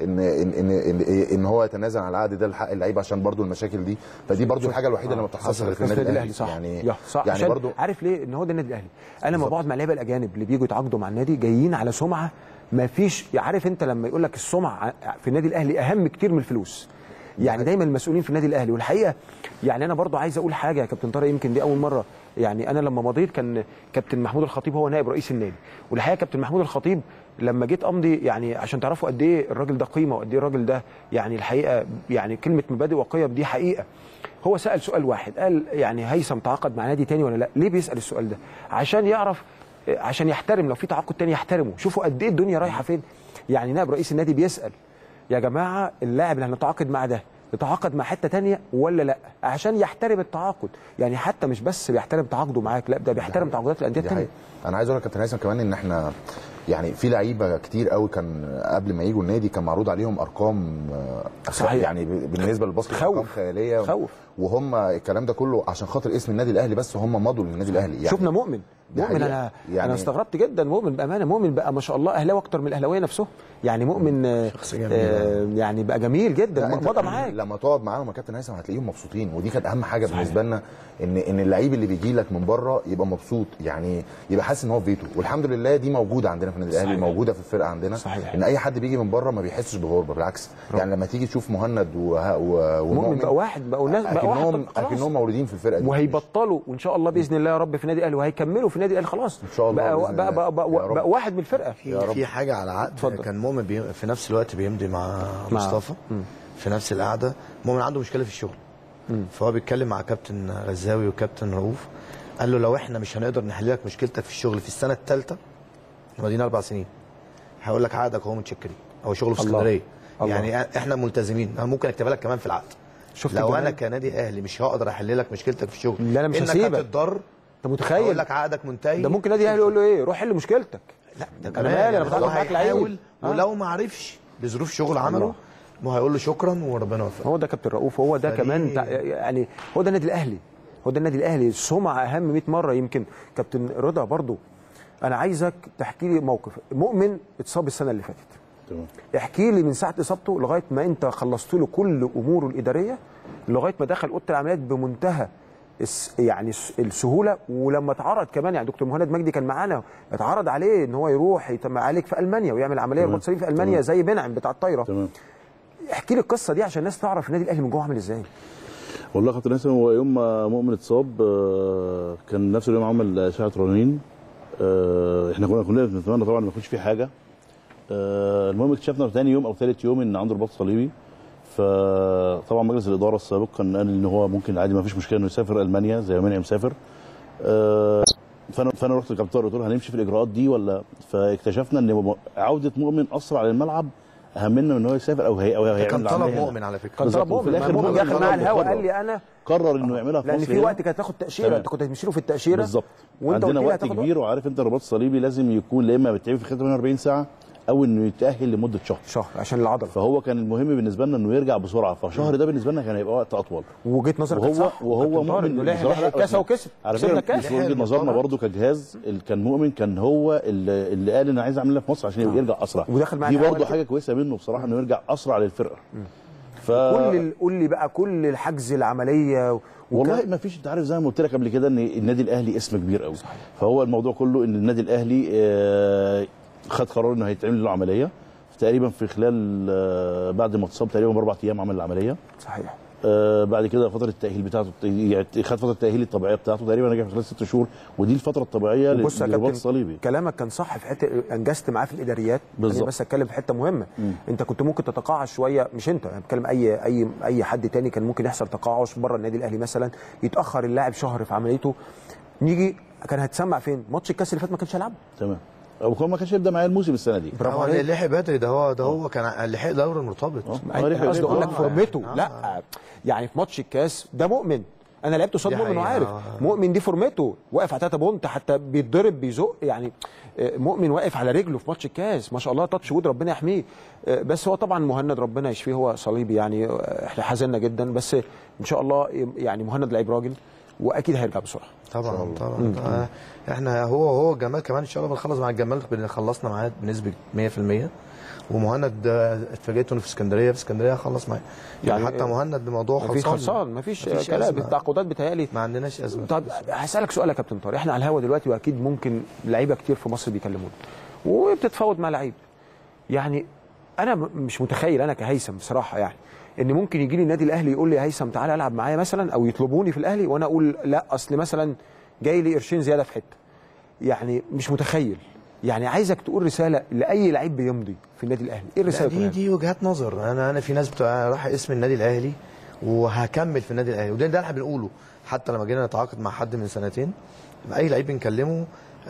ان هو يتنازل عن العقد ده لحق اللعيبه عشان برضه المشاكل دي. فدي برضه الحاجه الوحيده اللي ما بتحصلش غير في النادي الاهلي. صح. صح. يعني برضه عارف ليه؟ ان هو ده النادي الاهلي. انا لما بقعد مع اللعيبه الاجانب اللي بييجوا يتعاقدوا مع النادي جايين على سمعه ما فيش. عارف انت لما يقول لك السمعه في النادي الاهلي اهم كتير من الفلوس، يعني دايما المسؤولين في النادي الاهلي. والحقيقه يعني انا برضو عايز اقول حاجه يا كابتن طارق، يمكن دي اول مره. يعني انا لما مضيت كان كابتن محمود الخطيب هو نائب رئيس النادي، والحقيقه كابتن محمود الخطيب لما جيت امضي يعني عشان تعرفوا قد ايه الراجل ده قيمه وقد ايه الراجل ده يعني الحقيقه يعني كلمه مبادئ وقيم دي حقيقه. هو سال سؤال واحد، قال يعني هيثم تعاقد مع نادي تاني ولا لا؟ ليه بيسال السؤال ده؟ عشان يعرف، عشان يحترم لو في تعاقد تاني يحترمه. شوفوا قد ايه الدنيا رايحه فين. يعني نائب رئيس النادي بيسال يا جماعه اللاعب اللي هنتعاقد معاه ده يتعاقد مع حته تانية ولا لا، عشان يحترم التعاقد. يعني حتى مش بس بيحترم تعاقده معاك، لا ده بيحترم تعاقدات الانديه الثانيه. انا عايز اقول لك يا كابتن هيثم كمان ان احنا يعني في لعيبه كتير قوي كان قبل ما يجوا النادي كان معروض عليهم ارقام صحيح. يعني بالنسبه للباسكت ارقام خياليه. خوف. وهم الكلام ده كله عشان خاطر اسم النادي الاهلي بس هم مضوا للنادي الاهلي. يعني شفنا مؤمن انا يعني استغربت جدا. مؤمن بامانه، مؤمن بقى ما شاء الله اهلاوي اكتر من الاهلاويه نفسهم. يعني مؤمن يعني بقى جميل جدا مضى معاك. لما تقعد معاهم يا كابتن هيثم هتلاقيهم مبسوطين، ودي كانت اهم حاجه بالنسبه لنا، ان اللعيب اللي بيجي لك من بره يبقى مبسوط، يعني يبقى حاسس ان هو في بيته. والحمد لله دي موجوده عندنا في النادي الاهلي موجوده في الفرقه عندنا. صحيح. ان اي حد بيجي من بره ما بيحسش بغربه، بالعكس يعني لما تيجي تشوف مهند ومؤمن بقى واحد، بقوا ناس، بقى واحد اكنهم مولودين في الفرقه دي، وهيبطلوا وان شاء الله باذن الله يا رب في النادي الاهلي، وهيكملوا في النادي الاهلي خلاص ان شاء الله. بقى واحد من الفرقه. في حاجه على عقد كان مؤمن في نفس الوقت بيمضي مع مصطفى في نفس القعده. مؤمن عنده مشكله في الشغل، فهو بيتكلم مع كابتن غزاوي وكابتن رؤوف، قال له لو احنا مش هنقدر نحل لك مشكلتك في الشغل في السنه الثالثه، ماضيين 4 سنين، هقول لك عقدك هو متشكرين، هو شغله في اسكندريه، يعني احنا ملتزمين، انا ممكن اكتبها لك كمان في العقد. لو انا كنادي اهلي مش هقدر احل لك مشكلتك في الشغل، لا انا مش هسيبك، انك هتتضر، انت متخيل؟ اقول لك عقدك منتهي. ده ممكن نادي اهلي يقول له ايه، روح حل مشكلتك. لا ده كمان انا بتعامل معاك لعيب، ولو ما عرفش بظروف شغل عمله ما هيقول له شكرا وربنا يوفقك. هو ده كابتن رؤوف، هو ده كمان يعني هو ده النادي الاهلي، هو ده النادي الاهلي، السمعه اهم 100 مره. يمكن كابتن رضا برضو انا عايزك تحكي لي موقف. مؤمن اتصاب السنه اللي فاتت، تمام، احكي لي من ساعه اصابته لغايه ما انت خلصت له كل اموره الاداريه، لغايه ما دخل اوضه العمليات بمنتهى يعني السهوله. ولما اتعرض كمان، يعني دكتور مهند مجدي كان معانا، اتعرض عليه ان هو يروح يعالج في المانيا ويعمل عمليه رباط صليبي في المانيا زي بنعم بتاع الطايره. تمام. احكي لي القصه دي عشان الناس تعرف النادي الاهلي من جوه عامل ازاي. والله يا كابتن هيثم، هو يوم ما مؤمن اتصاب كان نفس اليوم عمل اشعه رنين. احنا كلنا بنتمنى طبعا ما يكونش في حاجه. المهم اكتشفنا ثاني يوم او ثالث يوم ان عنده رباط صليبي. فطبعا مجلس الاداره السابق كان قال ان هو ممكن عادي ما فيش مشكله انه يسافر المانيا زي ما منعم مسافر. فانا رحت للكابتن قلت له هنمشي في الاجراءات دي ولا؟ فاكتشفنا ان عوده مؤمن اسرع للملعب اهم لنا من ان هو يسافر او هيعمل. كان طلب مؤمن على فكره، كان طلب مؤمن. في الاخر مؤمن دخل مع الهوا قال لي انا قرر انه يعملها في لان مصر، في وقت كانت تاخد تاشيره، انت كنت هتمشي له في التاشيره بالظبط. عندنا وقت كبير، وعارف انت الرباط الصليبي لازم يكون لا اما بيتعمل في خلال 48 ساعه او انه يتاهل لمده شهر عشان العضله. فهو كان المهم بالنسبه لنا انه يرجع بسرعه، فشهر ده بالنسبه لنا كان هيبقى وقت اطول. ووجهه نظرك صح، وهو مؤمن لحق الكاس وكسب. على فكره مش وجهه نظرنا برضو كجهاز، كان مؤمن كان هو اللي قال انا عايز اعملها في مصر عشان يرجع اسرع، دي برضو حاجه كويسه منه بصراحه انه يرجع اسرع للفرقه. قول لي بقى كل الحجز العمليه والله ما فيش. انت عارف زي ما قلت لك قبل كده ان النادي الاهلي اسم كبير قوي، فهو الموضوع كله ان النادي الاهلي خد قرار انه هيتعمل له عمليه تقريبا في خلال بعد ما اتصاب تقريبا ب4 ايام عمل العمليه. صحيح. بعد كده فتره التاهيل بتاعته، يعني خد فتره التاهيل الطبيعيه بتاعته تقريبا رجع في خلال 6 شهور، ودي الفتره الطبيعيه للرباط الصليبي. كلامك كان صح في حته انجزت معاه في الاداريات بالظبط. بس اتكلم في حته مهمه. انت كنت ممكن تتقاعس شويه، مش انت، انا بتكلم اي حد تاني كان ممكن يحصل تقاعس بره النادي الاهلي مثلا، يتاخر اللاعب شهر في عمليته، نيجي كان هتسمع فين؟ ماتش الكاس اللي فات ما كانش هيلعب. تمام. او ما كانش يبدا معايا الموسم السنه دي. هو لحق بدري، ده هو كان لحق دوري المرتبط. قصدي اقول لك فورمته. لا يعني في ماتش الكاس ده مؤمن، انا لعبت قصاد مؤمن وعارف مؤمن دي فورمته، واقف على 3 بونت، حتى بيتضرب بيزق، يعني مؤمن واقف على رجله في ماتش الكاس ما شاء الله، تاتش وود ربنا يحميه. بس هو طبعا مهند ربنا يشفيه، هو صليبي يعني احنا حزنا جدا، بس ان شاء الله يعني مهند لعيب راجل واكيد هيرجع بسرعه. طبعا احنا هو جمال كمان ان شاء الله بنخلص مع الجمال، خلصنا معاه بنسبه 100%. ومهند اتفاجئت انه في اسكندريه هخلص معاه، يعني حتى مهند الموضوع خلصان مفيش كلام، التعاقدات بتهيألي ما عندناش ازمه. طب هسألك سؤال يا كابتن طارق، احنا على الهوا دلوقتي واكيد ممكن لعيبه كتير في مصر بيكلمونا وبتتفاوض مع لعيب، يعني انا مش متخيل انا كهيثم بصراحه يعني ان ممكن يجي لي النادي الاهلي يقول لي يا هيثم تعالى العب معايا مثلا، او يطلبوني في الاهلي وانا اقول لا اصل مثلا جاي لي قرشين زياده في حته، يعني مش متخيل. يعني عايزك تقول رساله لاي لعيب بيمضي في النادي الاهلي، ايه الرساله؟ دي وجهات نظر. انا في ناس راح اسم النادي الاهلي وهكمل في النادي الاهلي، وده اللي احنا بنقوله. حتى لما جينا نتعاقد مع حد من سنتين، اي لعيب بنكلمه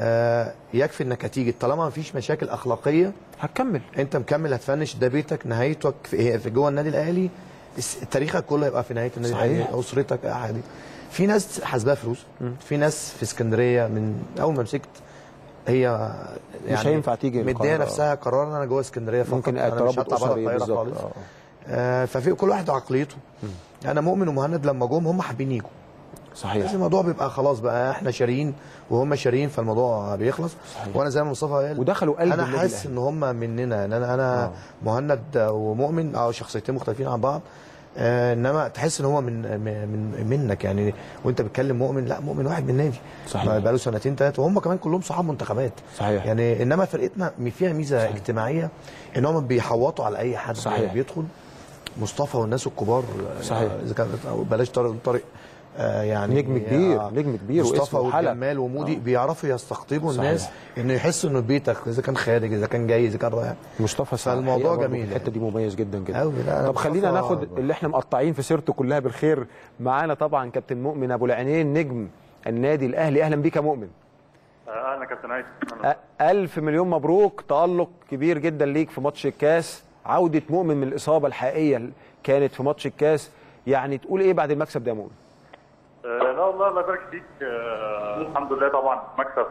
يكفي انك هتيجي طالما ما فيش مشاكل اخلاقيه هتكمل، انت مكمل هتفنش، ده بيتك، نهايتك في جوه النادي الاهلي، تاريخك كله يبقى في نهايه النادي الاهلي، اسرتك عادي. في ناس حاسباها فلوس، في ناس في اسكندريه من اول ما مسكت هي يعني مش هينفع تيجي مديه نفسها قرار انا جوه اسكندريه فقط، ممكن ترابط اسري بالظبط. ففي كل واحد عقليته. انا مؤمن ومهند لما جم هم حابين يجوا، صحيح، الموضوع بيبقى خلاص بقى احنا شاريين وهم شاريين، فالموضوع بيخلص. صحيح. وانا زي ما مصطفى قال ودخلوا قلب انا حاسس ان هم مننا، ان انا مهند ومؤمن شخصيتين مختلفين عن بعض، انما تحس ان هو منك يعني. وانت بتكلم مؤمن، لا مؤمن واحد من النادي صحيح، بقاله سنتين 3 وهم كمان كلهم صحاب منتخبات صحيح يعني. انما فرقتنا فيها ميزه صحيح. اجتماعيه ان هم بيحوطوا على اي حد صحيح. بيدخل. مصطفى والناس الكبار صحيح، اذا كان بلاش طارق يعني نجم كبير، نجم كبير، مصطفى وجمال ومودي بيعرفوا يستقطبوا الناس انه يحسوا انه بيتك، اذا كان خارج اذا كان جاي اذا كان رايح. مصطفى فالموضوع جميل، الحته دي مميز جدا جدا. طب خلينا ناخد اللي احنا مقطعين في سيرته كلها بالخير. معانا طبعا كابتن مؤمن ابو العينين نجم النادي الاهلي. اهلا بيك يا مؤمن. اهلا كابتن هيثم. الف مليون مبروك، تالق كبير جدا ليك في ماتش الكاس. عوده مؤمن من الاصابه الحقيقيه كانت في ماتش الكاس، يعني تقول ايه بعد المكسب ده يا مؤمن؟ لا والله الله يبارك فيك. الحمد لله طبعا مكسب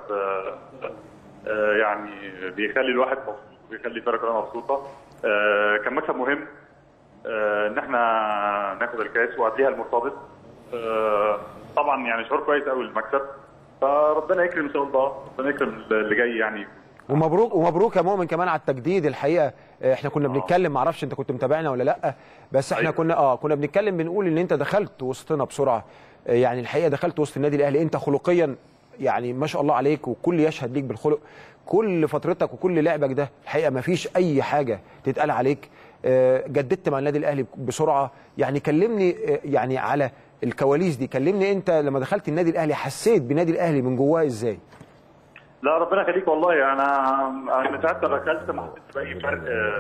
يعني بيخلي الواحد مبسوط، بيخلي الفرقه كلها مبسوطه. كان مكسب مهم ان احنا ناخد الكاس وقبليها المرتبط. طبعا يعني شعور كويس قوي المكسب، فربنا يكرم ان شاء الله، ربنا يكرم اللي جاي يعني. ومبروك يا مؤمن كمان على التجديد. الحقيقه احنا كنا بنتكلم، معرفش انت كنت متابعنا ولا لا، بس احنا كنا بنتكلم بنقول ان انت دخلت وسطنا بسرعه. يعني الحقيقه دخلت وسط النادي الاهلي، انت خلقيا يعني ما شاء الله عليك، وكل يشهد ليك بالخلق. كل فترتك وكل لعبك ده الحقيقه ما فيش اي حاجه تتقال عليك. جددت مع النادي الاهلي بسرعه. يعني كلمني يعني على الكواليس دي، كلمني انت لما دخلت النادي الاهلي حسيت بالنادي الاهلي من جواه ازاي؟ لا ربنا يخليك والله. انا من ساعه ما دخلت ما حسيتش باي فرق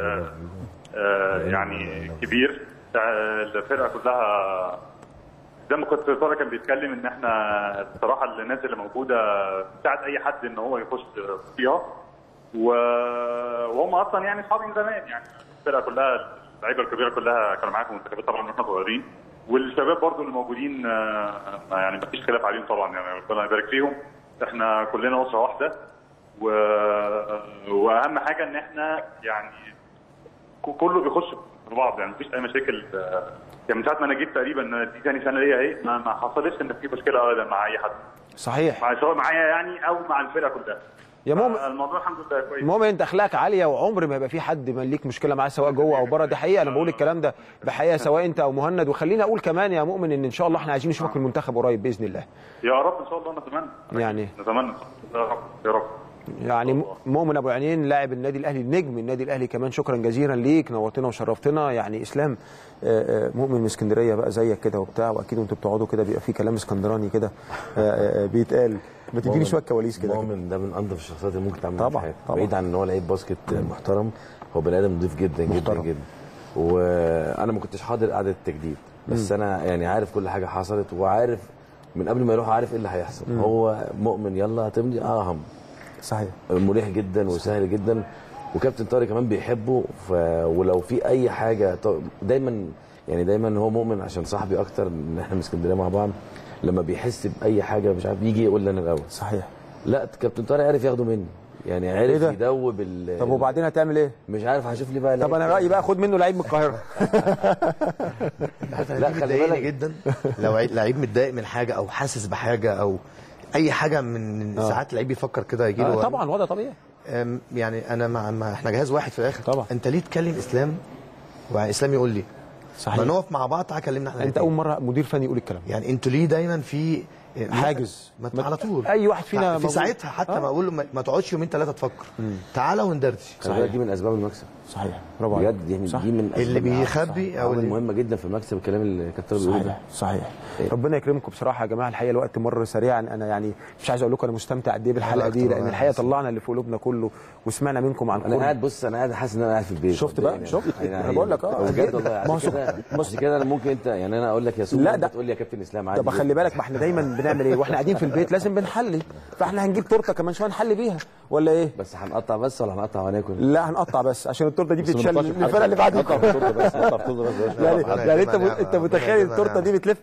يعني كبير. الفرقه كلها زي ما كنت طارق كان بيتكلم ان احنا بصراحه الناس اللي موجوده بتساعد اي حد ان هو يخش فيها، وهم اصلا يعني اصحابي من زمان. يعني الفرقه كلها اللعيبه الكبيره كلها كانوا معاكم منتخبات طبعا واحنا صغيرين، والشباب برضو اللي موجودين يعني ما فيش خلاف عليهم طبعا، يعني ربنا يبارك فيهم. احنا كلنا اسره واحده، واهم حاجه ان احنا يعني كله بيخش في بعض، يعني مفيش اي مشاكل. يعني من ساعه ما انا جيت تقريبا دي ثاني سنه ليا اهي، ما حصلش ان في مشكله ابدا مع اي حد. صحيح، سواء معايا يعني او مع الفرقه كلها. يا مؤمن الموضوع الحمد لله كويس. مؤمن انت اخلاقك عاليه، وعمر ما يبقى في حد ما ليك مشكله معاه سواء جوه او بره. دي حقيقه، انا بقول الكلام ده بحقيقه سواء انت او مهند. وخلينا اقول كمان يا مؤمن ان شاء الله احنا عايزين نشوفك في المنتخب قريب باذن الله. يا رب ان شاء الله، نتمنى يعني نتمنى يا رب يا رب. يعني مؤمن ابو العينين لاعب النادي الاهلي، نجم النادي الاهلي كمان. شكرا جزيلا ليك، نورتنا وشرفتنا. يعني اسلام مؤمن من اسكندريه بقى زيك كده وبتاع، واكيد انتوا بتقعدوا كده بيبقى في كلام اسكندراني كده بيتقال. ما تديني شويه كواليس كده. مؤمن ده من انظف الشخصيات اللي ممكن تعملها طبعا في حياتك، بعيد عن ان هو لعيب باسكت محترم، هو بني ادم نضيف جدا محترم. جدا جدا. وانا ما كنتش حاضر قعده التجديد، بس انا يعني عارف كل حاجه حصلت، وعارف من قبل ما يروح عارف ايه اللي هيحصل. هو مؤمن يلا هتمضي هم صحيح، مريح جدا وسهل جدا، وكابتن طارق كمان بيحبه. ولو في اي حاجه دايما هو مؤمن عشان صاحبي اكتر ان احنا من اسكندريه مع بعض، لما بيحس باي حاجه مش عارف يجي يقول لي انا الاول. صحيح. لا كابتن طارق عرف ياخده مني، يعني عرف يدوب طب وبعدين هتعمل ايه؟ مش عارف، هشوف لي بقى. طب انا رايي بقى خد منه لعيب من القاهره. لا خلي بالك جدا لو لعيب متضايق من حاجه او حاسس بحاجه او اي حاجه من ساعات لعيب بيفكر كده يجي له طبعا وضع طبيعي. يعني انا مع احنا جهاز واحد في الاخر طبعا. انت ليه تكلم اسلام واسلام يقول لي صحيح، ما نقف مع بعض تعالى كلمنا احنا. انت اول مره مدير فني يقول الكلام يعني انتوا ليه دايما في حاجز على طول؟ اي واحد فينا في ساعتها حتى ما اقول له ما تقعدش يومين ثلاثه تفكر، تعالى وندردش. صحيح، دي من اسباب المكسب. صحيح، برافو عليك بجد. دي من اللي بيخبي او مهمه جدا في المكسب، الكلام اللي كابتن بيقوله ده. صحيح. ربنا يكرمكم بصراحه يا جماعه. الحقيقه الوقت مر سريعا. انا يعني مش عايز اقول لكم انا مستمتع قد ايه بالحلقه دي، لان الحقيقه طلعنا اللي في قلوبنا كله وسمعنا منكم عن انا قاعد بص، انا قاعد حاسس ان انا قاعد في البيت. شفت بقى؟ شفت انا بقول لك بجد والله. عشان كده انا ممكن انت يعني انا اقول لك يا سوق انت تقول لي يا كابتن اسلام عادي. طب خلي بالك، ما احنا دايما بنعمل ايه واحنا قاعدين في البيت؟ لازم بنحلي. فاحنا هنجيب تورته كمان شويه نحلي بيها ولا ايه؟ بس هنقطع بس ولا هنقطع وناكل؟ لا هنقطع بس عشان التورته دي بتتشال الفرقه اللي بعدين. نقطع التورته بس، نقطع التورته بس. يعني انت متخيل التورته دي بتلف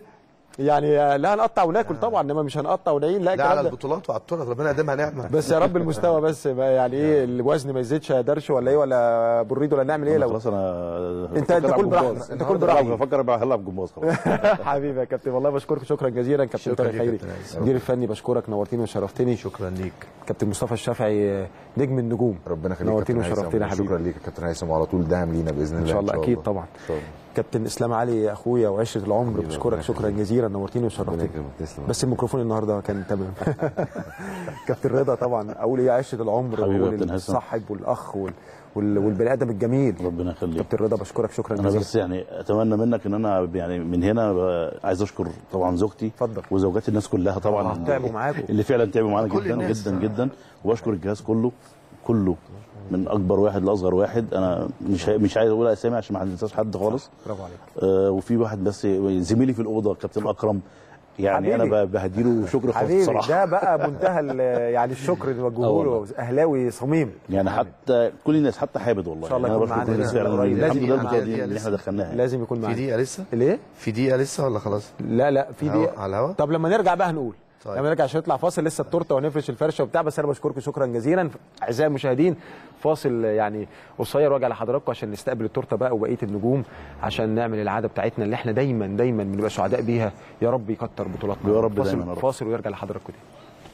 يعني لا هنقطع وناكل طبعا، انما مش هنقطع ونعين. لا على البطولات وعلى التورت ربنا يقدمها نعمه. بس يا رب المستوى بس يعني ايه الوزن ما يزيدش يا درش ولا ايه ولا بريد ولا نعمل ايه؟ لو خلاص انا انت كل براحتك، انت كل براحتك. بفكر بقى هلعب جمباز خلاص. حبيبي يا كابتن والله بشكرك شكرا جزيلا. كابتن طارق خيري المدير الفني بشكرك، نورتيني وشرفتني. شكرا ليك. كابتن مصطفى الشافعي نجم النجوم، ربنا يخليك. نورتيني وشرفتينا حبيبي. شكرا ليك يا كابتن هيثم، وعلى طول داعم لينا باذن الله ان شاء الله. اكيد طبعا. كابتن اسلام علي اخويا وعشره العمر بشكرك شكرا جزيلا، نورتيني وشرفتني. بس الميكروفون النهارده كان تمام. كابتن رضا طبعا اقول ايه، عشره العمر والصاحب والاخ والبني ادم الجميل. ربنا يخليك كابتن رضا بشكرك شكرا جزيلا. انا بس يعني اتمنى منك ان انا يعني من هنا عايز اشكر طبعا زوجتي. اتفضل. وزوجات الناس كلها طبعا تعبوا معاكم، اللي فعلا تعبوا معانا جدا جدا جدا، واشكر الجهاز كله من اكبر واحد لاصغر واحد. انا مش عايز اقول اسامي عشان ما ننساش حد خالص. برافو عليك. وفي واحد بس زميلي في الاوضه كابتن اكرم، يعني حبيبي. انا بهديله شكر خاص بصراحه. ده بقى منتهى يعني الشكر اللي وجهه له اهلاوي صميم. يعني حتى كل الناس حتى حابد والله. ان شاء الله يعني يكون معانا الحمد لله اللي احنا دخلناها. لازم يكون معانا. في دقيقه لسه؟ ليه؟ في دقيقه لسه ولا خلاص؟ لا في دقيقه على الهوا. طب لما نرجع بقى هنقول. طيب. لما نرجع عشان نطلع فاصل لسه التورته ونفرش الفرشه وبتاع. بس انا بشكركم شكرا جزيلا اعزائي المشاهدين. فاصل يعني قصير وارجع لحضراتكم عشان نستقبل التورته بقى وبقيه النجوم، عشان نعمل العاده بتاعتنا اللي احنا دايما بنبقى سعداء بيها. يا رب يكتر بطولاتنا. يا رب دايما. فاصل ويرجع لحضراتكم تاني.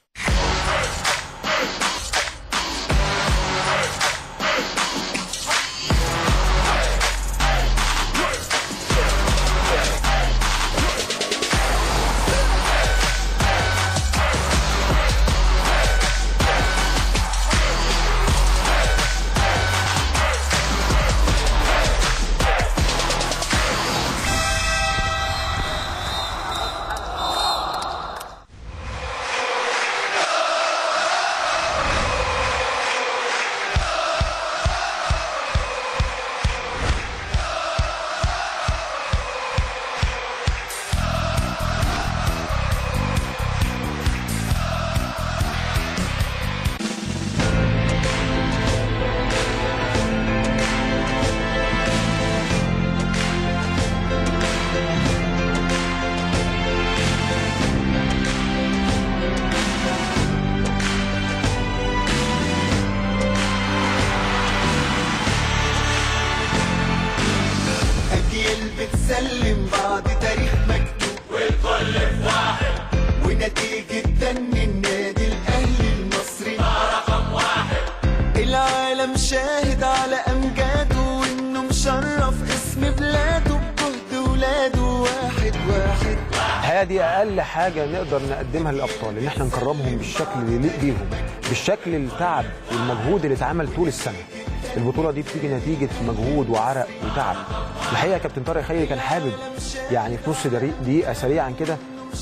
بتسلم بعض تاريخ مكتوب والكل في واحد، ونتيجة دن النادي الأهلي المصري رقم واحد. العالم شاهد على أمجاده وإنه مشرف اسم بلاده بجهد ولاده واحد. الحقيقة دي أقل حاجة نقدر نقدمها للأبطال، إن احنا نكرمهم بالشكل اللي يليق بيهم، بالشكل التعب والمجهود اللي اتعمل طول السنة. البطولة دي بتيجي نتيجة مجهود وعرق وتعب. الحقيقة كابتن طارق خيري كان حابب يعني في نص دقيقة سريعا كده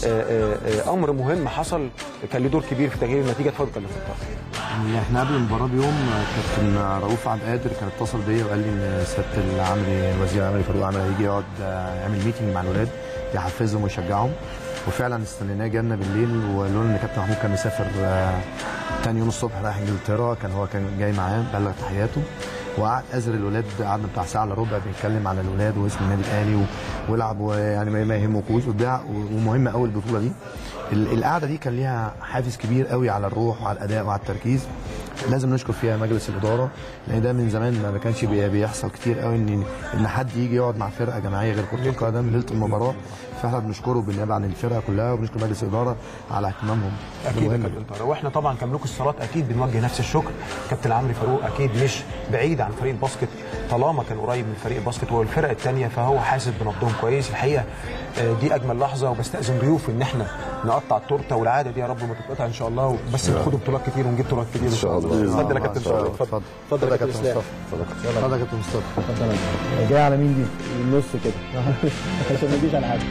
أمر مهم حصل كان له دور كبير في تغيير النتيجة. اتفضل كابتن طارق. احنا قبل المباراة بيوم كابتن رؤوف عبد القادر كان اتصل بيا وقال لي ان سيادة العمري الوزير العمري فاروق عمري هيجي يقعد يعمل ميتنج مع الولاد يحفزهم ويشجعهم، وفعلا استنيناه جالنا بالليل وقالوا لنا ان كابتن محمود كان مسافر تاني يوم الصبح رايح انجلترا، هو كان جاي معاه بلغ تحياته وقعد ازر الولاد، قعدنا بتاع ساعه الا ربع بيتكلم على الولاد واسم النادي الاهلي والعب ويعني ما يهمكوش وبتاع. ومهمه قوي البطوله دي. القعده دي كان ليها حافز كبير قوي على الروح وعلى الاداء وعلى التركيز. لازم نشكر فيها مجلس الاداره لان ده من زمان ما كانش بيحصل كتير قوي ان حد يجي يقعد مع فرقه جماعيه غير كره القدم ليله المباراه. فاحنا بنشكره بالنيابه عن الفرقه كلها وبنشكر مجلس الاداره على اهتمامهم. اكيد يا كابتن طارق، واحنا طبعا كملوك الصالات اكيد بنوجه نفس الشكر. كابتن عمرو فاروق اكيد مش بعيد عن فريق الباسكت طالما كان قريب من فريق الباسكت والفرق الثانيه، فهو حاسس بنبضهم كويس. الحقيقه دي اجمل لحظه، وبستاذن ضيوف ان احنا نقطع التورته، والعاده دي يا رب ما تتقطع ان شاء الله، بس ناخد بطولات كتير ونجيب بطولات كتير ان شاء الله. اتفضل يا كابتن طارق. اتفضل يا كابتن مصطفى. اتفضل يا كابتن مصطفى. اتفضل. جاي على مين دي؟ النص كده عشان ما تجيش على حد.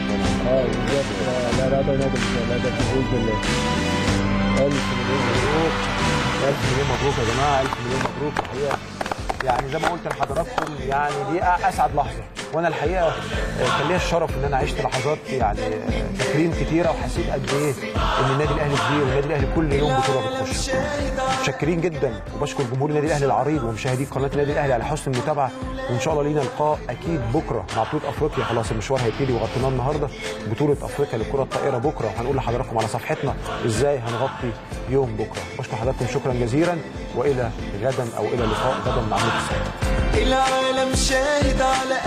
لا ده باذن الله. ألف مليون مبروك يا جماعه، 1000 مليون مبروك. الحقيقه يعني زي ما قلت لحضراتكم يعني دي اسعد لحظه وانا الحقيقه كان ليا الشرف ان انا عشت لحظات يعني تكريم كتيره، وحسيت قد ايه ان النادي الاهلي كبير، والنادي الاهلي كل يوم بطوله بتخش. متشكرين جدا، وبشكر جمهور النادي الاهلي العريض ومشاهدي قناه النادي الاهلي على حسن المتابعه، وان شاء الله لينا لقاء اكيد بكره مع بطوله افريقيا. خلاص المشوار هيبتدي وغطيناه النهارده، بطوله افريقيا للكره الطائره بكره، وهنقول لحضراتكم على صفحتنا ازاي هنغطي يوم بكره. بشكر حضراتكم شكرا جزيلا، والى غدا او الى لقاء غدا مع نادي السعادة. العالم شاهد على